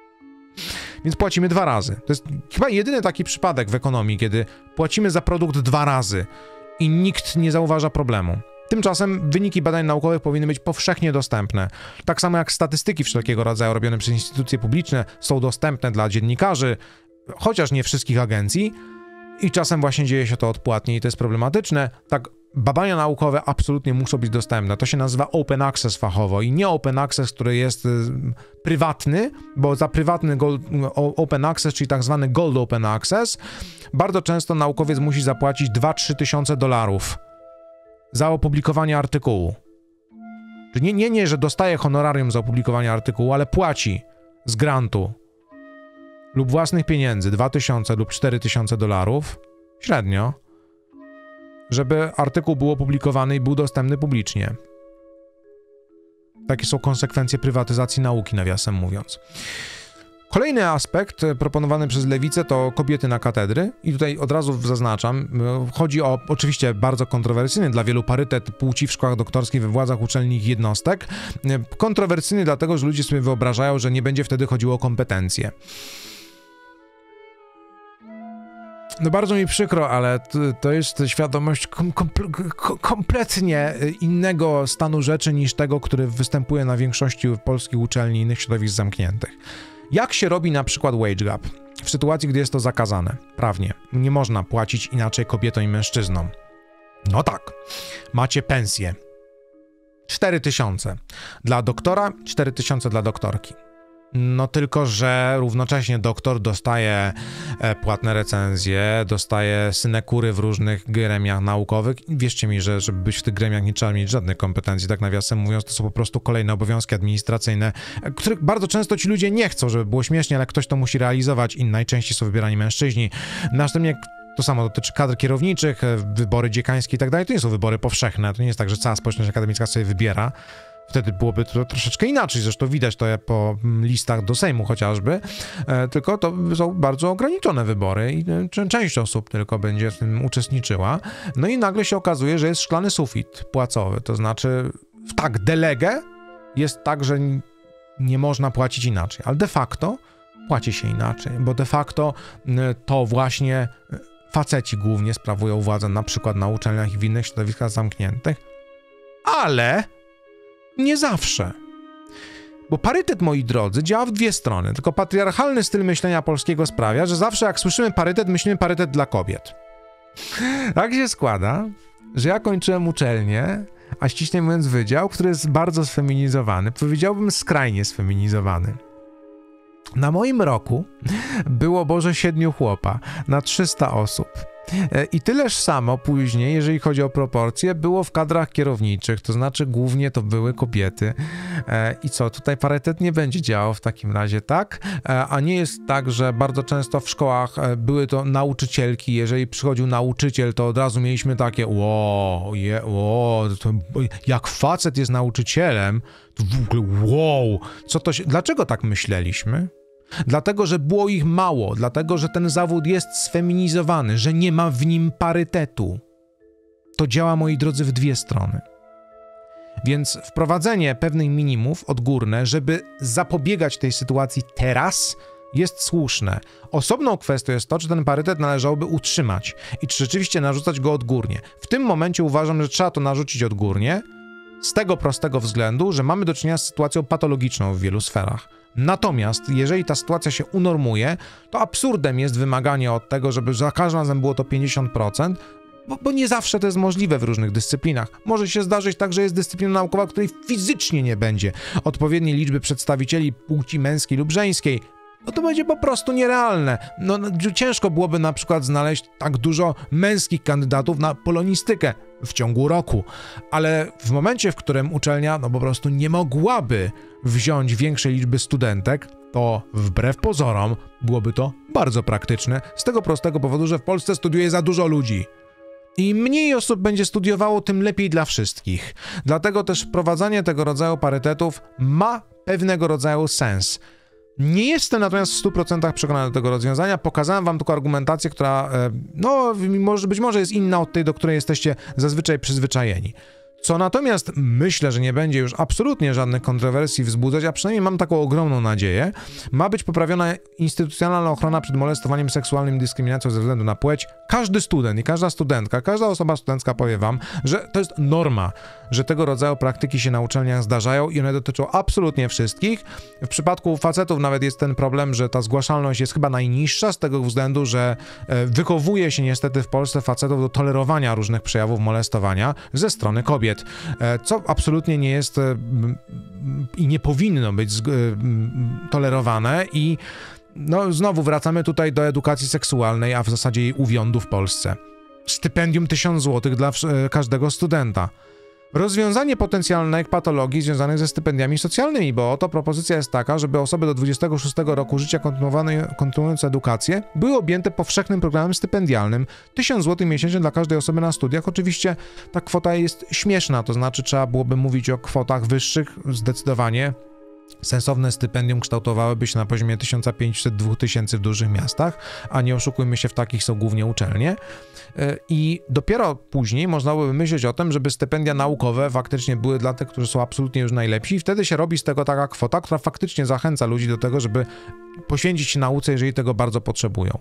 Więc płacimy dwa razy. To jest chyba jedyny taki przypadek w ekonomii, kiedy płacimy za produkt dwa razy i nikt nie zauważa problemu. Tymczasem wyniki badań naukowych powinny być powszechnie dostępne. Tak samo jak statystyki wszelkiego rodzaju robione przez instytucje publiczne są dostępne dla dziennikarzy, chociaż nie wszystkich agencji, i czasem właśnie dzieje się to odpłatnie i to jest problematyczne. Tak, badania naukowe absolutnie muszą być dostępne. To się nazywa open access fachowo i nie open access, który jest y, prywatny, bo za prywatny gold, open access, czyli tak zwany gold open access, bardzo często naukowiec musi zapłacić dwa do trzech tysiące dolarów za opublikowanie artykułu. Czyli nie, nie, nie, że dostaje honorarium za opublikowanie artykułu, ale płaci z grantu lub własnych pieniędzy dwa tysiące lub cztery tysiące dolarów, średnio, żeby artykuł był opublikowany i był dostępny publicznie. Takie są konsekwencje prywatyzacji nauki, nawiasem mówiąc. Kolejny aspekt proponowany przez lewicę to kobiety na katedry i tutaj od razu zaznaczam, chodzi o oczywiście bardzo kontrowersyjny dla wielu parytet płci w szkołach doktorskich we władzach uczelni i jednostek. Kontrowersyjny dlatego, że ludzie sobie wyobrażają, że nie będzie wtedy chodziło o kompetencje. No bardzo mi przykro, ale to jest świadomość kom kom kompletnie innego stanu rzeczy niż tego, który występuje na większości polskich uczelni i innych środowisk zamkniętych. Jak się robi na przykład wage gap w sytuacji, gdy jest to zakazane prawnie? Nie można płacić inaczej kobietom i mężczyznom. No tak, macie pensję. cztery tysiące dla doktora, cztery tysiące dla doktorki. No tylko, że równocześnie doktor dostaje e, płatne recenzje, dostaje synekury w różnych gremiach naukowych. Wierzcie mi, że żeby być w tych gremiach nie trzeba mieć żadnych kompetencji, tak nawiasem mówiąc, to są po prostu kolejne obowiązki administracyjne, których bardzo często ci ludzie nie chcą, żeby było śmiesznie, ale ktoś to musi realizować i najczęściej są wybierani mężczyźni. Następnie to samo dotyczy kadr kierowniczych, wybory dziekańskie i tak dalej. To nie są wybory powszechne, to nie jest tak, że cała społeczność akademicka sobie wybiera. Wtedy byłoby to troszeczkę inaczej, zresztą widać to po listach do Sejmu chociażby, e, tylko to są bardzo ograniczone wybory i e, część osób tylko będzie w tym uczestniczyła. No i nagle się okazuje, że jest szklany sufit płacowy, to znaczy tak, de lege jest tak, że nie można płacić inaczej, ale de facto płaci się inaczej, bo de facto e, to właśnie faceci głównie sprawują władzę na przykład na uczelniach i w innych środowiskach zamkniętych, ale nie zawsze. Bo parytet, moi drodzy, działa w dwie strony, tylko patriarchalny styl myślenia polskiego sprawia, że zawsze jak słyszymy parytet, myślimy parytet dla kobiet. Tak się składa, że ja kończyłem uczelnię, a ściślej mówiąc wydział, który jest bardzo sfeminizowany, powiedziałbym skrajnie sfeminizowany. Na moim roku było Boże siedmiu chłopa na trzysta osób. I tyleż samo później, jeżeli chodzi o proporcje, było w kadrach kierowniczych, to znaczy głównie to były kobiety. I co, tutaj parytet nie będzie działał w takim razie, tak? A nie jest tak, że bardzo często w szkołach były to nauczycielki, jeżeli przychodził nauczyciel, to od razu mieliśmy takie wow, je, wow, to, jak facet jest nauczycielem, to w ogóle wow, co to się, dlaczego tak myśleliśmy? Dlatego, że było ich mało, dlatego, że ten zawód jest sfeminizowany, że nie ma w nim parytetu. To działa, moi drodzy, w dwie strony. Więc wprowadzenie pewnych minimów odgórne, żeby zapobiegać tej sytuacji teraz, jest słuszne. Osobną kwestią jest to, czy ten parytet należałoby utrzymać i czy rzeczywiście narzucać go odgórnie. W tym momencie uważam, że trzeba to narzucić odgórnie, z tego prostego względu, że mamy do czynienia z sytuacją patologiczną w wielu sferach. Natomiast jeżeli ta sytuacja się unormuje, to absurdem jest wymaganie od tego, żeby za każdym razem było to pięćdziesiąt procent, bo, bo nie zawsze to jest możliwe w różnych dyscyplinach. Może się zdarzyć tak, że jest dyscyplina naukowa, w której fizycznie nie będzie odpowiedniej liczby przedstawicieli płci męskiej lub żeńskiej. No to będzie po prostu nierealne. No, no ciężko byłoby na przykład znaleźć tak dużo męskich kandydatów na polonistykę w ciągu roku, ale w momencie, w którym uczelnia no po prostu nie mogłaby wziąć większej liczby studentek, to wbrew pozorom byłoby to bardzo praktyczne, z tego prostego powodu, że w Polsce studiuje za dużo ludzi. Im mniej osób będzie studiowało, tym lepiej dla wszystkich. Dlatego też wprowadzanie tego rodzaju parytetów ma pewnego rodzaju sens. Nie jestem natomiast w stu procentach przekonany do tego rozwiązania. Pokazałem wam tylko argumentację, która no może, być może jest inna od tej, do której jesteście zazwyczaj przyzwyczajeni. Co natomiast myślę, że nie będzie już absolutnie żadnych kontrowersji wzbudzać, a przynajmniej mam taką ogromną nadzieję, ma być poprawiona instytucjonalna ochrona przed molestowaniem seksualnym i dyskryminacją ze względu na płeć. Każdy student i każda studentka, każda osoba studencka powie wam, że to jest norma, że tego rodzaju praktyki się na uczelniach zdarzają i one dotyczą absolutnie wszystkich. W przypadku facetów nawet jest ten problem, że ta zgłaszalność jest chyba najniższa z tego względu, że wychowuje się niestety w Polsce facetów do tolerowania różnych przejawów molestowania ze strony kobiet. Co absolutnie nie jest i nie powinno być tolerowane i no znowu wracamy tutaj do edukacji seksualnej, a w zasadzie jej uwiądu w Polsce. Stypendium tysiąc złotych dla każdego studenta. Rozwiązanie potencjalnych patologii związanych ze stypendiami socjalnymi, bo oto propozycja jest taka, żeby osoby do dwudziestego szóstego roku życia kontynuujące edukację były objęte powszechnym programem stypendialnym. tysiąc złotych miesięcznie dla każdej osoby na studiach. Oczywiście ta kwota jest śmieszna, to znaczy trzeba byłoby mówić o kwotach wyższych zdecydowanie. Sensowne stypendium kształtowałyby się na poziomie tysiąc pięćset do dwóch tysięcy w dużych miastach, a nie oszukujmy się, w takich są głównie uczelnie. I dopiero później można by myśleć o tym, żeby stypendia naukowe faktycznie były dla tych, którzy są absolutnie już najlepsi i wtedy się robi z tego taka kwota, która faktycznie zachęca ludzi do tego, żeby poświęcić się nauce, jeżeli tego bardzo potrzebują.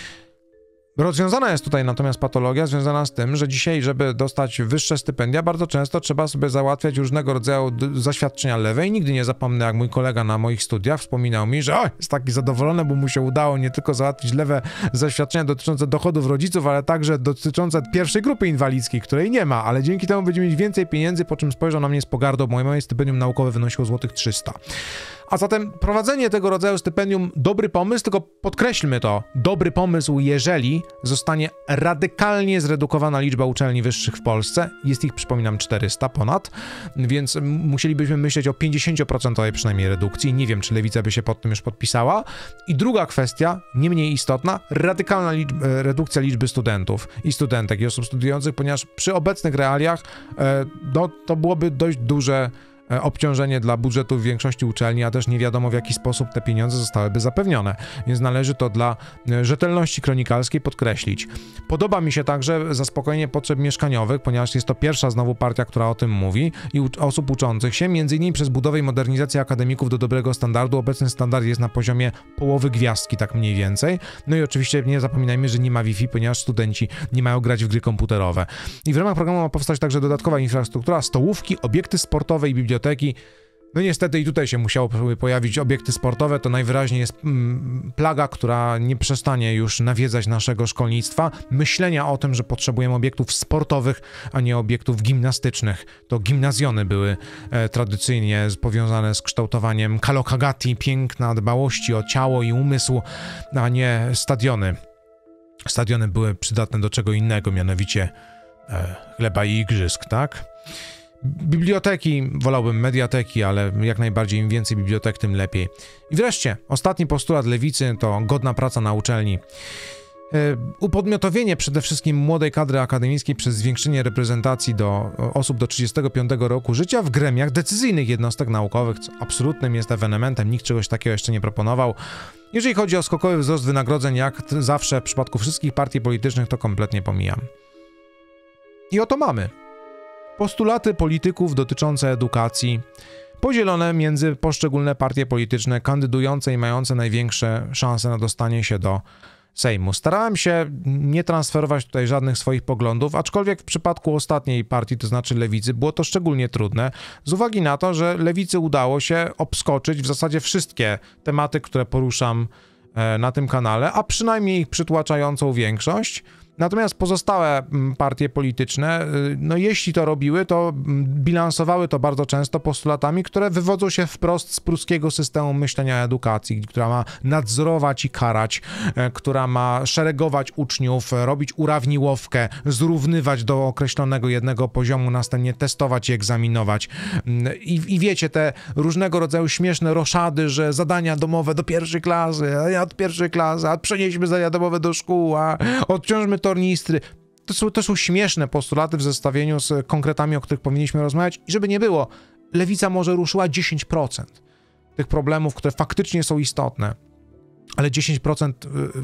Rozwiązana jest tutaj natomiast patologia związana z tym, że dzisiaj, żeby dostać wyższe stypendia, bardzo często trzeba sobie załatwiać różnego rodzaju zaświadczenia lewe i nigdy nie zapomnę, jak mój kolega na moich studiach wspominał mi, że o, jest taki zadowolony, bo mu się udało nie tylko załatwić lewe zaświadczenia dotyczące dochodów rodziców, ale także dotyczące pierwszej grupy inwalidzkiej, której nie ma, ale dzięki temu będzie mieć więcej pieniędzy, po czym spojrzał na mnie z pogardą, bo moje stypendium naukowe wynosiło złotych trzysta. A zatem prowadzenie tego rodzaju stypendium, dobry pomysł, tylko podkreślmy to, dobry pomysł, jeżeli zostanie radykalnie zredukowana liczba uczelni wyższych w Polsce, jest ich, przypominam, czterysta ponad, więc musielibyśmy myśleć o pięćdziesięcioprocentowej przynajmniej redukcji, nie wiem, czy Lewica by się pod tym już podpisała. I druga kwestia, nie mniej istotna, radykalna liczb, redukcja liczby studentów i studentek i osób studiujących, ponieważ przy obecnych realiach no, to byłoby dość duże obciążenie dla budżetu w większości uczelni, a też nie wiadomo, w jaki sposób te pieniądze zostałyby zapewnione, więc należy to dla rzetelności kronikalskiej podkreślić. Podoba mi się także zaspokojenie potrzeb mieszkaniowych, ponieważ jest to pierwsza znowu partia, która o tym mówi i u- osób uczących się, między innymi przez budowę i modernizację akademików do dobrego standardu. Obecny standard jest na poziomie połowy gwiazdki, tak mniej więcej. No i oczywiście nie zapominajmy, że nie ma Wi-Fi, ponieważ studenci nie mają grać w gry komputerowe. I w ramach programu ma powstać także dodatkowa infrastruktura, stołówki, obiekty sportowe i biblioteki. No niestety i tutaj się musiały pojawić obiekty sportowe, to najwyraźniej jest mm, plaga, która nie przestanie już nawiedzać naszego szkolnictwa. Myślenia o tym, że potrzebujemy obiektów sportowych, a nie obiektów gimnastycznych. To gimnazjony były e, tradycyjnie powiązane z kształtowaniem kalokagati, piękna, dbałości o ciało i umysł, a nie stadiony. Stadiony były przydatne do czego innego, mianowicie e, chleba i igrzysk, tak? Biblioteki, wolałbym mediateki, ale jak najbardziej im więcej bibliotek, tym lepiej. I wreszcie, ostatni postulat lewicy to godna praca na uczelni. Upodmiotowienie przede wszystkim młodej kadry akademickiej przez zwiększenie reprezentacji do osób do trzydziestego piątego roku życia w gremiach decyzyjnych jednostek naukowych, co absolutnym jest ewenementem, nikt czegoś takiego jeszcze nie proponował. Jeżeli chodzi o skokowy wzrost wynagrodzeń, jak zawsze w przypadku wszystkich partii politycznych, to kompletnie pomijam. I oto mamy postulaty polityków dotyczące edukacji, podzielone między poszczególne partie polityczne kandydujące i mające największe szanse na dostanie się do Sejmu. Starałem się nie transferować tutaj żadnych swoich poglądów, aczkolwiek w przypadku ostatniej partii, to znaczy Lewicy, było to szczególnie trudne, z uwagi na to, że Lewicy udało się obskoczyć w zasadzie wszystkie tematy, które poruszam na tym kanale, a przynajmniej ich przytłaczającą większość. Natomiast pozostałe partie polityczne, no jeśli to robiły, to bilansowały to bardzo często postulatami, które wywodzą się wprost z pruskiego systemu myślenia edukacji, która ma nadzorować i karać, która ma szeregować uczniów, robić urawniłowkę, zrównywać do określonego jednego poziomu, następnie testować i egzaminować. I, i wiecie, te różnego rodzaju śmieszne roszady, że zadania domowe do pierwszej klasy, a ja od pierwszej klasy, a przenieśmy zadania domowe do szkół, a odciążmy tornistry. To są, to są śmieszne postulaty w zestawieniu z konkretami, o których powinniśmy rozmawiać. I żeby nie było, Lewica może ruszyła dziesięć procent tych problemów, które faktycznie są istotne, ale dziesięć procent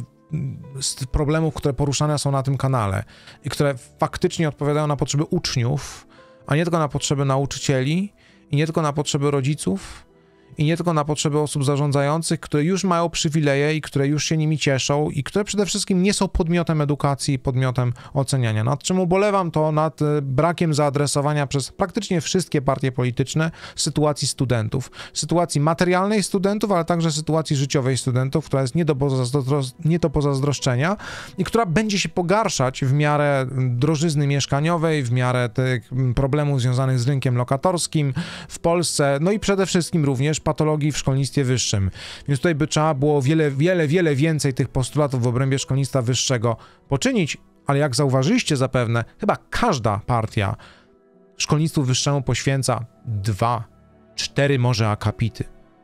z problemów, które poruszane są na tym kanale i które faktycznie odpowiadają na potrzeby uczniów, a nie tylko na potrzeby nauczycieli i nie tylko na potrzeby rodziców, i nie tylko na potrzeby osób zarządzających, które już mają przywileje i które już się nimi cieszą i które przede wszystkim nie są podmiotem edukacji i podmiotem oceniania. Nad czym ubolewam, to nad brakiem zaadresowania przez praktycznie wszystkie partie polityczne sytuacji studentów. Sytuacji materialnej studentów, ale także sytuacji życiowej studentów, która jest nie do, pozazdro- nie do pozazdroszczenia i która będzie się pogarszać w miarę drożyzny mieszkaniowej, w miarę tych problemów związanych z rynkiem lokatorskim w Polsce, no i przede wszystkim również patologii w szkolnictwie wyższym. Więc tutaj by trzeba było wiele, wiele, wiele więcej tych postulatów w obrębie szkolnictwa wyższego poczynić, ale jak zauważyliście zapewne, chyba każda partia szkolnictwu wyższemu poświęca dwa, cztery może akapity.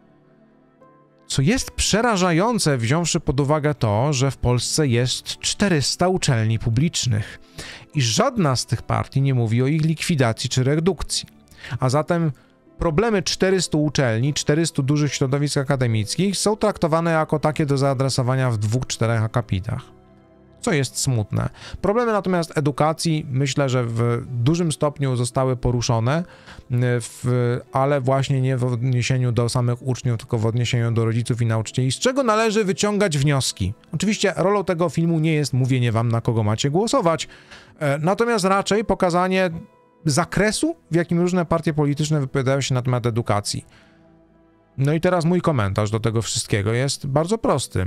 Co jest przerażające, wziąwszy pod uwagę to, że w Polsce jest czterysta uczelni publicznych i żadna z tych partii nie mówi o ich likwidacji czy redukcji. A zatem problemy czterystu uczelni, czterystu dużych środowisk akademickich są traktowane jako takie do zaadresowania w dwóch, czterech akapitach, co jest smutne. Problemy natomiast edukacji myślę, że w dużym stopniu zostały poruszone, w, ale właśnie nie w odniesieniu do samych uczniów, tylko w odniesieniu do rodziców i nauczycieli, z czego należy wyciągać wnioski. Oczywiście rolą tego filmu nie jest mówienie wam, na kogo macie głosować, natomiast raczej pokazanie zakresu, w jakim różne partie polityczne wypowiadają się na temat edukacji. No i teraz mój komentarz do tego wszystkiego jest bardzo prosty.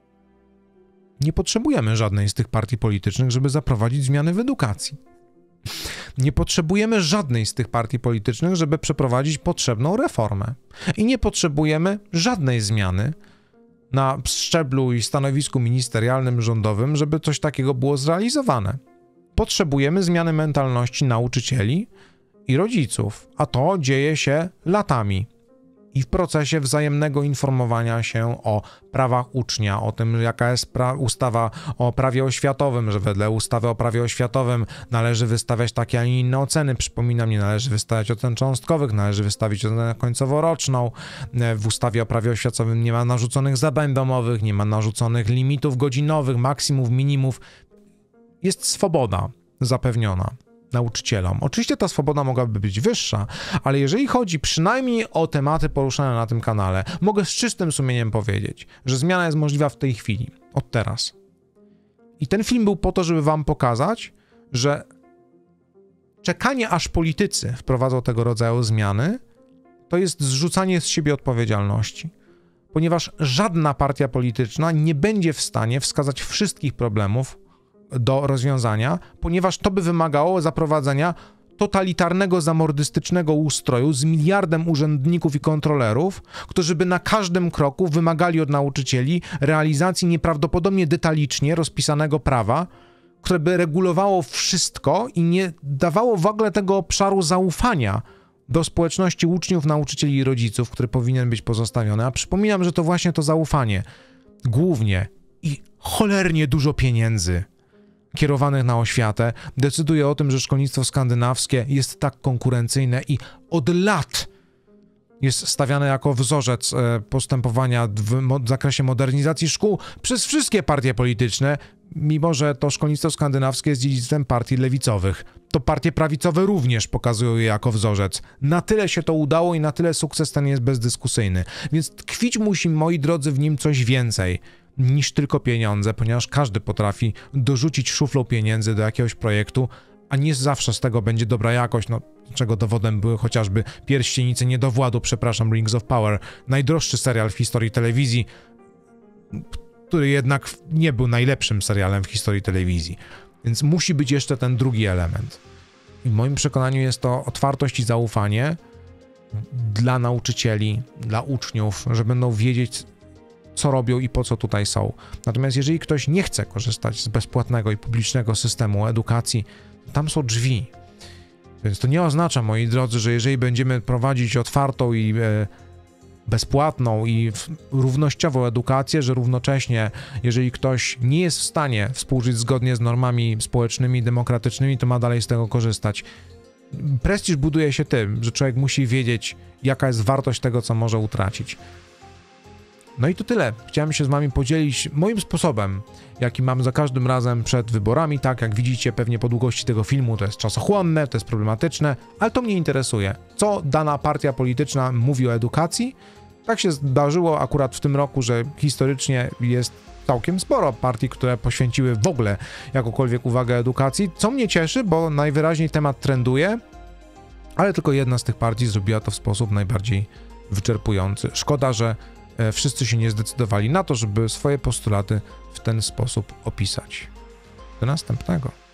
Nie potrzebujemy żadnej z tych partii politycznych, żeby zaprowadzić zmiany w edukacji. Nie potrzebujemy żadnej z tych partii politycznych, żeby przeprowadzić potrzebną reformę. I nie potrzebujemy żadnej zmiany na szczeblu i stanowisku ministerialnym, rządowym, żeby coś takiego było zrealizowane. Potrzebujemy zmiany mentalności nauczycieli i rodziców, a to dzieje się latami i w procesie wzajemnego informowania się o prawach ucznia, o tym, jaka jest pra- ustawa o prawie oświatowym, że wedle ustawy o prawie oświatowym należy wystawiać takie, a nie inne oceny. Przypominam, nie należy wystawiać ocen cząstkowych, należy wystawić ocenę końcowo-roczną. W ustawie o prawie oświatowym nie ma narzuconych zadań domowych, nie ma narzuconych limitów godzinowych, maksimów, minimów. Jest swoboda zapewniona nauczycielom. Oczywiście ta swoboda mogłaby być wyższa, ale jeżeli chodzi przynajmniej o tematy poruszane na tym kanale, mogę z czystym sumieniem powiedzieć, że zmiana jest możliwa w tej chwili, od teraz. I ten film był po to, żeby wam pokazać, że czekanie aż politycy wprowadzą tego rodzaju zmiany, to jest zrzucanie z siebie odpowiedzialności. Ponieważ żadna partia polityczna nie będzie w stanie wskazać wszystkich problemów do rozwiązania, ponieważ to by wymagało zaprowadzenia totalitarnego, zamordystycznego ustroju z miliardem urzędników i kontrolerów, którzy by na każdym kroku wymagali od nauczycieli realizacji nieprawdopodobnie detalicznie rozpisanego prawa, które by regulowało wszystko i nie dawało w ogóle tego obszaru zaufania do społeczności uczniów, nauczycieli i rodziców, który powinien być pozostawiony. A przypominam, że to właśnie to zaufanie głównie i cholernie dużo pieniędzy kierowanych na oświatę decyduje o tym, że szkolnictwo skandynawskie jest tak konkurencyjne i od lat jest stawiane jako wzorzec postępowania w zakresie modernizacji szkół przez wszystkie partie polityczne, mimo że to szkolnictwo skandynawskie jest dziedzictwem partii lewicowych. To partie prawicowe również pokazują je jako wzorzec. Na tyle się to udało i na tyle sukces ten jest bezdyskusyjny. Więc tkwić musi, moi drodzy, w nim coś więcej niż tylko pieniądze, ponieważ każdy potrafi dorzucić szuflą pieniędzy do jakiegoś projektu, a nie zawsze z tego będzie dobra jakość, no czego dowodem były chociażby Pierścienice Niedowładu, przepraszam, Rings of Power, najdroższy serial w historii telewizji, który jednak nie był najlepszym serialem w historii telewizji. Więc musi być jeszcze ten drugi element. I w moim przekonaniu jest to otwartość i zaufanie dla nauczycieli, dla uczniów, że będą wiedzieć, co robią i po co tutaj są. Natomiast jeżeli ktoś nie chce korzystać z bezpłatnego i publicznego systemu edukacji, tam są drzwi. Więc to nie oznacza, moi drodzy, że jeżeli będziemy prowadzić otwartą i e, bezpłatną i równościową edukację, że równocześnie, jeżeli ktoś nie jest w stanie współżyć zgodnie z normami społecznymi, demokratycznymi, to ma dalej z tego korzystać. Prestiż buduje się tym, że człowiek musi wiedzieć, jaka jest wartość tego, co może utracić. No i to tyle. Chciałem się z wami podzielić moim sposobem, jaki mam za każdym razem przed wyborami. Tak, jak widzicie pewnie po długości tego filmu, to jest czasochłonne, to jest problematyczne, ale to mnie interesuje. Co dana partia polityczna mówi o edukacji? Tak się zdarzyło akurat w tym roku, że historycznie jest całkiem sporo partii, które poświęciły w ogóle jakąkolwiek uwagę edukacji, co mnie cieszy, bo najwyraźniej temat trenduje, ale tylko jedna z tych partii zrobiła to w sposób najbardziej wyczerpujący. Szkoda, że wszyscy się nie zdecydowali na to, żeby swoje postulaty w ten sposób opisać. Do następnego.